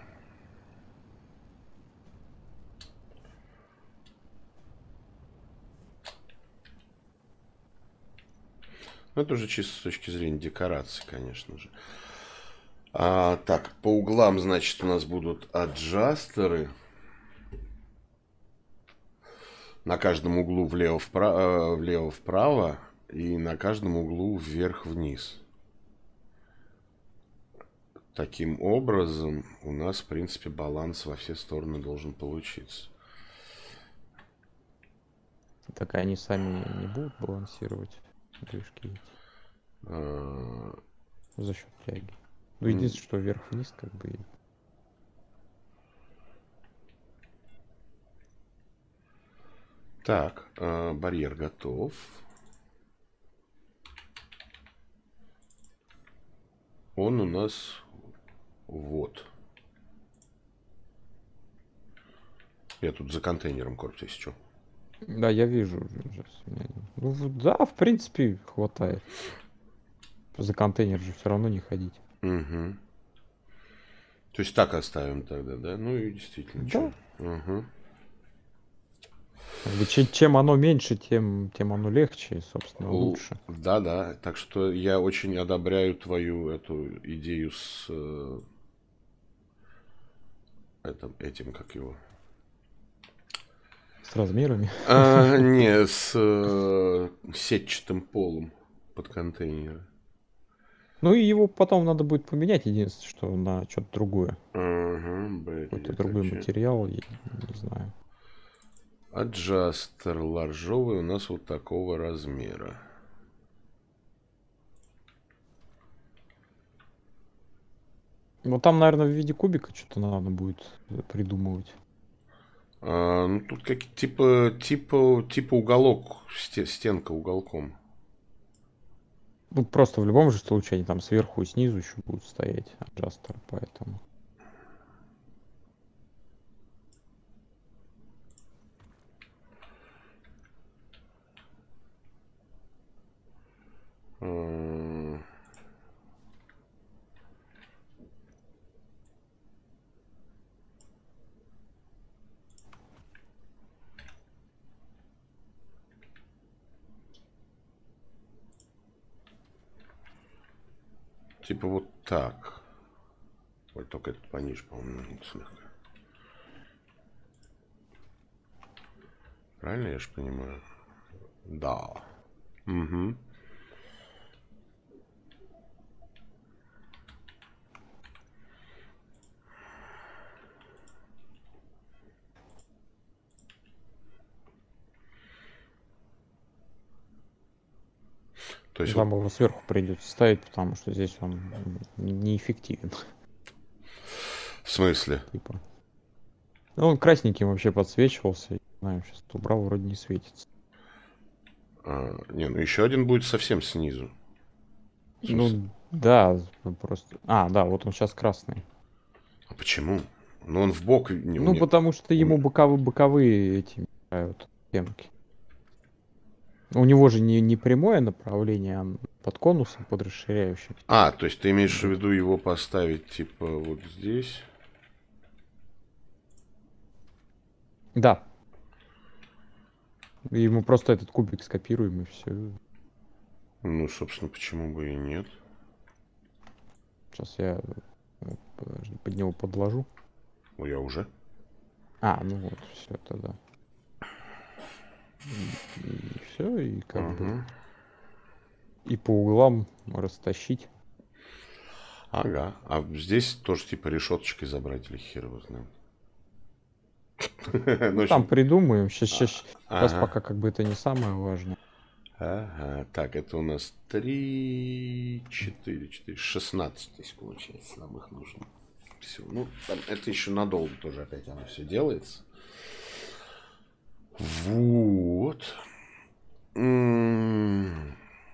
Ну, это уже чисто с точки зрения декорации, конечно же. А, так, по углам, значит, у нас будут аджастеры. На каждом углу влево-вправо, влево-вправо и на каждом углу вверх-вниз. Таким образом, у нас, в принципе, баланс во все стороны должен получиться. Так они сами не будут балансировать движки эти А, за счет тяги. Ну, единственное, что вверх-вниз, как бы. Так, а, барьер готов. Он у нас вот. Я тут за контейнером корпус, если что. Да, я вижу. Ну, да, в принципе, хватает. За контейнер же все равно не ходить. Угу. То есть так оставим тогда, да? Ну и действительно, да. что? Угу. Как бы, чем, чем оно меньше, тем, тем оно легче, собственно, лучше. Да, да. Так что я очень одобряю твою эту идею с э, этим, этим, как его. С размерами? А, не, с э, сетчатым полом под контейнеры. Ну и его потом надо будет поменять, единственное, что на что-то другое. Ага, какой-то другой материал, я не знаю. Аджастер ларжовый у нас вот такого размера. Ну там, наверное, в виде кубика что-то надо будет придумывать. А, ну тут как типа типа типа уголок, стенка уголком. Ну просто в любом же случае они там сверху и снизу еще будут стоять аджастер, поэтому. А... Типа вот так. Ой, только этот пониже, по-моему, слегка. Правильно я же понимаю? Да. Угу. То есть там вот... его сверху придется ставить, потому что здесь он неэффективен. В смысле? Типа. Ну, он красненьким вообще подсвечивался. Не знаю, сейчас убрал, вроде не светится. А, не, ну еще один будет совсем снизу. Ну, да, просто... А, да, вот он сейчас красный. А почему? Ну, он в бок... Не, ну, нет. потому что ему боковые, боковые эти мешают стенки. У него же не, не прямое направление, а под конусом, под расширяющим. А, то есть ты имеешь в виду его поставить, типа, вот здесь? Да. И ему просто этот кубик скопируем, и все. Ну, собственно, почему бы и нет? Сейчас я подожди, под него подложу. Ну, я уже. А, ну вот, все тогда. И, и все, и как uh-huh. бы. И по углам растащить. Ага. А здесь тоже типа решеточкой забрать или хер его знает. Ну, там придумаем. Сейчас, сейчас, сейчас пока как бы это не самое важное. Ага, так, это у нас три, четыре, четыре, шестнадцать здесь получается, нам их нужно. Все, ну, там, это еще надолго тоже опять оно все делается. Вот. М-м-м.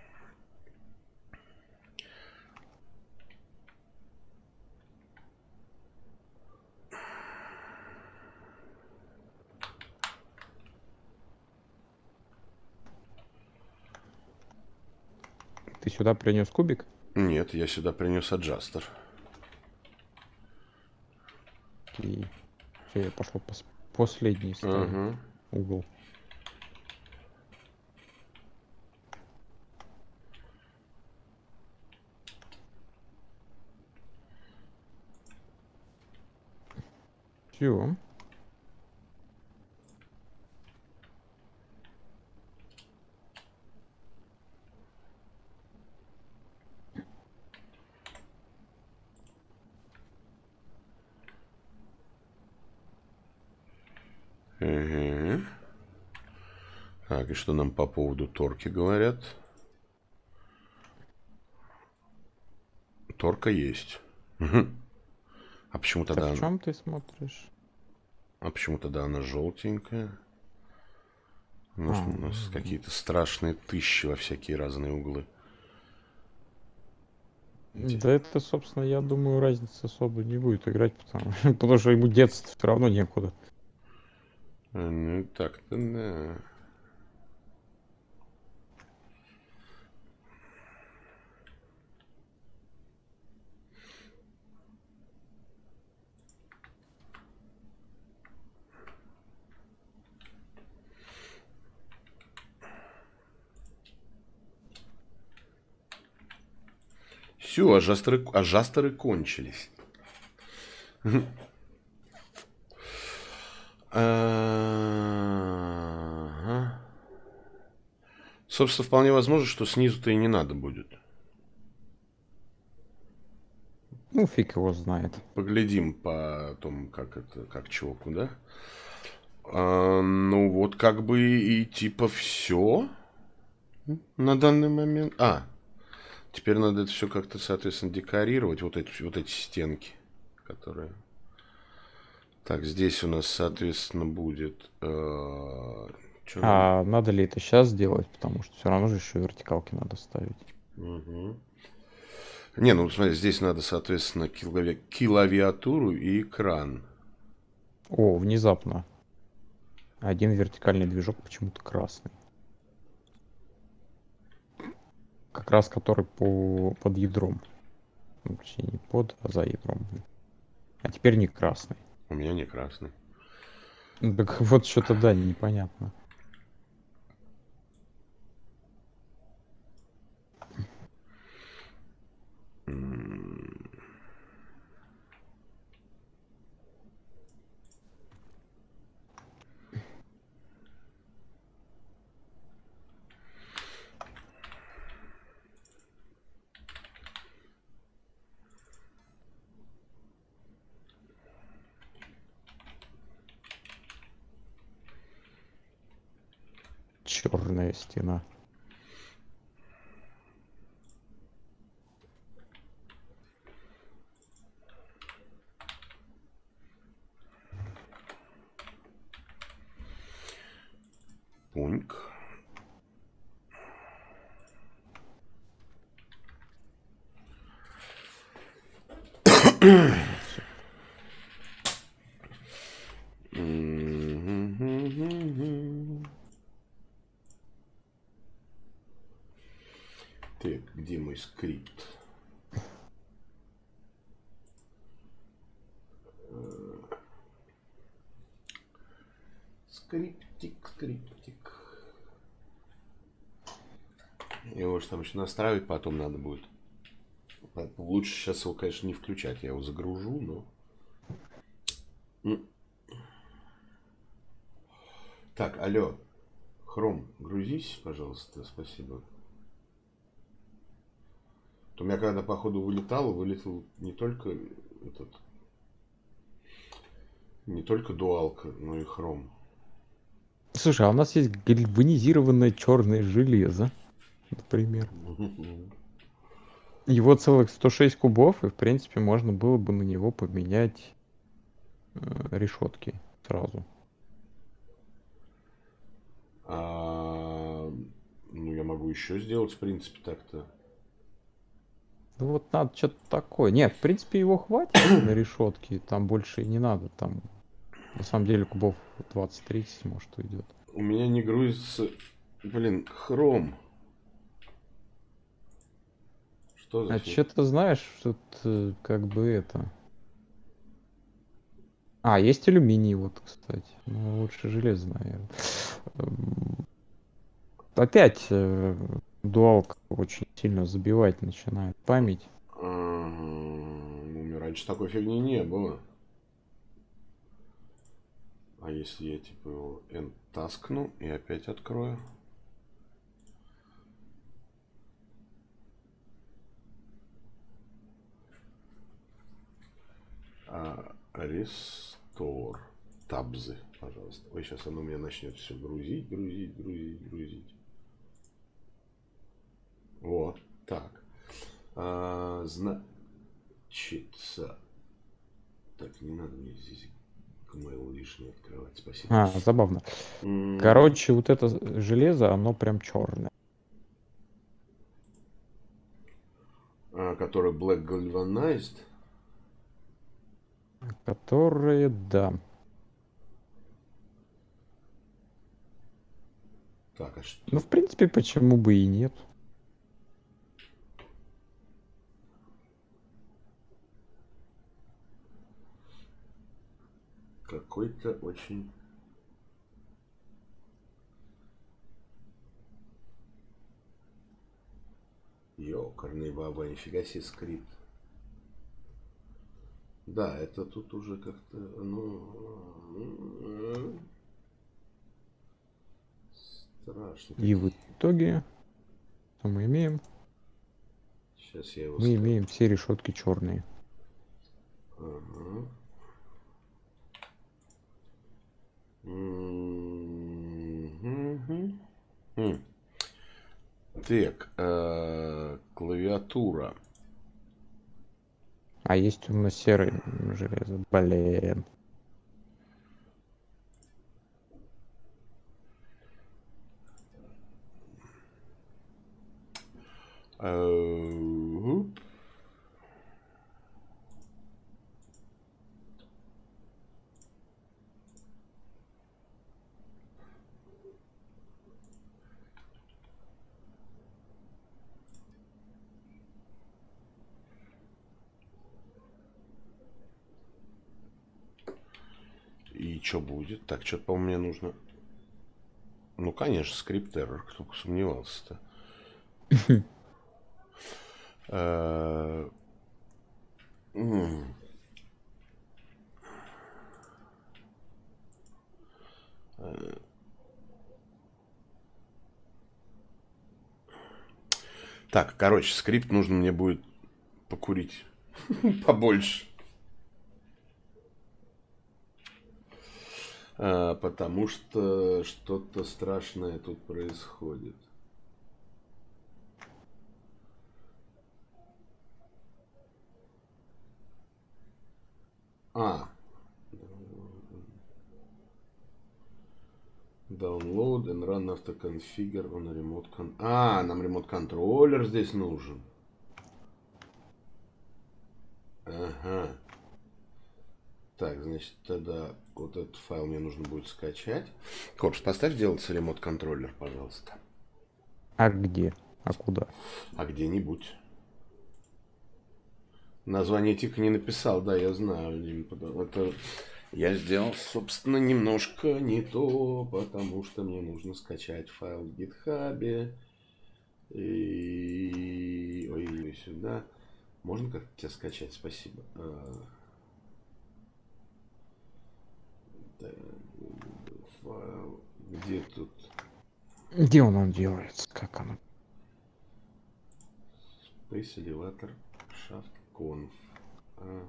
Ты сюда принес кубик? Нет, я сюда принес аджастер. И все, я пошел пос последний ставить Ага. угол. Все. Ага. Так, и что нам по поводу торки говорят? Торка есть. Угу. А почему Так тогда в она... чем ты смотришь? А почему тогда она желтенькая? У нас, А, у нас ну, какие-то страшные тыщи во всякие разные углы. да это, собственно, я думаю, разницы особо не будет играть, потому, потому что ему деться все равно некуда. А, ну так-то да. Все, ажастеры, ажастеры кончились. Ага. Собственно, вполне возможно, что снизу-то и не надо будет. Ну, фиг его знает. Поглядим по тому, как это, как чего, куда. А, ну, вот как бы и типа все на данный момент. А, теперь надо это все как-то, соответственно, декорировать. Вот эти, вот эти стенки, которые... Так, здесь у нас, соответственно, будет... Э, что нам... А надо ли это сейчас делать? Потому что все равно же еще вертикалки надо ставить. Угу. Не, ну смотри, здесь надо, соответственно, килови... киловиатуру и экран. О, внезапно. Один вертикальный движок почему-то красный. Как раз который по... под ядром. Ну, точнее, не под, а за ядром. А теперь не красный. У меня не красный. Ну, так вот что-то да, непонятно. Черная стена. Пуньк. Так, где мой скрипт? Скриптик, скриптик. Его же там еще настраивать потом надо будет. Лучше сейчас его, конечно, не включать. Я его загружу, но... Так, алло. Хром, грузись, пожалуйста, спасибо. То у меня когда, походу, вылетало, вылетел не только этот... Не только дуалка, но и хром. Слушай, а у нас есть гальванизированное черное железо, например. Его целых сто шесть кубов, и в принципе можно было бы на него поменять э, решетки сразу. А, ну, я могу еще сделать, в принципе, так-то. Ну вот надо что-то такое. Нет, в принципе его хватит на решетки, там больше и не надо. Там на самом деле кубов двадцать-тридцать может уйдет. У меня не грузится, блин, хром. Что за А фиг? что-то знаешь, тут э, как бы это... А, есть алюминий вот, кстати. Ну, лучше железо, наверное. Эм, Опять э, дуалка очень сильно забивать начинает память. Ага. Ну, у меня раньше такой фигни не было. А если я типа его энтаскну и опять открою? А, рестор. Табзы, пожалуйста. Ой, сейчас оно у меня начнет все грузить, грузить, грузить, грузить. Вот, так. А, значится. Так, не надо мне здесь Gmail лишний открывать, спасибо. А, забавно. М, Короче, вот это железо, оно прям черное. а, который Black Galvanized. Которые, да. Так, а что? Ну, в принципе, почему бы и нет? Какой-то очень... Ёкарный баба, нифига себе скрипт. Да, это тут уже как-то, ну, страшно. И в итоге, что мы имеем? Сейчас я его Мы ставлю. имеем все решетки черные. Ага. Мгм. М. Так, э, клавиатура. А есть темно-серое железо. Блин. Э, гуп. И что будет? Так, что-то, по-моему, мне нужно... Ну, конечно, скрипт error, кто бы сомневался-то. Э, м. Э, Так, короче, скрипт нужно мне будет покурить побольше. А, потому что что-то страшное тут происходит. А. Download and run autoconfigure on remote con... А, нам ремонт контроллер здесь нужен. Ага. Так, значит, тогда вот этот файл мне нужно будет скачать. Корпус, поставь делаться ремонт контроллер, пожалуйста. А где? А куда? А где-нибудь. Название тика не написал, да, я знаю. Это я сделал, собственно, немножко не то, потому что мне нужно скачать файл в гитхабе. И... Ой, сюда. Можно как-то тебя скачать? Спасибо. Файл. Где тут? Где он, он делается? Как оно? Space Elevator Shaft Conf. А.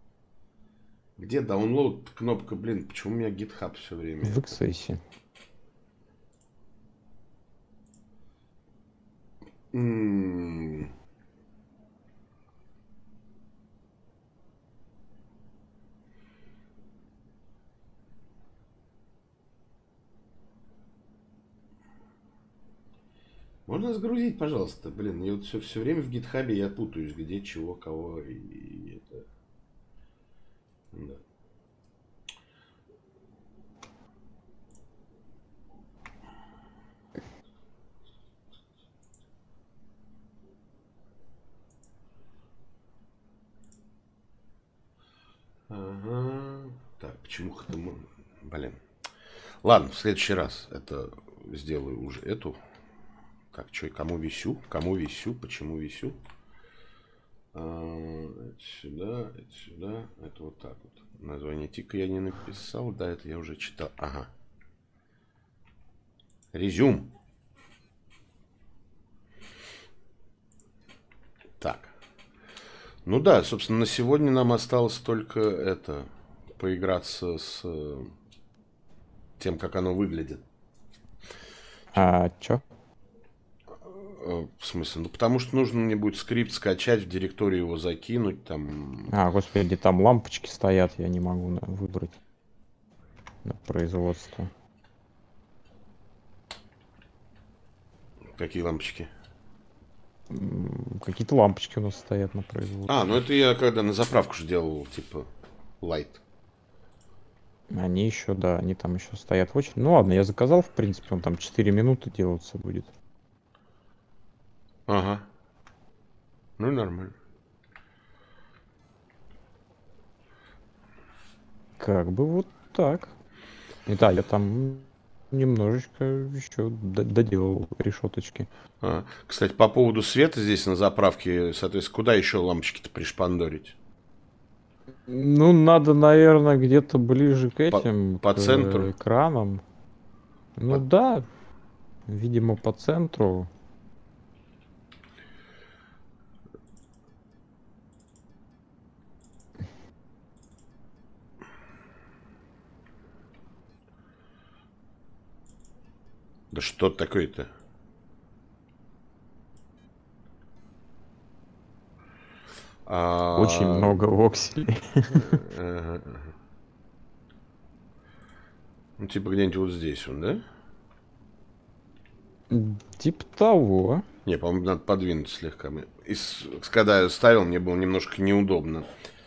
Где download кнопка, блин, почему у меня GitHub все время? В Xs. М. Можно загрузить, пожалуйста. Блин, я вот все, все время в гитхабе я путаюсь, где, чего, кого и, и это. Да. Ага. Так, почему html? Блин. Ладно, в следующий раз это сделаю уже эту. Так, что, кому висю? Кому висю? Почему висю? А, это сюда, это сюда, это вот так вот. Название тика я не написал, да, это я уже читал. Ага. Резюм. Так. Ну да, собственно, на сегодня нам осталось только это, поиграться с тем, как оно выглядит. А чё? В смысле? Ну, потому что нужно мне будет скрипт скачать, в директорию его закинуть, там... А, господи, там лампочки стоят, я не могу на- выбрать на производство. Какие лампочки? М, Какие-то лампочки у нас стоят на производстве. А, ну это я когда на заправку же делал, типа, лайт. Они еще, да, они там еще стоят в очереди. Ну ладно, я заказал, в принципе, он там четыре минуты делаться будет. Ага. Ну, нормально. Как бы вот так. И да, я там немножечко еще д- доделал решеточки. А, кстати, по поводу света здесь на заправке, соответственно, куда еще лампочки-то пришпандорить? Ну, надо, наверное, где-то ближе к По, этим, по к центру? экранам. Ну По- да, видимо, по центру. Да что такое-то? Очень А, много вокселей. ага, ага. Ну, типа где-нибудь вот здесь он, да? Типа того. Не, по-моему, надо подвинуть слегка. И с- когда я ставил, мне было немножко неудобно.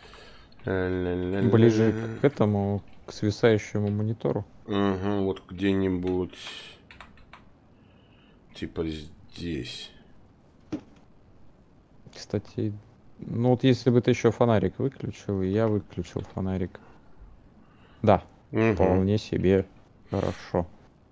Ближе к этому, к свисающему монитору. Угу, вот где-нибудь типа здесь. Кстати, ну вот если бы ты еще фонарик выключил, и я выключил фонарик. Да, Угу. вполне себе хорошо.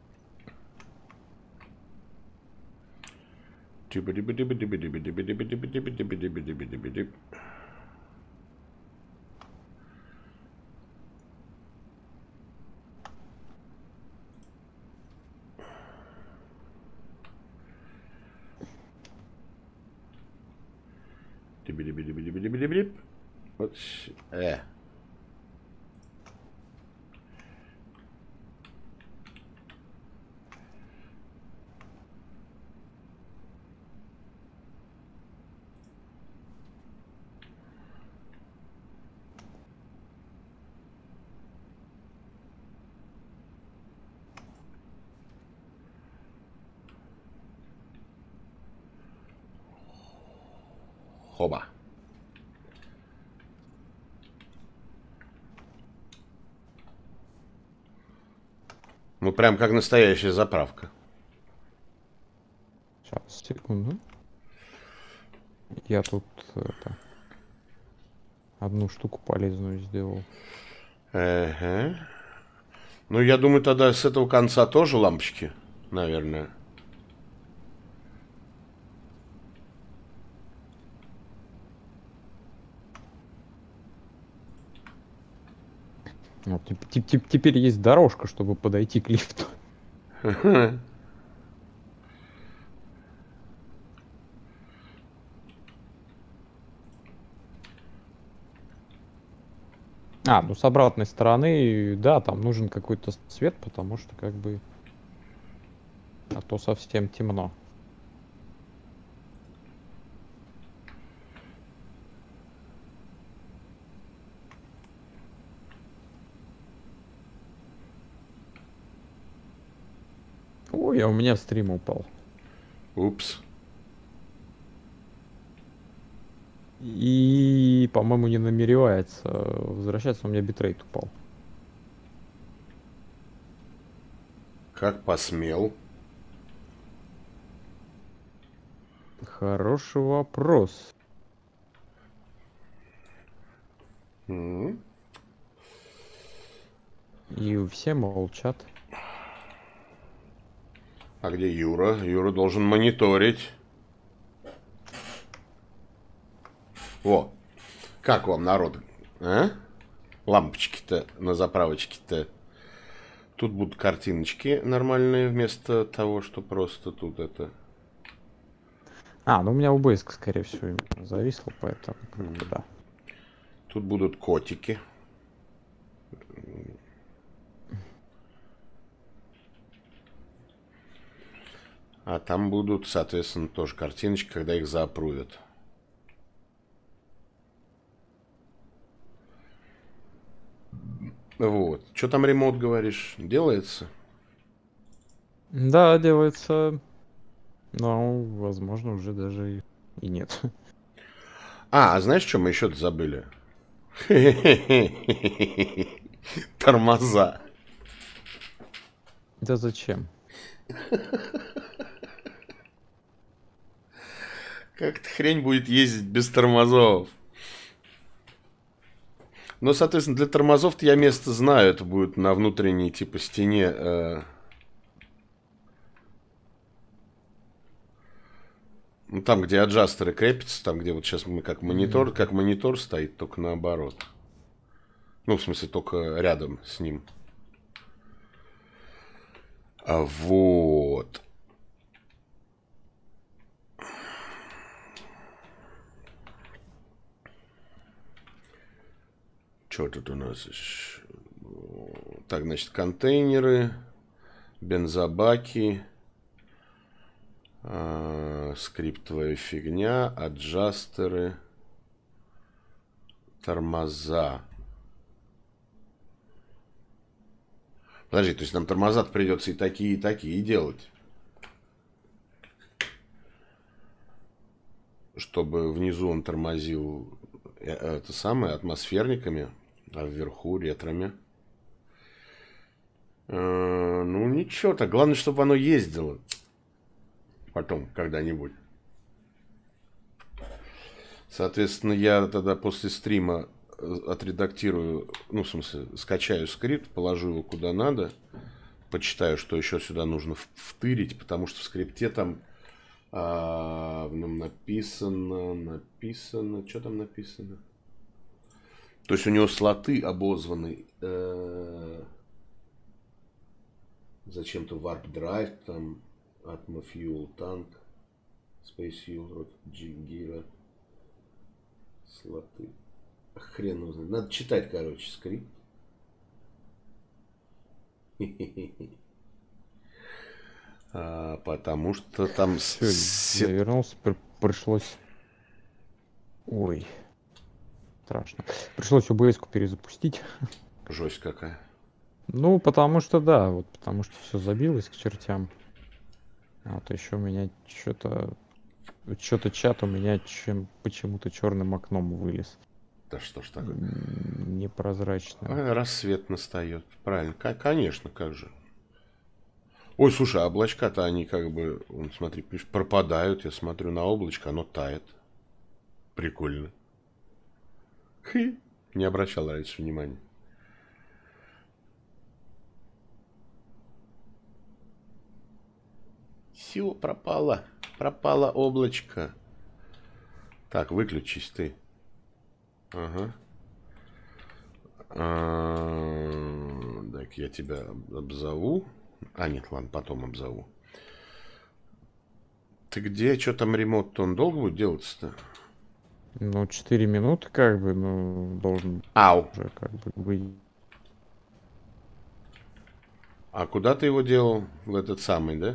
Вот, э. Хоба. Ну, прям как настоящая заправка. Сейчас, секунду. Я тут это, одну штуку полезную сделал. Ага. Ну, я думаю, тогда с этого конца тоже лампочки, наверное. Вот, теп- теп- теп- теперь есть дорожка, чтобы подойти к лифту. А, ну с обратной стороны, да, там нужен какой-то свет, потому что как бы... А то совсем темно. Ой, а у меня стрим упал. Упс. И, по-моему, не намеревается возвращаться, у меня битрейт упал. Как посмел? Хороший вопрос. Mm-hmm. И все молчат. А где Юра? Юра должен мониторить. Во. Как вам, народ? А? Лампочки-то на заправочке-то. Тут будут картиночки нормальные вместо того, что просто тут это. А, ну у меня о бэ эс, скорее всего, зависло, поэтому mm. да. Тут будут котики. А там будут, соответственно, тоже картиночки, когда их заапрувят. Вот. Что там ремонт, говоришь, делается? Да, делается. Но, возможно, уже даже и нет. А, а знаешь, что мы еще-то забыли? Тормоза. Да зачем? Как-то хрень будет ездить без тормозов. Но, соответственно, для тормозов-то я место знаю. Это будет на внутренней, типа, стене. Э... Ну, там, где аджастеры крепятся, там, где вот сейчас мы как монитор, mm-hmm. как монитор стоит, только наоборот. Ну, в смысле, только рядом с ним. А вот. Что тут у нас еще? Так, значит, контейнеры, бензобаки, э, скриптовая фигня, аджастеры, тормоза. Подожди, то есть нам тормоза придется и такие, и такие делать. Чтобы внизу он тормозил это самое атмосферниками, а вверху ретрами. Э, ну ничего так. Главное, чтобы оно ездило. Потом, когда-нибудь. Соответственно, я тогда после стрима отредактирую, ну, в смысле, скачаю скрипт, положу его куда надо, почитаю, что еще сюда нужно втырить, потому что в скрипте там а, в нем написано, написано, что там написано? То есть у него слоты обозваны э, зачем-то Warp Drive, там Atmo Fuel Tank, Space Fuel, G-Gira, слоты. Хрен узнает. Надо читать, короче, скрипт. А, потому что там... Все, с... я вернулся, при пришлось... Ой, страшно. Пришлось о бэ эс-ку перезапустить. Жесть какая. Ну, потому что, да, вот потому что все забилось к чертям. А вот еще у меня что-то... Что-то чат у меня чем почему-то черным окном вылез. Да что ж такое? Непрозрачно. А, рассвет настает. Правильно. К конечно, как же. Ой, слушай, а облачка-то они как бы, вон, смотри, пропадают. Я смотрю на облачко, оно тает. Прикольно. Хы. Не обращал раньше внимания. Все, пропало. Пропало облачко. Так, выключись ты. Ага. А, так, я тебя обзову. А, нет, ладно, потом обзову. Ты где? Что там ремонт-то? Он долго будет делаться-то? Ну, четыре минуты, как бы, ну, должен Ау. уже как бы выйти. А куда ты его делал? В этот самый, да?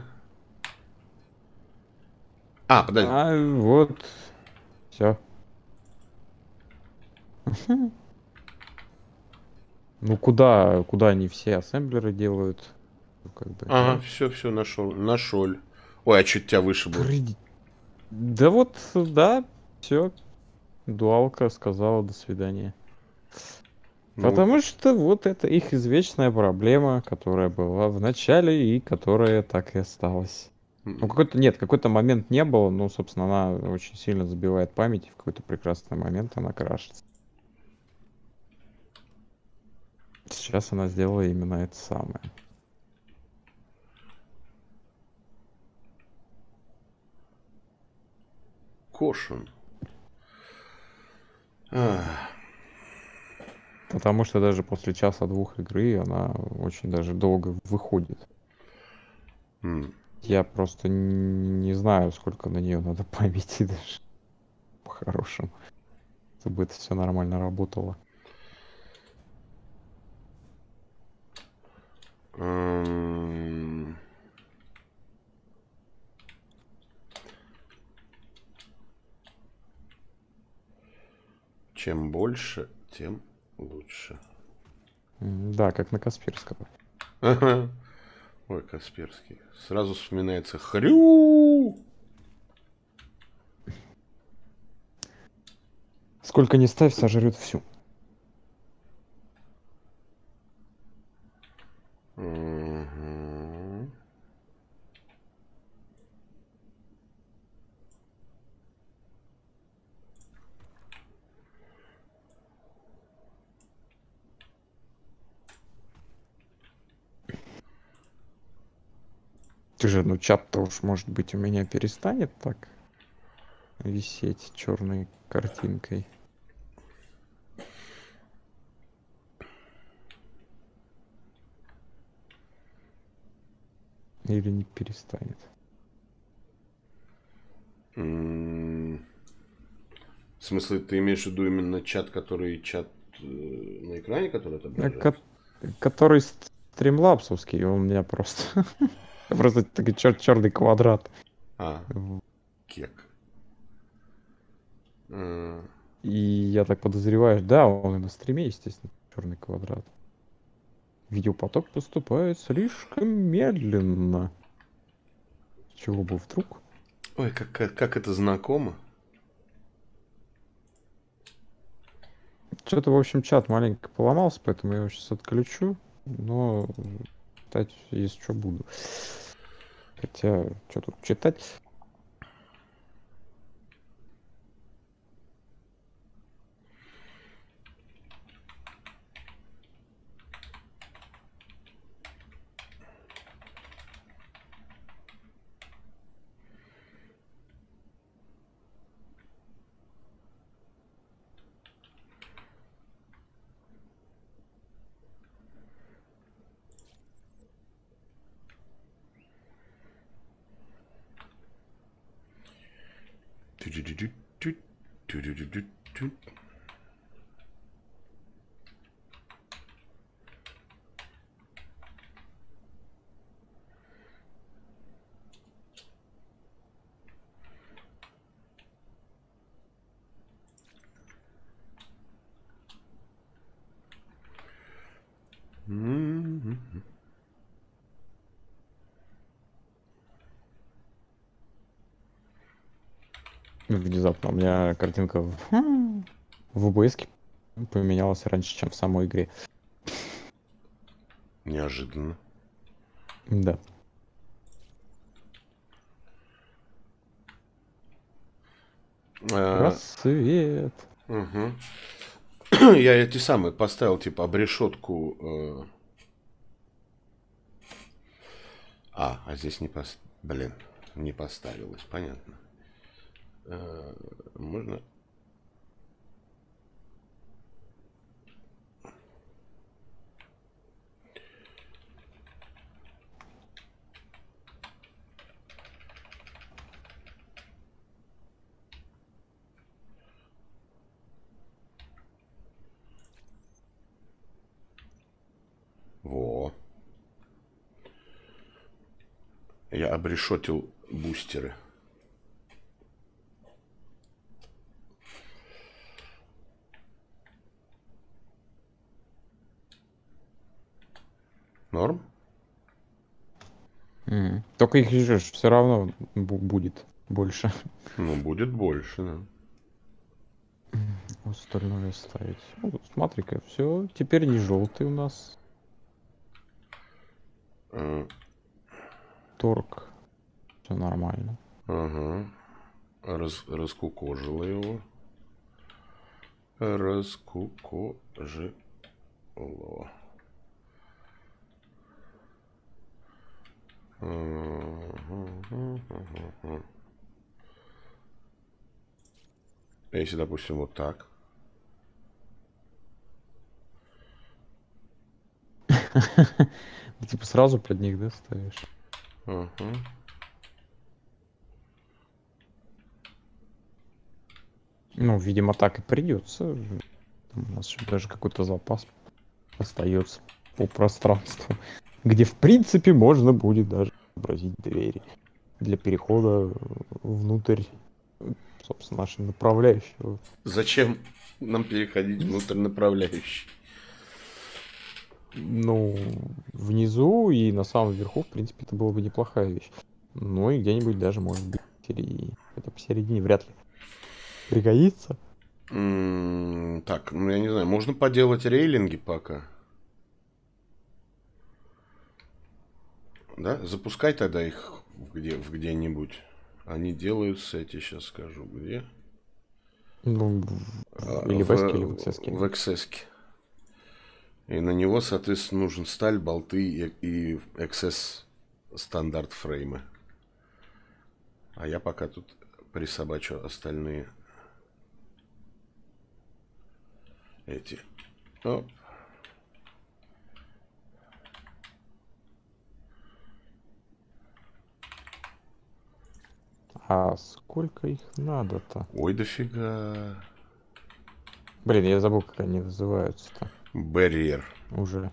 А, подожди. А, вот. Все. Ну, куда, куда они все ассемблеры делают? как бы, Ага, да. все, все, нашел. Нашел. Ой, а что-то тебя вышибло? Кры- Да вот, да, все. Дуалка сказала до свидания. Ну, Потому что вот это их извечная проблема, которая была в начале и которая так и осталась. Ну, м, какой-то, нет, какой-то момент не было, ну, собственно, она очень сильно забивает память, и в какой-то прекрасный момент она крашится. Сейчас она сделала именно это самое. Кошен. Ах, Потому что даже после часа-двух игры она очень даже долго выходит. м. Я просто н- не знаю, сколько на нее надо памяти даже по-хорошему, чтобы это все нормально работало. М, Чем больше, тем лучше. М, Да, как на Касперского. Ага. Ой, Касперский. Сразу вспоминается хрю. Сколько ни ставь, сожрет всю. Мгм. Ты же, ну чат-то уж, может быть, у меня перестанет так висеть черной картинкой. Или не перестанет. М, В смысле, ты имеешь в виду именно чат, который чат э, на экране, который А ко- отображается? Который ст- стримлапсовский, он у меня просто... Просто такой черный квадрат. А, Вот. кек. Э, И я так подозреваю, да, он и на стриме, естественно, черный квадрат. Видеопоток поступает слишком медленно. С чего бы вдруг? Ой, как, как, как это знакомо. Что-то, в общем, чат маленько поломался, поэтому я его сейчас отключу. Но читать, если что, буду. Хотя, что тут читать? Тю-дю-дю-дю-дю, тю-дю-дю-дю-дю. М. Внезапно у меня картинка в, в о бэ эс поменялась раньше, чем в самой игре. Неожиданно. Да. А, Рассвет. мгм. Я эти самые поставил, типа, обрешетку. э, А, а здесь не пос... Блин, не поставилось, понятно. Э, Можно... Во. Я обрешетил бустеры. Норм? Мгм. Только их же все равно бу- будет больше. Ну, будет больше, да. Остальное ставить. Ну, смотри-ка, все. Теперь не желтый у нас. А, Торг. Все нормально. ага. Раз, раскукожило его. Раскукожило. Если, допустим, вот так. Ты типа сразу под них, да, ставишь? Ага. Ну, видимо, так и придется. Там у нас еще даже какой-то запас остается по пространству, где в принципе можно будет даже изобразить двери для перехода внутрь, собственно, нашего направляющего. Зачем нам переходить внутрь направляющий? Ну, внизу и на самом верху, в принципе, это была бы неплохая вещь. Ну и где-нибудь даже, может быть, в середине. Это посередине вряд ли пригодится. М, Так, ну я не знаю, можно поделать рейлинги пока. Да? Запускай тогда их в где, в где-нибудь. Они делаются, я тебе сейчас скажу, где. Ну, А, в- или в эске, или в В, XS. в Access. И на него, соответственно, нужен сталь, болты и, и икс эс стандарт фреймы. А я пока тут присобачу остальные эти. Оп. А сколько их надо-то? Ой, дофига. Блин, я забыл, как они называются-то Барьер. уже.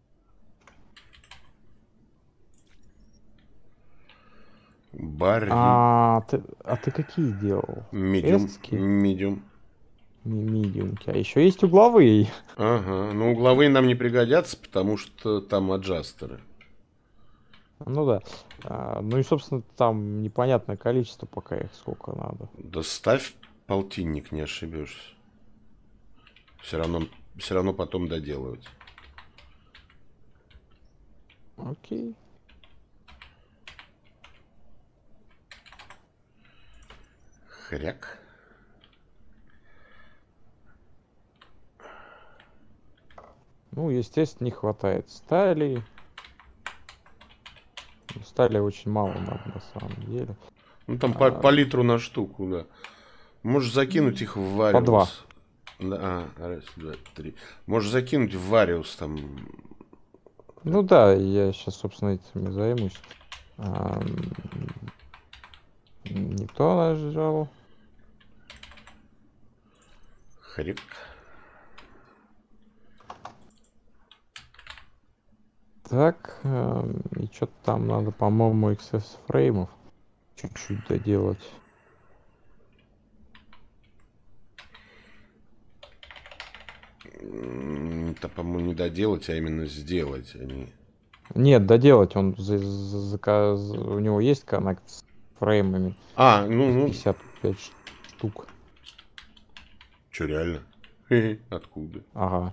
Барри. А ты, а ты какие делал? Медиум. Эски? Медиум. Ми- Мидиумки. А еще есть угловые. Ага. Но угловые нам не пригодятся, потому что там аджастеры. Ну да. А, ну и, собственно, там непонятное количество, пока их сколько надо. Да ставь полтинник, не ошибешься. Все равно, все равно потом доделывать. Окей. Хряк. Ну, естественно, не хватает стали. Стали очень мало надо на самом деле. Ну там по, А, по литру на штуку, да. Можешь закинуть их в по два. вариус. Да, а, раз, два, три. Можешь закинуть в вариус там. Ну да, я сейчас, собственно, этим и займусь. А, м, не то нажал. Хряк. Так, эм, и что-то там надо, по-моему, икс эс фреймов чуть-чуть доделать. М, Это, по-моему, не доделать, а именно сделать. Они. Нет, доделать он за- за- зака- за- у него есть коннект с фреймами А, ну, в ну, пятьдесят пять ш- штук. что, реально? Хе-хе, откуда? Ага.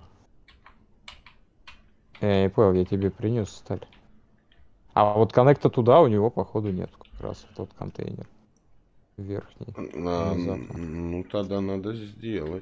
Я не понял, я тебе принес сталь. А вот коннекта туда у него, походу, нет. Как раз в тот контейнер верхний. А, Внезапно. ну, тогда надо сделать.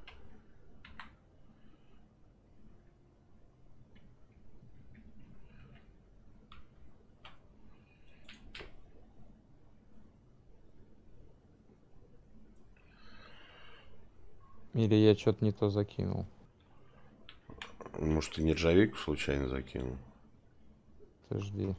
Или я что-то не то закинул. Может, ты нержавейку случайно закинул? Подожди.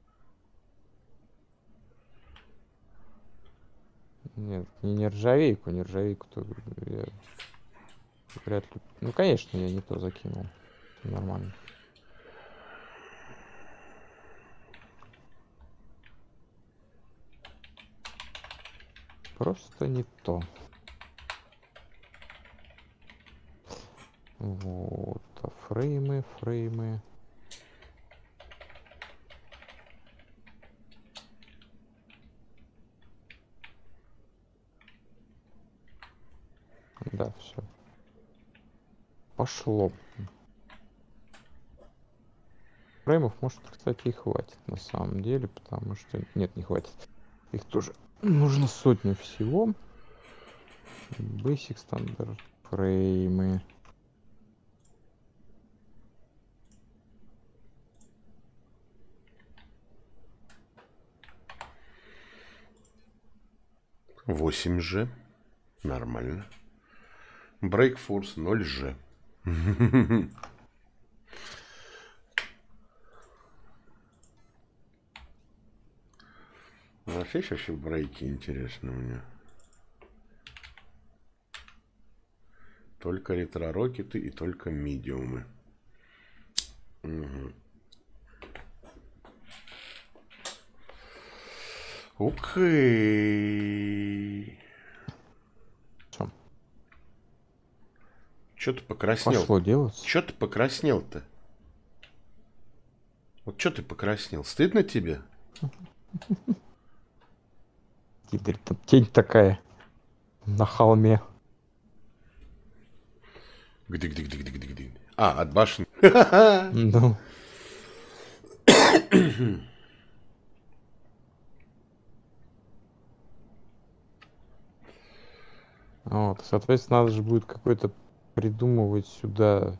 Нет, не нержавейку, нержавейку-то я вряд ли. Ну, конечно, я не то закинул. Нормально. Просто не то. Вот. А фреймы, фреймы. Да, все. Пошло. Фреймов, может, кстати, и хватит на самом деле, потому что... Нет, не хватит. Их тоже нужно сотню всего. Basic стандарт фреймы. восемь же. Нормально. Break Force ноль же. Вообще вообще брейки интересно мне. Только ретро-рокеты и только медиумы. Угу. Окей. Что? Чё ты покраснел? Пошло делать. Чё ты покраснел-то? Вот чё ты покраснел? Стыдно тебе? Теперь там тень такая на холме. Гдык-дык-дык-дык-дык. А, от башни. Ну. Вот, соответственно, надо же будет какой-то придумывать сюда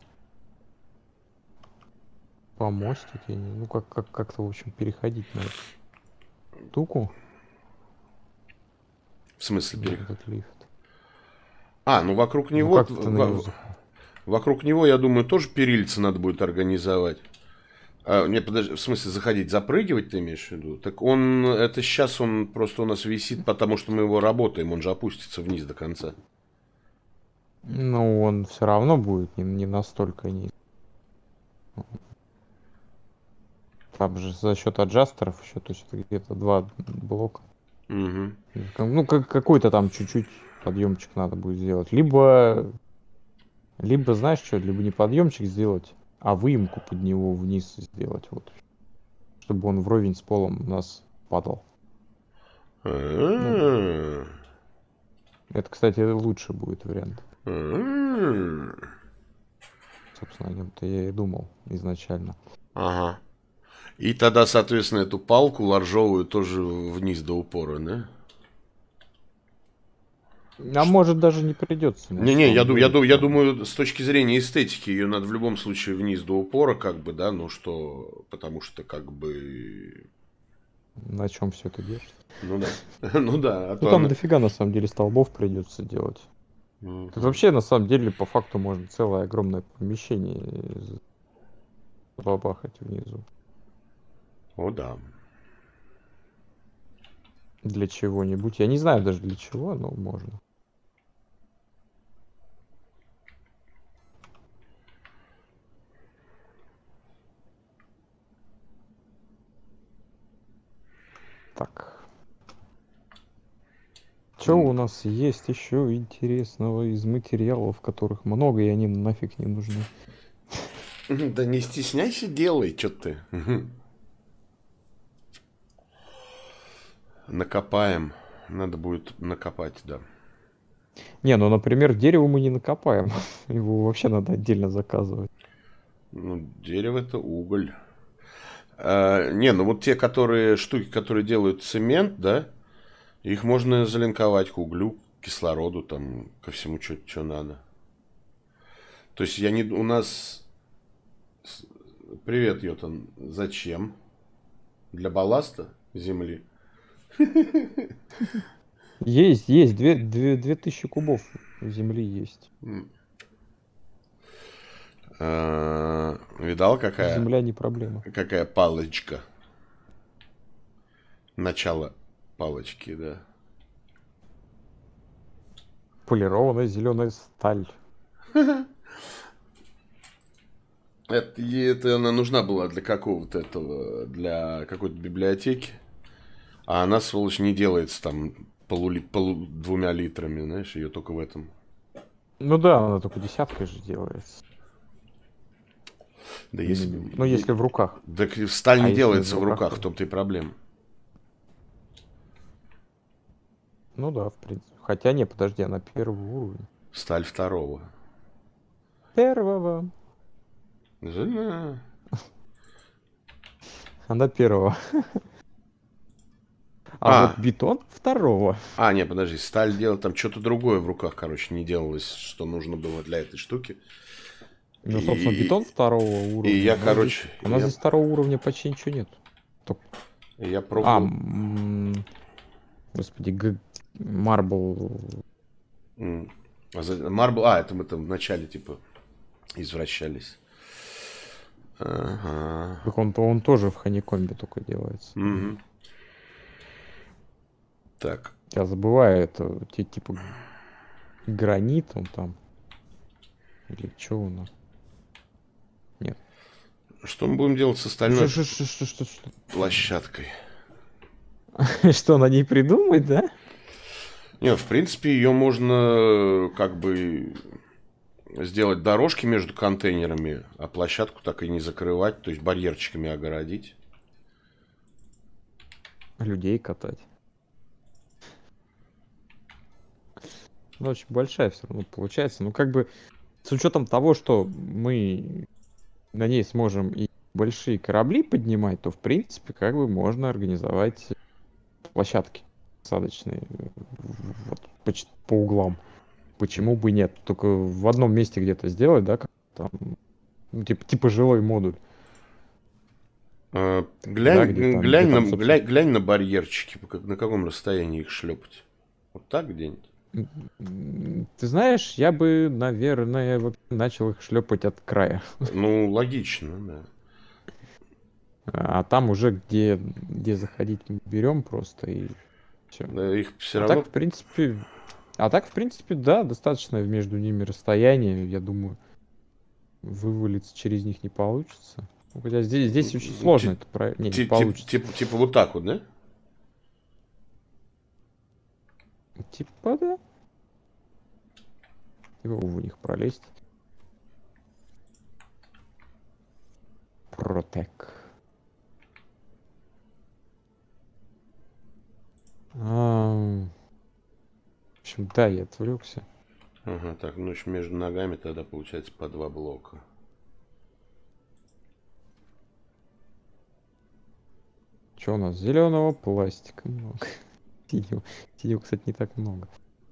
помостики. Ну, как, как, как-то, в общем, переходить на эту штуку. В смысле переходить? Этот лифт. А, ну вокруг него... Ну, как ты на него... Вокруг него, я думаю, тоже перильца надо будет организовать. А, не, подожди, в смысле, заходить, запрыгивать ты имеешь в виду? Так он, это сейчас он просто у нас висит, потому что мы его работаем, он же опустится вниз до конца. Ну, он все равно будет не, не настолько низ. Там же за счет аджастеров еще, то есть где-то два блока. Угу. Ну, как, какой-то там чуть-чуть подъемчик надо будет сделать. Либо, либо, знаешь что, либо не подъемчик сделать, а выемку под него вниз сделать, вот, чтобы он вровень с полом у нас падал. Ну, это, кстати, лучший будет вариант. Собственно, о нем-то я и думал изначально. Ага. И тогда, соответственно, эту палку ларжовую тоже вниз до упора, да? А Ш... может даже не придется. Не-не, я, я, я, я думаю, с точки зрения эстетики, ее надо в любом случае вниз до упора, как бы, да, ну что, потому что, как бы... На чем все это держится? Ну да, ну да. Ну там дофига, на самом деле, столбов придется делать. Тут вообще, на самом деле, по факту можно целое огромное помещение бабахать внизу. О, да. Для чего-нибудь. Я не знаю даже для чего, но можно. Так. Что у нас есть еще интересного из материалов, которых много, и они нафиг не нужны? Да не стесняйся, делай, что ты. Накопаем. Надо будет накопать, да. Не, ну, например, дерево мы не накопаем. Его вообще надо отдельно заказывать. Ну, дерево это уголь. А, не, ну вот те, которые штуки, которые делают цемент, да, их можно залинковать к углю, к кислороду, там, ко всему, что надо. То есть я не... У нас... Привет, Йотан. Зачем? Для балласта земли? Есть, есть. Две, две, две тысячи кубов земли есть. А, видал, какая... Земля не проблема. Какая палочка. Начало палочки, да. Полированная зеленая сталь. Это, это она нужна была для какого-то этого, для какой-то библиотеки. А она, сволочь, не делается там полу, полу, двумя литрами, знаешь, ее только в этом. Ну да, она только десяткой же делается. Да если... Ну, если в руках. Так сталь не а делается в руках, руках, в том-то и проблема. Ну да, в принципе. Хотя не, подожди, она первый уровень. Сталь второго. Первого. Жена. Она первого. А, А, вот бетон второго. а, не, подожди, сталь делала там что-то другое в руках, короче, не делалось, что нужно было для этой штуки. Ну, собственно, И, бетон второго уровня. и я, но короче, здесь- у нас я, здесь второго уровня почти ничего нет. Только- я А, пробовал. м, господи, г- марбл. м, а за- Марбл, а, это мы там вначале, типа, извращались. Ага. Так он, он тоже в ханикомбе только делается. Мгм. Так, Я забываю, это ти- типа гранит он там. Или что у нас? Нет. что мы будем делать с Что, остальной что, что, что, что, что? площадкой? Что, на ней придумать, да? Не, в принципе, ее можно как бы сделать дорожки между контейнерами, а площадку так и не закрывать, то есть барьерчиками огородить. Людей катать. Ну, очень большая все равно получается. Ну, как бы, с учетом того, что мы на ней сможем и большие корабли поднимать, то, в принципе, как бы можно организовать площадки посадочные э, вот, по, ч- по углам. Почему бы нет? Только в одном месте где-то сделать, да, как там, ну, типа, типа жилой модуль. А, Да, где глянь, там, где глянь, на, там, собственно, глянь, глянь на барьерчики, как- на каком расстоянии их шлепать. Вот так где-нибудь. м, ты знаешь, я бы, наверное, вообще начал их шлепать от края. Ну, логично, да. А там уже где, где заходить мы берем просто и все. Да, их все А равно. так, в принципе, а так, в принципе, да, достаточно между ними расстояние. Я думаю, вывалиться через них не получится. Ну, хотя здесь, здесь очень сложно ти- это про... Не, не ти- Типа, получится. типа, типа вот так вот, да? Типа, да. Типа в них пролезть. Протек. А, в общем, да, я отвлекся. Ага, так, ну еще между ногами тогда получается по два блока. Что у нас? Зеленого пластика много. Синего, синего, кстати, не так много.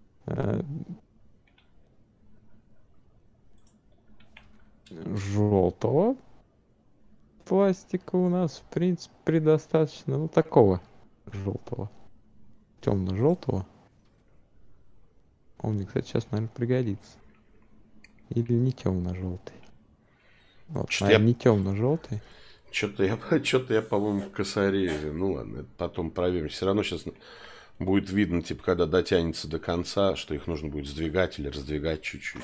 Желтого пластика у нас, в принципе, предостаточно. Ну, такого желтого. Темно-желтого. Он мне, кстати, сейчас, наверное, пригодится. Или не темно-желтый. Вот, Что-то наверное, я, не темно-желтый. что-то я, что-то я, по-моему, косорезил. Ну ладно, это потом проверим. Все равно сейчас будет видно, типа, когда дотянется до конца, что их нужно будет сдвигать или раздвигать чуть-чуть.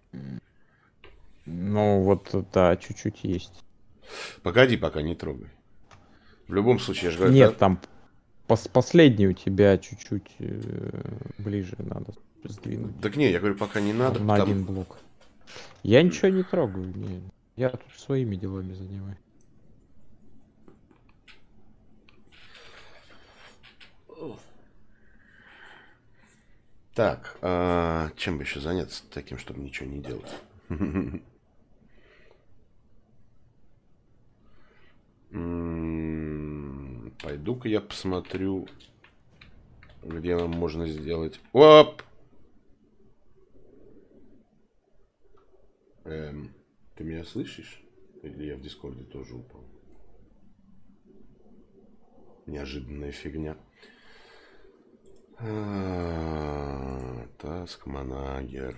Ну, вот, да, чуть-чуть есть. Погоди, пока не трогай. В любом случае, я же говорю, Нет, да? там пос последний у тебя чуть-чуть э, ближе надо сдвинуть. Так не, я говорю, пока не надо, На потому... один блок. Я ничего не трогаю, не. Я тут своими делами занимаюсь. Так, а чем бы еще заняться таким, чтобы ничего не делать? М, Пойду-ка я посмотрю, где нам можно сделать... Оп! Эм, ты меня слышишь? Или я в Дискорде тоже упал? Неожиданная фигня. А, Task Manager.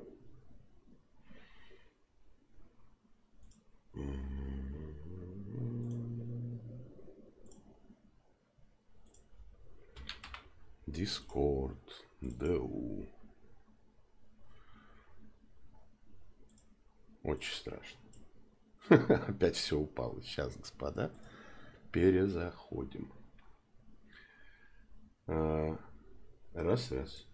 Discord. ДУ. Очень страшно. Опять все упало. Сейчас, господа, перезаходим. А, Раз, раз.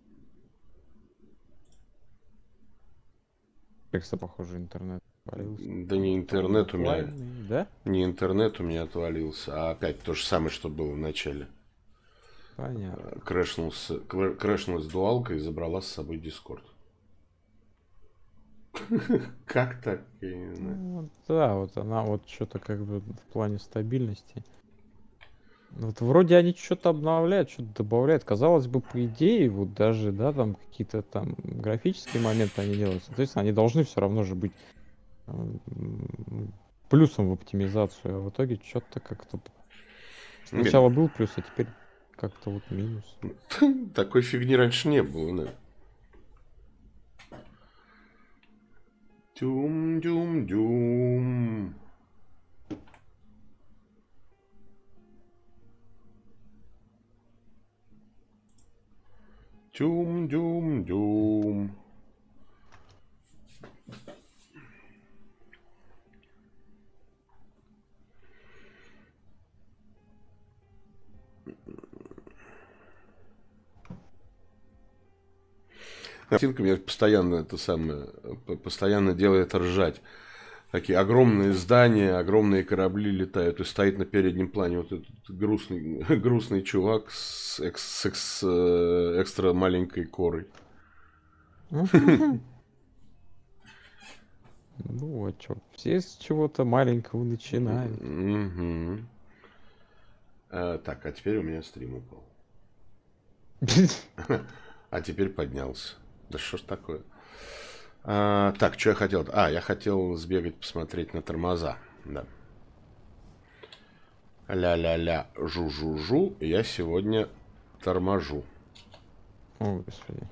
Как-то, похоже, интернет отвалился. Да не интернет у меня, Актуальный, да? не интернет у меня отвалился, а опять то же самое, что было в начале. Понятно. Крэшнулся, квэ- крэшнулась дуалка и забрала с собой Дискорд. Как так? Я не знаю. Ну, вот, да, вот она вот что-то как бы в плане стабильности. Вот вроде они что-то обновляют, что-то добавляют. Казалось бы, по идее, вот даже, да, там какие-то там графические моменты они делают. Соответственно, они должны все равно же быть м, плюсом в оптимизацию. А в итоге что-то как-то Нет, сначала был плюс, а теперь как-то вот минус. такой фигни раньше не было, да. Тюм-дюм-дюм. Тюм-дюм-дюм. Картинка меня постоянно это самое, п- постоянно делает ржать. Такие огромные здания, огромные корабли летают, и стоит на переднем плане вот этот грустный, грустный чувак с, экс- с экс- э, экстра маленькой корой. Ну, а чё, все с чего-то маленького начинают. Мгм. А, так, а теперь у меня стрим упал. А теперь поднялся. Да что ж такое? А, так, что я хотел? А, я хотел сбегать посмотреть на тормоза. Да. Ля-ля-ля, жу-жу-жу. Я сегодня торможу. О, господи.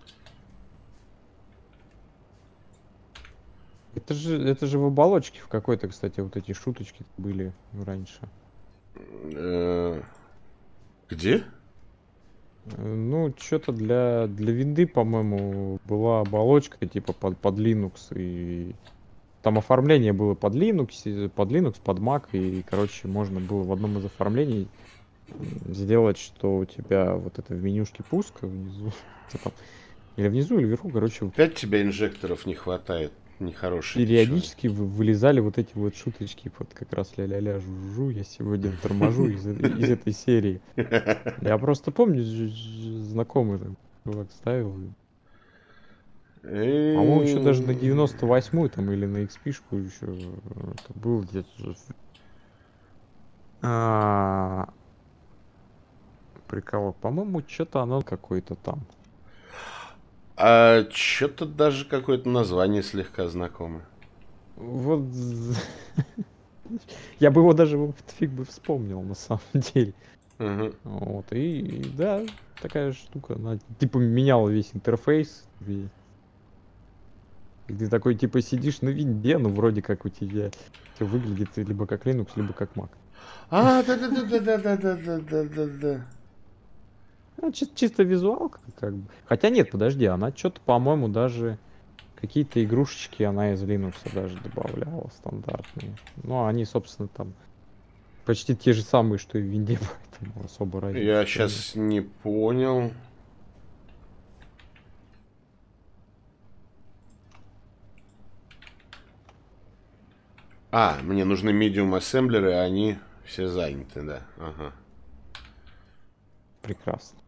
Это же, это же в оболочке в какой-то, кстати, вот эти шуточки были раньше. Э, Где? Э, Ну, что-то для, для винды, по-моему, была оболочка типа под, под Linux, и там оформление было под Linux, и- под Linux, под Mac, и, короче, можно было в одном из оформлений м, сделать, что у тебя вот это в менюшке пуск внизу, где там, или внизу, или вверху, короче, Опять тебе инжекторов не хватает. Нехороший ты человек. периодически вы- вылезали вот эти вот шуточки, вот как раз ля-ля-ля, жу-жу, я сегодня торможу из, э- из этой серии. Я просто помню, ж- ж- знакомый там чувак ставил. и, По-моему, еще даже на девяносто восьмую там или на X P-шку еще это был где-то. же. А, прикол. По-моему, что-то оно какое-то там. А что-то даже какое-то название слегка знакомое. Вот я бы его даже вот фиг бы вспомнил на самом деле. Мгм. Вот, и, и да, такая штука, она типа меняла весь интерфейс. И, и ты такой типа сидишь на винде, ну вроде как у тебя все выглядит либо как Linux, либо как Mac. А, да-да-да-да-да-да-да-да-да-да. Ну, чи- чисто визуалка как бы. Хотя нет, подожди, она что-то, по-моему, даже какие-то игрушечки она из Linux даже добавляла стандартные. Ну, они, собственно, там почти те же самые, что и в винде, поэтому особо Я разницы-то нет. сейчас не понял. А, мне нужны medium ассемблеры, а они все заняты, да. Ага. Прекрасно.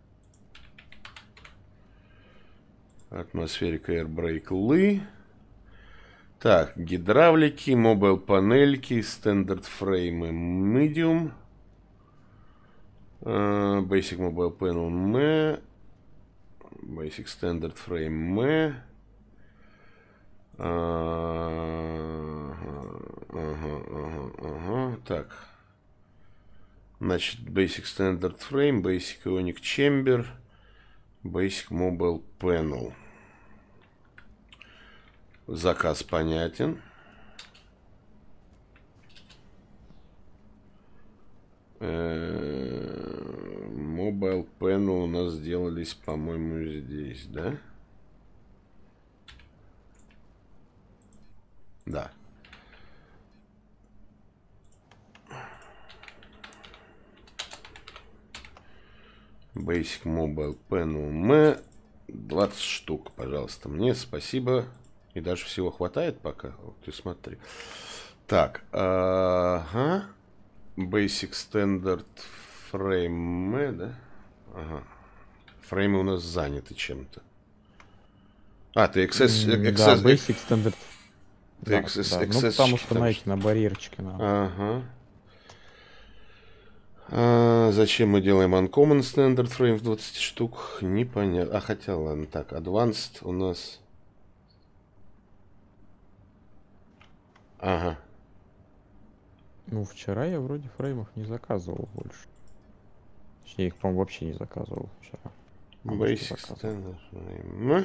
Атмосферика Airbrake Ly. Так, гидравлики, мобайл панельки, стандарт фреймы medium. Uh, basic Mobile Panel M. Basic Standard Frame M. Ага, ага, ага, ага. Так. Значит, Basic Standard Frame, Basic Ionic Chamber, Basic Mobile Panel. Заказ понятен. Mobile Panel у нас сделались, по-моему, здесь, да? Да. Basic Mobile Panel M. двадцать штук, пожалуйста, мне. Спасибо. И даже всего хватает пока. Вот ты смотри. Так. Ага. Basic Standard Frame M, да? Ага. Фреймы у нас заняты чем-то. А, ты Access... М, Да, access Basic Standard Ты Да, экс- да. Ну, эксцессчики потому что там на что- эти, на барьерчики надо. Ага. А, зачем мы делаем Uncommon Standard Frame в двадцать штук? Непонятно. А хотя, ладно, так, Advanced у нас... Ага. Ну, вчера я вроде фреймов не заказывал больше. Точнее, их, по-моему, вообще не заказывал вчера. А может, и Basic заказывал. Standard Frame.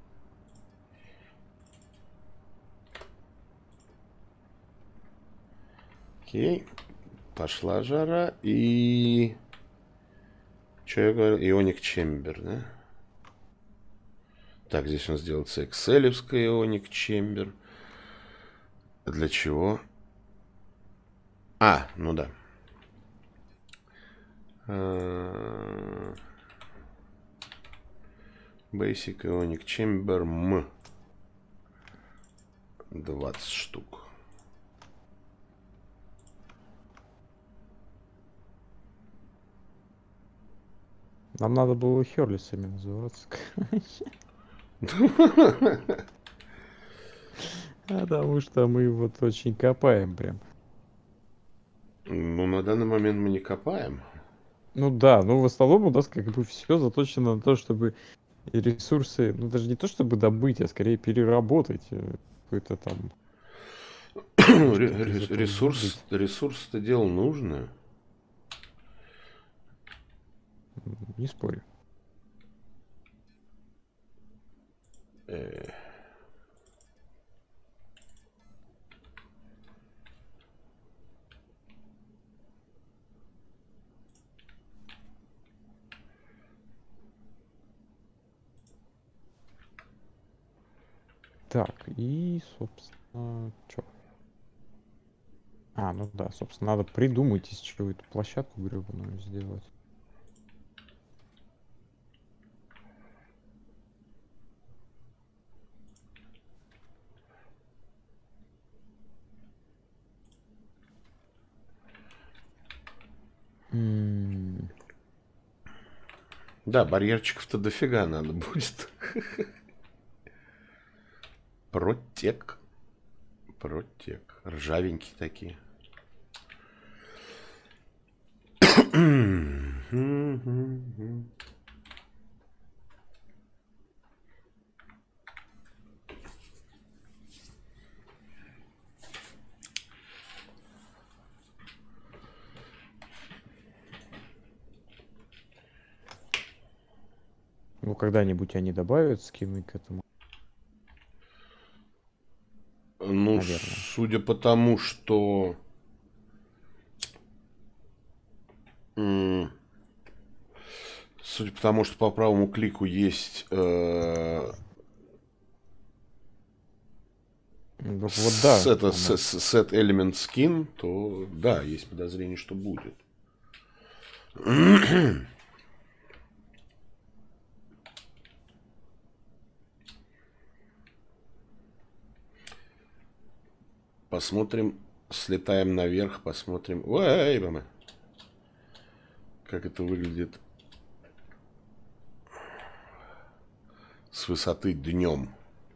Окей. Пошла жара. И... Что я говорил? Ionic Chamber, да? Так, здесь у нас делается Excel'евская Ionic Chamber. Для чего? А, ну да. А, Basic Ionic Chamber M. двадцать штук. Нам надо было Херлисами называться. Потому что мы вот очень копаем прям. Ну, на данный момент мы не копаем. Ну да, ну в основном у нас как бы все заточено на то, чтобы ресурсы, ну даже не то чтобы добыть, а скорее переработать э, какой-то там. Ре- что-то из ре- этого Ресурс, выбить. ресурс-то дело нужное. М, Не спорю. Э, Так, и, собственно, что? А, ну да, собственно, надо придумать, из чего эту площадку гребаную сделать. М, Да, барьерчиков-то дофига надо будет. Протек. Протек. Ржавенькие такие. Ну, когда-нибудь они добавят скины к этому, Ну, наверное. судя по тому, что... м, Судя по тому, что по правому клику есть э, Ну, вот с- да, это, с- оно. с- set element skin, то да, есть подозрение, что будет. Посмотрим, слетаем наверх, посмотрим. Ой, мама. Как это выглядит с высоты днем.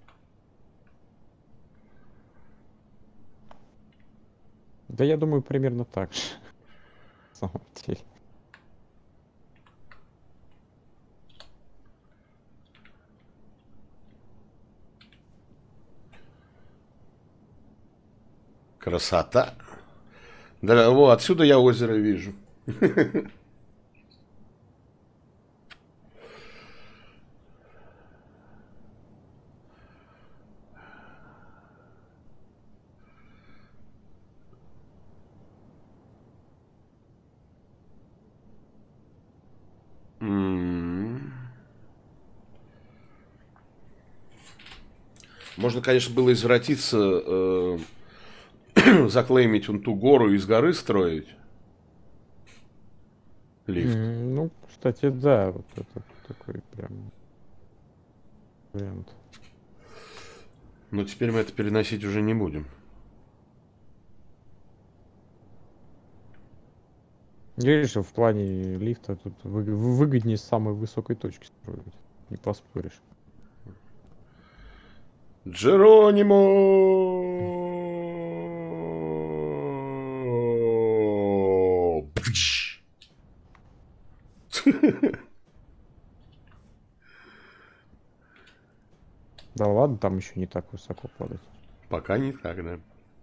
Да я думаю, примерно так же. На самом деле. Красота. Да, во, отсюда я озеро вижу. М. Можно, конечно, было извратиться, э, заклеймить вон ту гору, из горы строить лифт. М, Ну, кстати, да, вот это такой прям вариант. Но теперь мы это переносить уже не будем. Видишь, в плане лифта тут вы- выгоднее с самой высокой точки строить. Не поспоришь. Джеронимо! Пш! Да ладно, там еще не так высоко падать. Пока не так, да.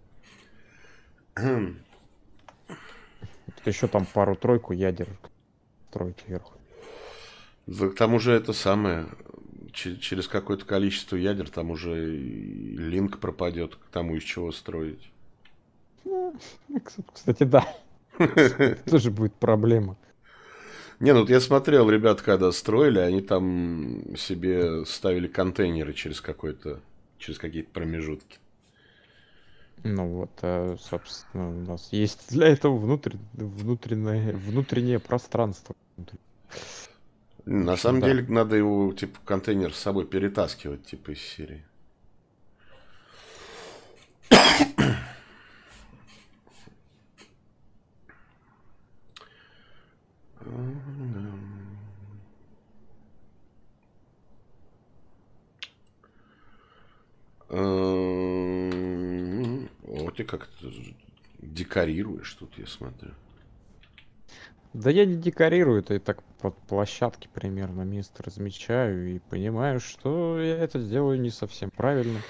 Тут еще там пару-тройку ядер строить вверху. К тому же это самое, че- через какое-то количество ядер там уже и линк пропадет к тому, из чего строить. Ну, кстати, да. Это тоже будет проблема. Не, ну вот я смотрел, ребят, когда строили, они там себе ставили контейнеры через какой-то, через какие-то промежутки. Ну вот, а, собственно, у нас есть для этого внутрь, внутреннее, внутреннее пространство. В На общем, самом да. деле надо его, типа, контейнер с собой перетаскивать, типа, из серии. Эм, Вот ты как-то декорируешь тут, я смотрю. Да я не декорирую, это и так под площадке примерно место размечаю и понимаю, что я это делаю не совсем правильно.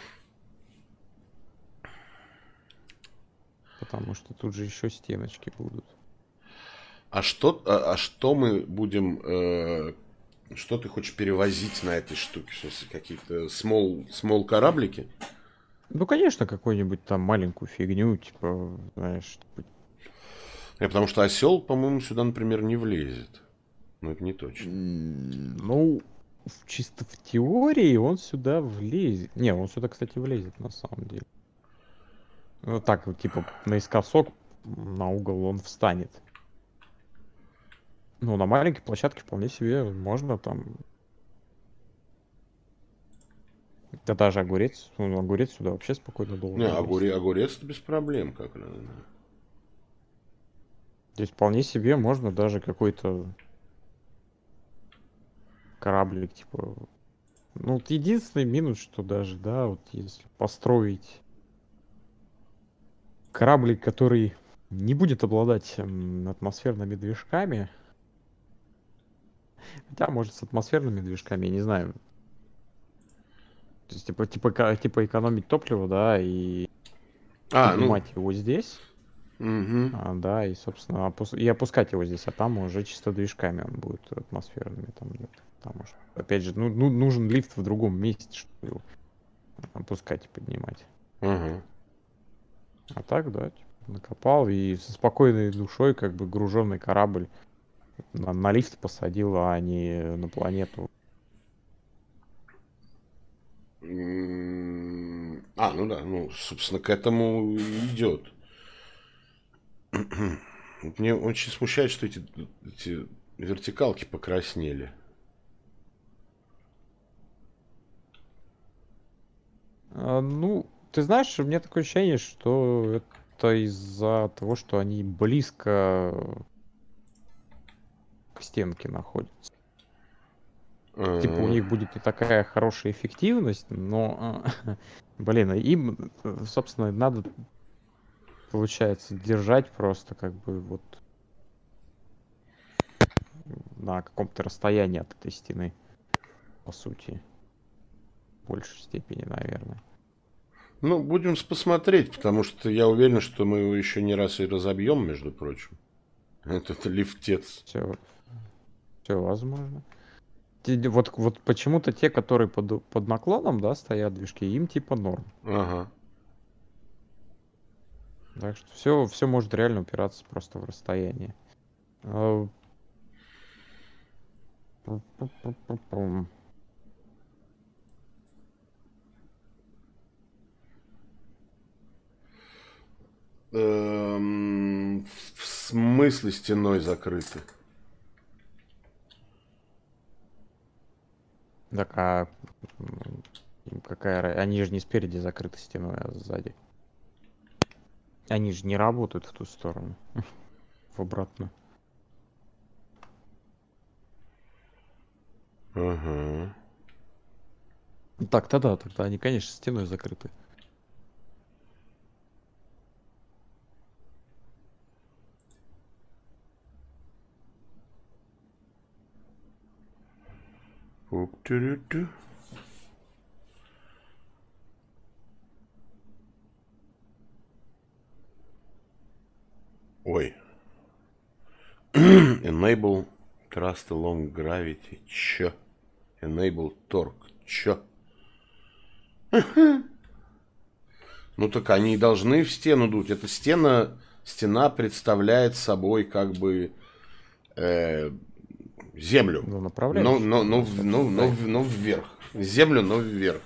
Потому что тут же еще стеночки будут. А что, а, а что мы будем, э, что ты хочешь перевозить на этой штуке? В смысле, какие-то small, small кораблики? Ну, конечно, какую-нибудь там маленькую фигню, типа, знаешь, типа, Я потому что осел, по-моему, сюда, например, не влезет. Но это не точно. м, ну, в- чисто в теории он сюда влезет. Не, он сюда, кстати, влезет на самом деле. Ну, так, вот, типа, наискосок на угол он встанет. Ну, на маленькой площадке вполне себе можно там. Да даже огурец, ну, огурец сюда вообще спокойно Не, должен влезть. огуре, огурец без проблем как раз. Да. Здесь вполне себе можно даже какой-то кораблик, типа. Ну, вот единственный минус, что даже, да, вот если построить кораблик, который не будет обладать м, атмосферными движками, хотя, может, с атмосферными движками, я не знаю, то есть, типа, типа, эко- типа экономить топливо, да, и А, ну, поднимать его здесь, угу, а, да, и, собственно, опус- и опускать его здесь, а там уже чисто движками он будет атмосферными, там, нет, потому что, опять же, ну, ну, нужен лифт в другом месте, чтобы его опускать и поднимать. ага. А так, да, типа, накопал и со спокойной душой, как бы груженный корабль на, на лифт посадил, а не на планету. М, А, ну да, ну, собственно, к этому и идет. Вот мне очень смущает, что эти, эти вертикалки покраснели. А, ну, ты знаешь, у меня такое ощущение, что это из-за того, что они близко к стенке находятся. Типа у А, них будет не такая хорошая эффективность, но, а, блин, а им, э, собственно, надо, получается, держать просто как бы вот на каком-то расстоянии от этой стены, по сути, в большей степени, наверное. Ну, будем с- посмотреть, потому что я уверен, что мы его еще не раз и разобьем, между прочим. Этот лифтец. Все, все возможно. Те- Вот, вот почему-то те, которые под, под наклоном, да, стоят движки, им типа норм. Ага. Так что все, все может реально упираться просто в расстояние. А, пу-пу-пу-пу-пум. Эм, в смысле стеной закрыты? Так, а м, им какая ра- они же не спереди закрыты стеной, а сзади. Они же не работают в ту сторону, в обратную. Ага. Так-то да, тогда они, конечно, стеной закрыты. Уп-тю-рю-тю. Ой. Enable Trust Along Gravity. Чё? Enable Torque. Чё? Ну так они и должны в стену дуть. Эта стена, стена представляет собой как бы э, землю. Ну, Но, направляющий. но, но, Ну, в- но, собственно, но, да. в- но вверх. Землю, но вверх.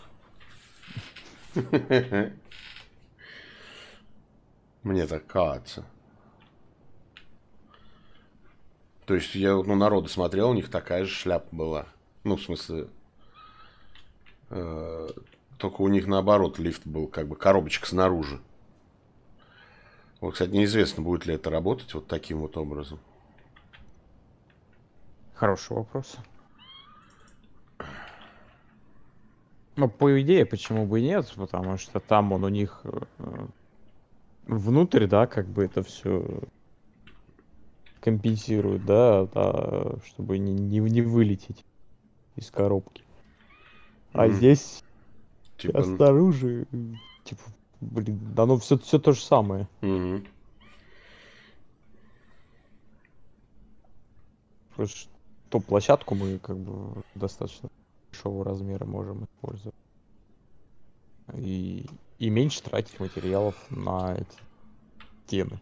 Мне так кажется. То есть я вот, ну, народу смотрел, у них такая же шляпа была. Ну, в смысле, э, только у них наоборот лифт был, как бы коробочка снаружи. Вот, кстати, неизвестно, будет ли это работать вот таким вот образом. Хороший вопрос. Ну, по идее, почему бы и нет? Потому что там он у них э, внутрь, да, как бы это все компенсирует, да, да, чтобы не, не, не вылететь из коробки. А М, здесь Типа, я н- снаружи, э, типа, блин, да ну все, все то же самое. мгм. Потому что ту площадку мы как бы достаточно большого размера можем использовать. И, и меньше тратить материалов на эти стены.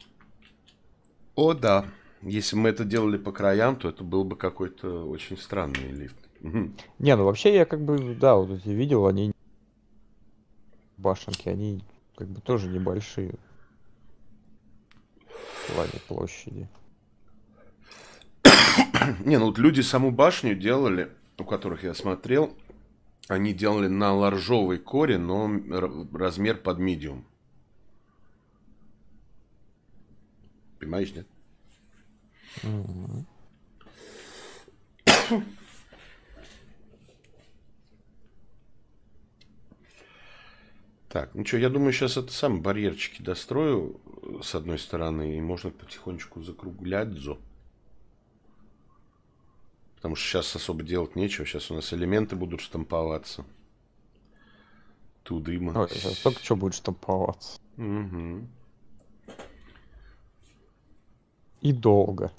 О, да. Если бы мы это делали по краям, то это был бы какой-то очень странный лифт. Мгм. Не, ну вообще я как бы, да, вот эти видел, они башенки, они как бы тоже небольшие в плане площади. Не, ну вот люди саму башню делали, у которых я смотрел, они делали на ларжовой коре, но р- размер под медиум. Понимаешь, нет? Мгм. Так, ну что, я думаю, сейчас это сам барьерчики дострою э, с одной стороны, и можно потихонечку закруглять зо. Потому что сейчас особо делать нечего. Сейчас у нас элементы будут штамповаться. Тудыма. Ой, сейчас только что будет штамповаться. Угу. И долго.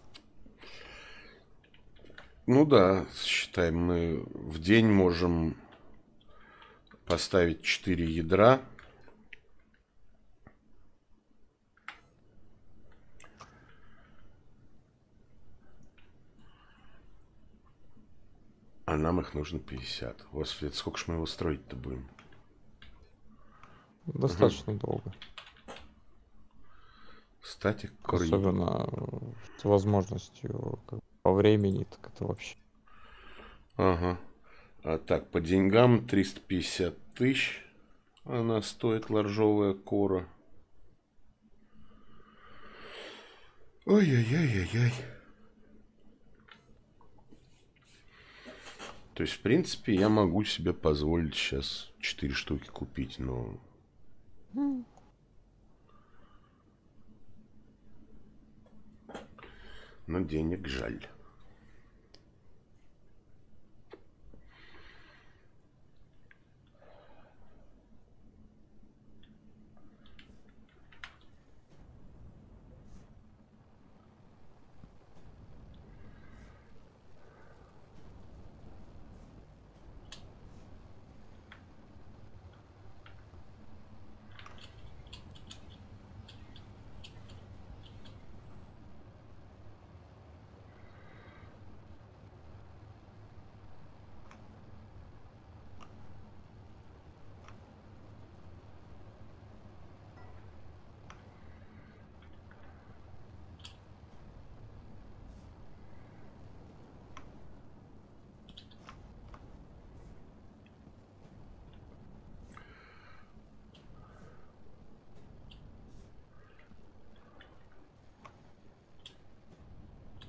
Ну да, считаем, мы в день можем поставить четыре ядра. А нам их нужно пятьдесят. Господи, это сколько ж мы его строить-то будем? Достаточно долго. Статик Core. Особенно э, с возможностью как бы, по времени, так это вообще. Ага. А так, по деньгам триста пятьдесят тысяч она стоит, ларжовая кора. Ой-ой-ой-ой-ой. То есть, в принципе, я могу себе позволить сейчас четыре штуки купить, но... М. но денег жаль.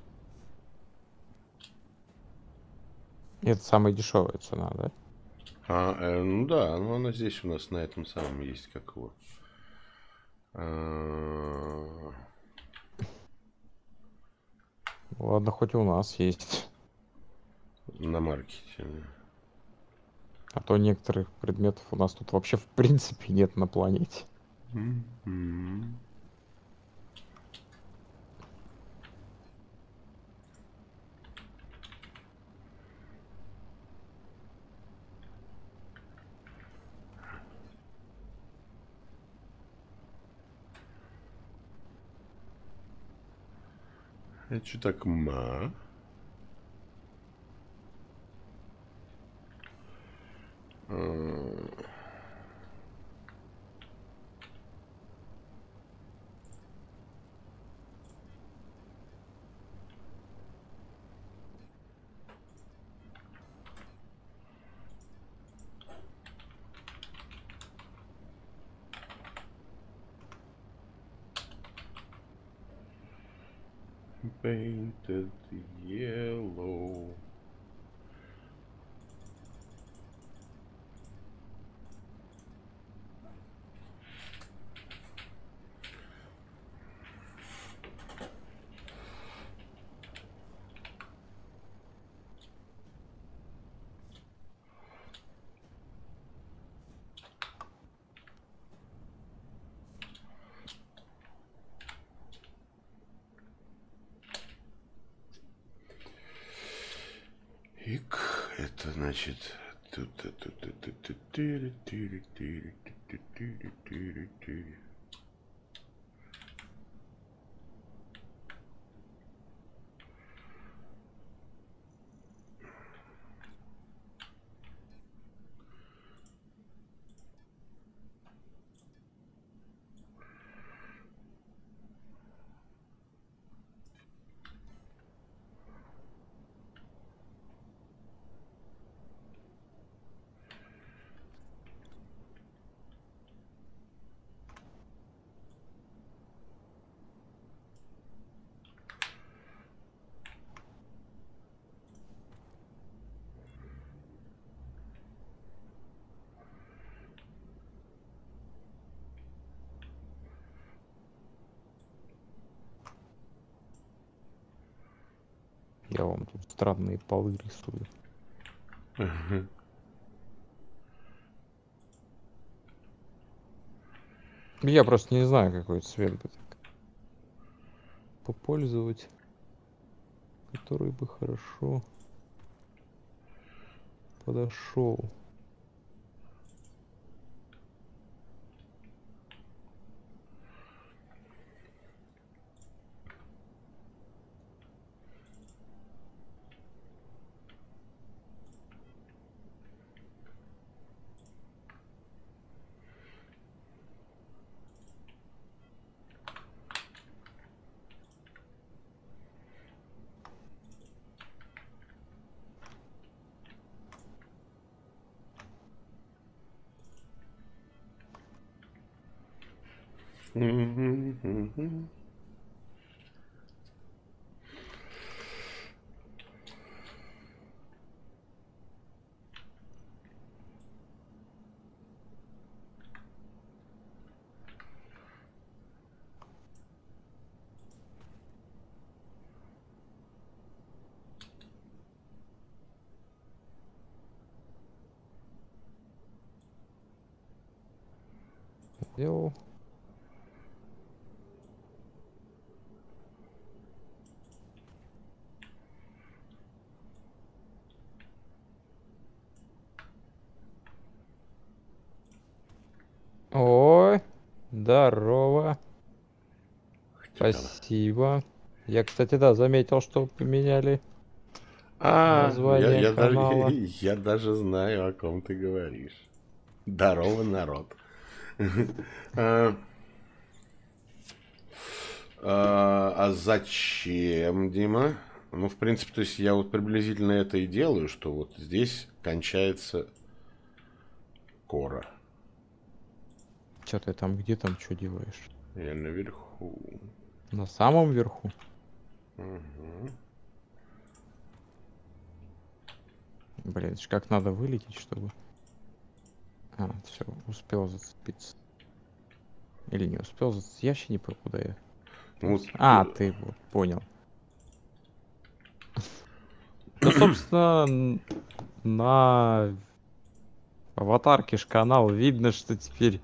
И это самая дешевая цена, да? А, э, ну да, ну она здесь у нас на этом самом есть, как его. А... Ладно, хоть у нас есть. На маркете. А то некоторых предметов у нас тут вообще в принципе нет на планете. Mm-hmm. Это что так ма? Painted yellow. Ик, это значит... Я вам тут странные полы рисую. Uh-huh. Я просто не знаю, какой цвет бы так попользовать, который бы хорошо подошел. Mm-hmm. Сделал. Ой, здорово. Спасибо. Я, кстати, да, заметил, что поменяли А, я, название я, даже, канала. я даже знаю, о ком ты говоришь. Здорово, народ. А, а, а зачем, Дима? Ну, в принципе, то есть я вот приблизительно это и делаю, что вот здесь кончается кора. Че ты там, где там, что делаешь? Я наверху. На самом верху? Угу. Блин, это ж как надо вылететь, чтобы... успел зацепиться. Или не успел зацепиться. Я вообще не понял, куда я. Вот, А, ты вот понял. Ну, собственно, н- на аватарке ж канал видно, что теперь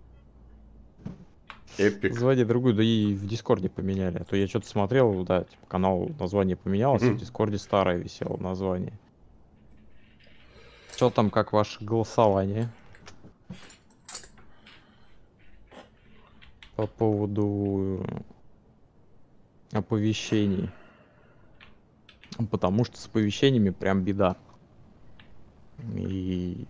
эпик. название другое, да и в Дискорде поменяли. А то я что-то смотрел, да, типа канал название поменялось, а в Дискорде старое висело название. Что там, как ваше голосование? По поводу э, оповещений. Потому что с оповещениями прям беда. И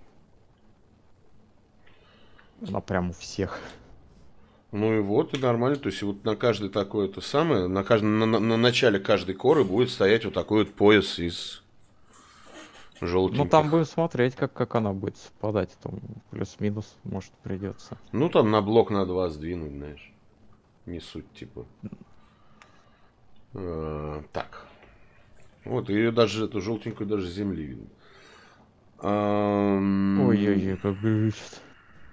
она прям у всех. Ну и вот, и нормально. То есть вот на каждый такой это самое, на, каждом, на, на, на начале каждой коры будет стоять вот такой вот пояс из желтеньких. Ну там будем смотреть, как, как она будет совпадать. Там плюс-минус, может, придется. Ну там на блок на два сдвинуть, знаешь. Не суть, типа. А, так. Вот, ее даже, эту желтенькую даже с земли видно. Ам, Ой-ой-ой, как глючит.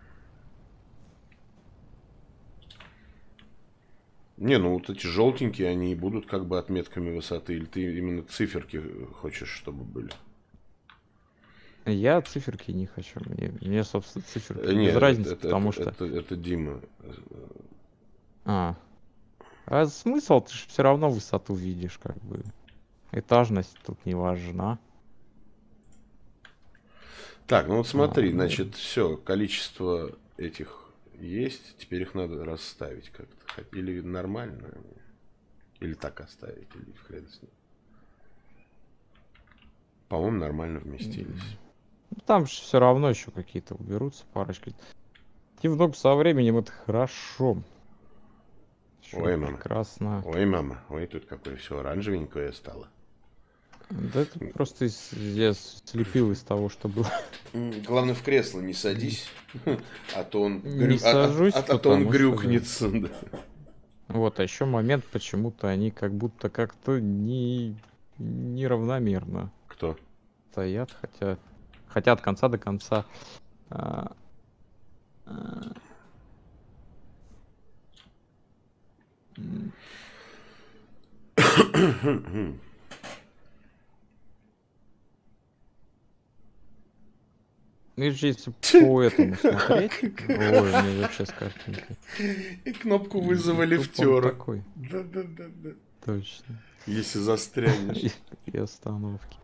Не, ну вот эти желтенькие, они и будут как бы отметками высоты. Или ты именно циферки хочешь, чтобы были? Я циферки не хочу. Мне, мне собственно, циферки Э, без Нет, разницы, это, потому это, что... это, это Дима. А. А смысл? Ты же все равно высоту видишь, как бы. Этажность тут не важна. Так, ну вот смотри, А, ну, значит, все, количество этих есть, теперь их надо расставить как-то. Или нормально, или так оставить, или в хрен с ним. По-моему, нормально вместились. ну, там же все равно еще какие-то уберутся, парочка. Кивнув со временем это хорошо. Всё Ой, мама. прекрасно. Ой, мама. Ой, тут какое все оранжевенькое стало. Да это просто из- я слепил из того, что было. М, Главное, в кресло не садись, а то он, Не грю- а- а- сажусь, а- а то он потому что, да. грюкнется. Да. Вот, а еще момент, почему-то они как будто как-то не неравномерно Кто? стоят, хотя хотя от конца до конца. а, а, м, видишь, если по этому смотреть, ой, у меня вообще с картинкой. И кнопку И, вызова и тут он лифтера. такой, Да-да-да-да. точно. Если застрянешь. И, и остановки.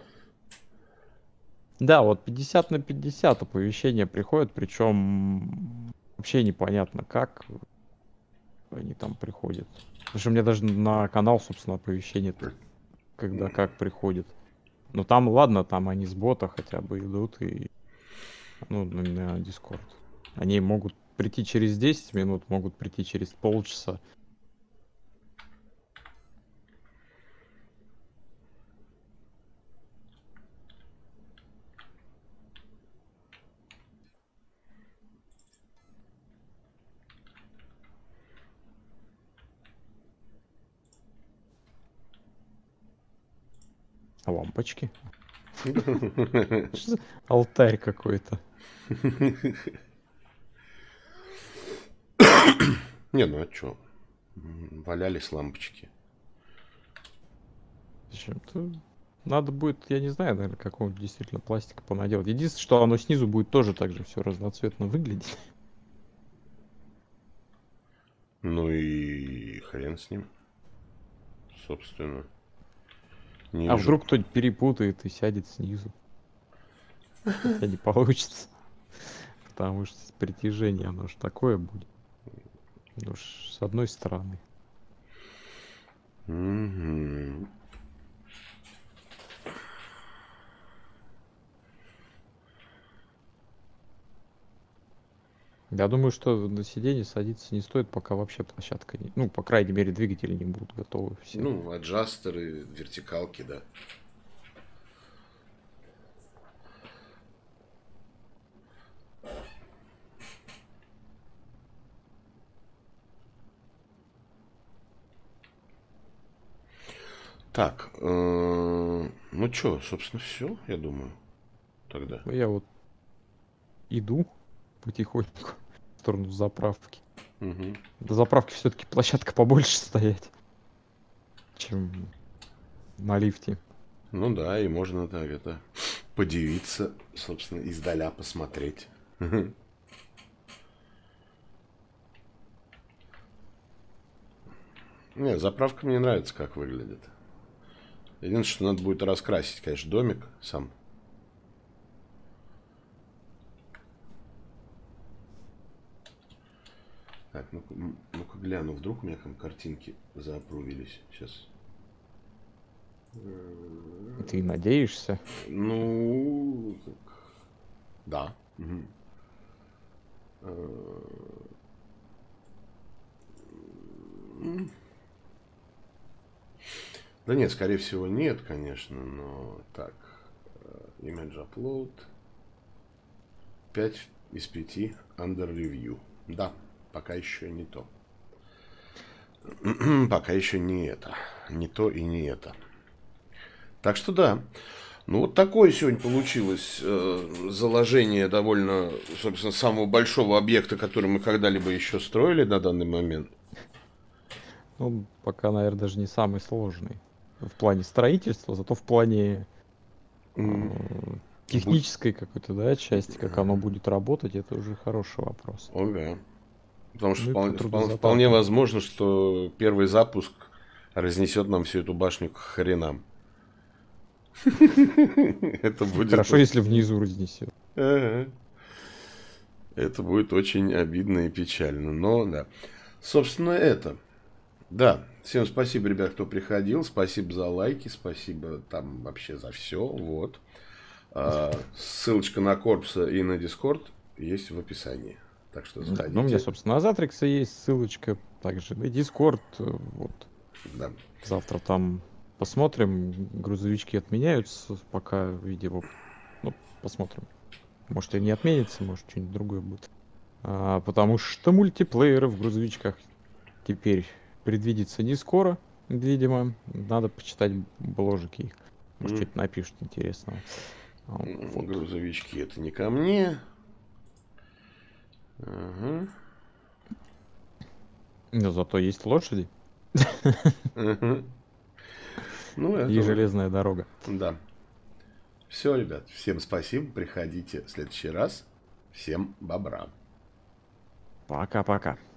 Да, вот пятьдесят на пятьдесят оповещения приходят, причем вообще непонятно, как они там приходят. Потому что мне даже на канал, собственно, оповещения, когда как приходит. Ну там, ладно, там они с бота хотя бы идут и ну, на, на Discord. Они могут прийти через десять минут, могут прийти через полчаса. А лампочки? Что за алтарь какой-то? Не, ну а чё? М, Валялись лампочки. Зачем-то надо будет, я не знаю, наверное, какого действительно пластика понаделать. Единственное, что оно снизу будет тоже так же все разноцветно выглядеть. Ну и хрен с ним. Собственно. Не А вижу. вдруг кто-нибудь перепутает и сядет снизу? Хотя не получится. Потому что притяжение, оно ж такое будет. Ну ж, с одной стороны. Мгм. Я думаю, что на сиденье садиться не стоит, пока вообще площадка не... Ну, по крайней мере, двигатели не будут готовы все. Ну, аджастеры, вертикалки, да. Так, э, ну чё, собственно, все, я думаю, тогда. Я вот иду. потихоньку в сторону заправки. Угу. До заправки все-таки площадка побольше стоять, чем на лифте. Ну да, и можно так это подивиться, собственно, издаля посмотреть. Не, заправка мне нравится, как выглядит. Единственное, что надо будет раскрасить, конечно, домик сам. Так, ну-ка, ну-ка гляну, вдруг у меня там картинки заапрувились. Сейчас. Ты надеешься? Ну, да. Угу. Да нет, скорее всего нет, конечно, но так. Image upload. пять из пяти under review. Да, пока еще не то. Пока еще не это. Не то и не это. Так что да. Ну вот такое сегодня получилось э, заложение довольно, собственно, самого большого объекта, который мы когда-либо еще строили на данный момент. Ну, пока, наверное, даже не самый сложный в плане строительства, зато в плане э, технической какой-то, да, части, как оно будет работать, это уже хороший вопрос. Ага. Потому что Ну, вполне, вполне, вполне возможно, что первый запуск разнесет нам всю эту башню к хренам. Это будет... Хорошо, если внизу разнесет. Это будет очень обидно и печально. Но да. Собственно, это. Да. Всем спасибо, ребят, кто приходил. Спасибо за лайки. Спасибо там вообще за все. Вот. А, ссылочка на Корпса и на Дискорд есть в описании. Так что заходите. Да, ну, у меня, собственно, на Затрикса есть ссылочка. Также на Дискорд. Вот. Да. Завтра там посмотрим. Грузовички отменяются. Пока, видимо, ну, посмотрим. Может, и не отменится, может, что-нибудь другое будет. А, потому что мультиплееры в грузовичках теперь предвидится не скоро, видимо. Надо почитать бложики их. Может, mm. что-то напишут интересного. Вот. Грузовички это не ко мне. Ага. Но зато есть лошади. Ну, и железная дорога. Да. Все, ребят, всем спасибо. Приходите в следующий раз. Всем бобра. Пока-пока.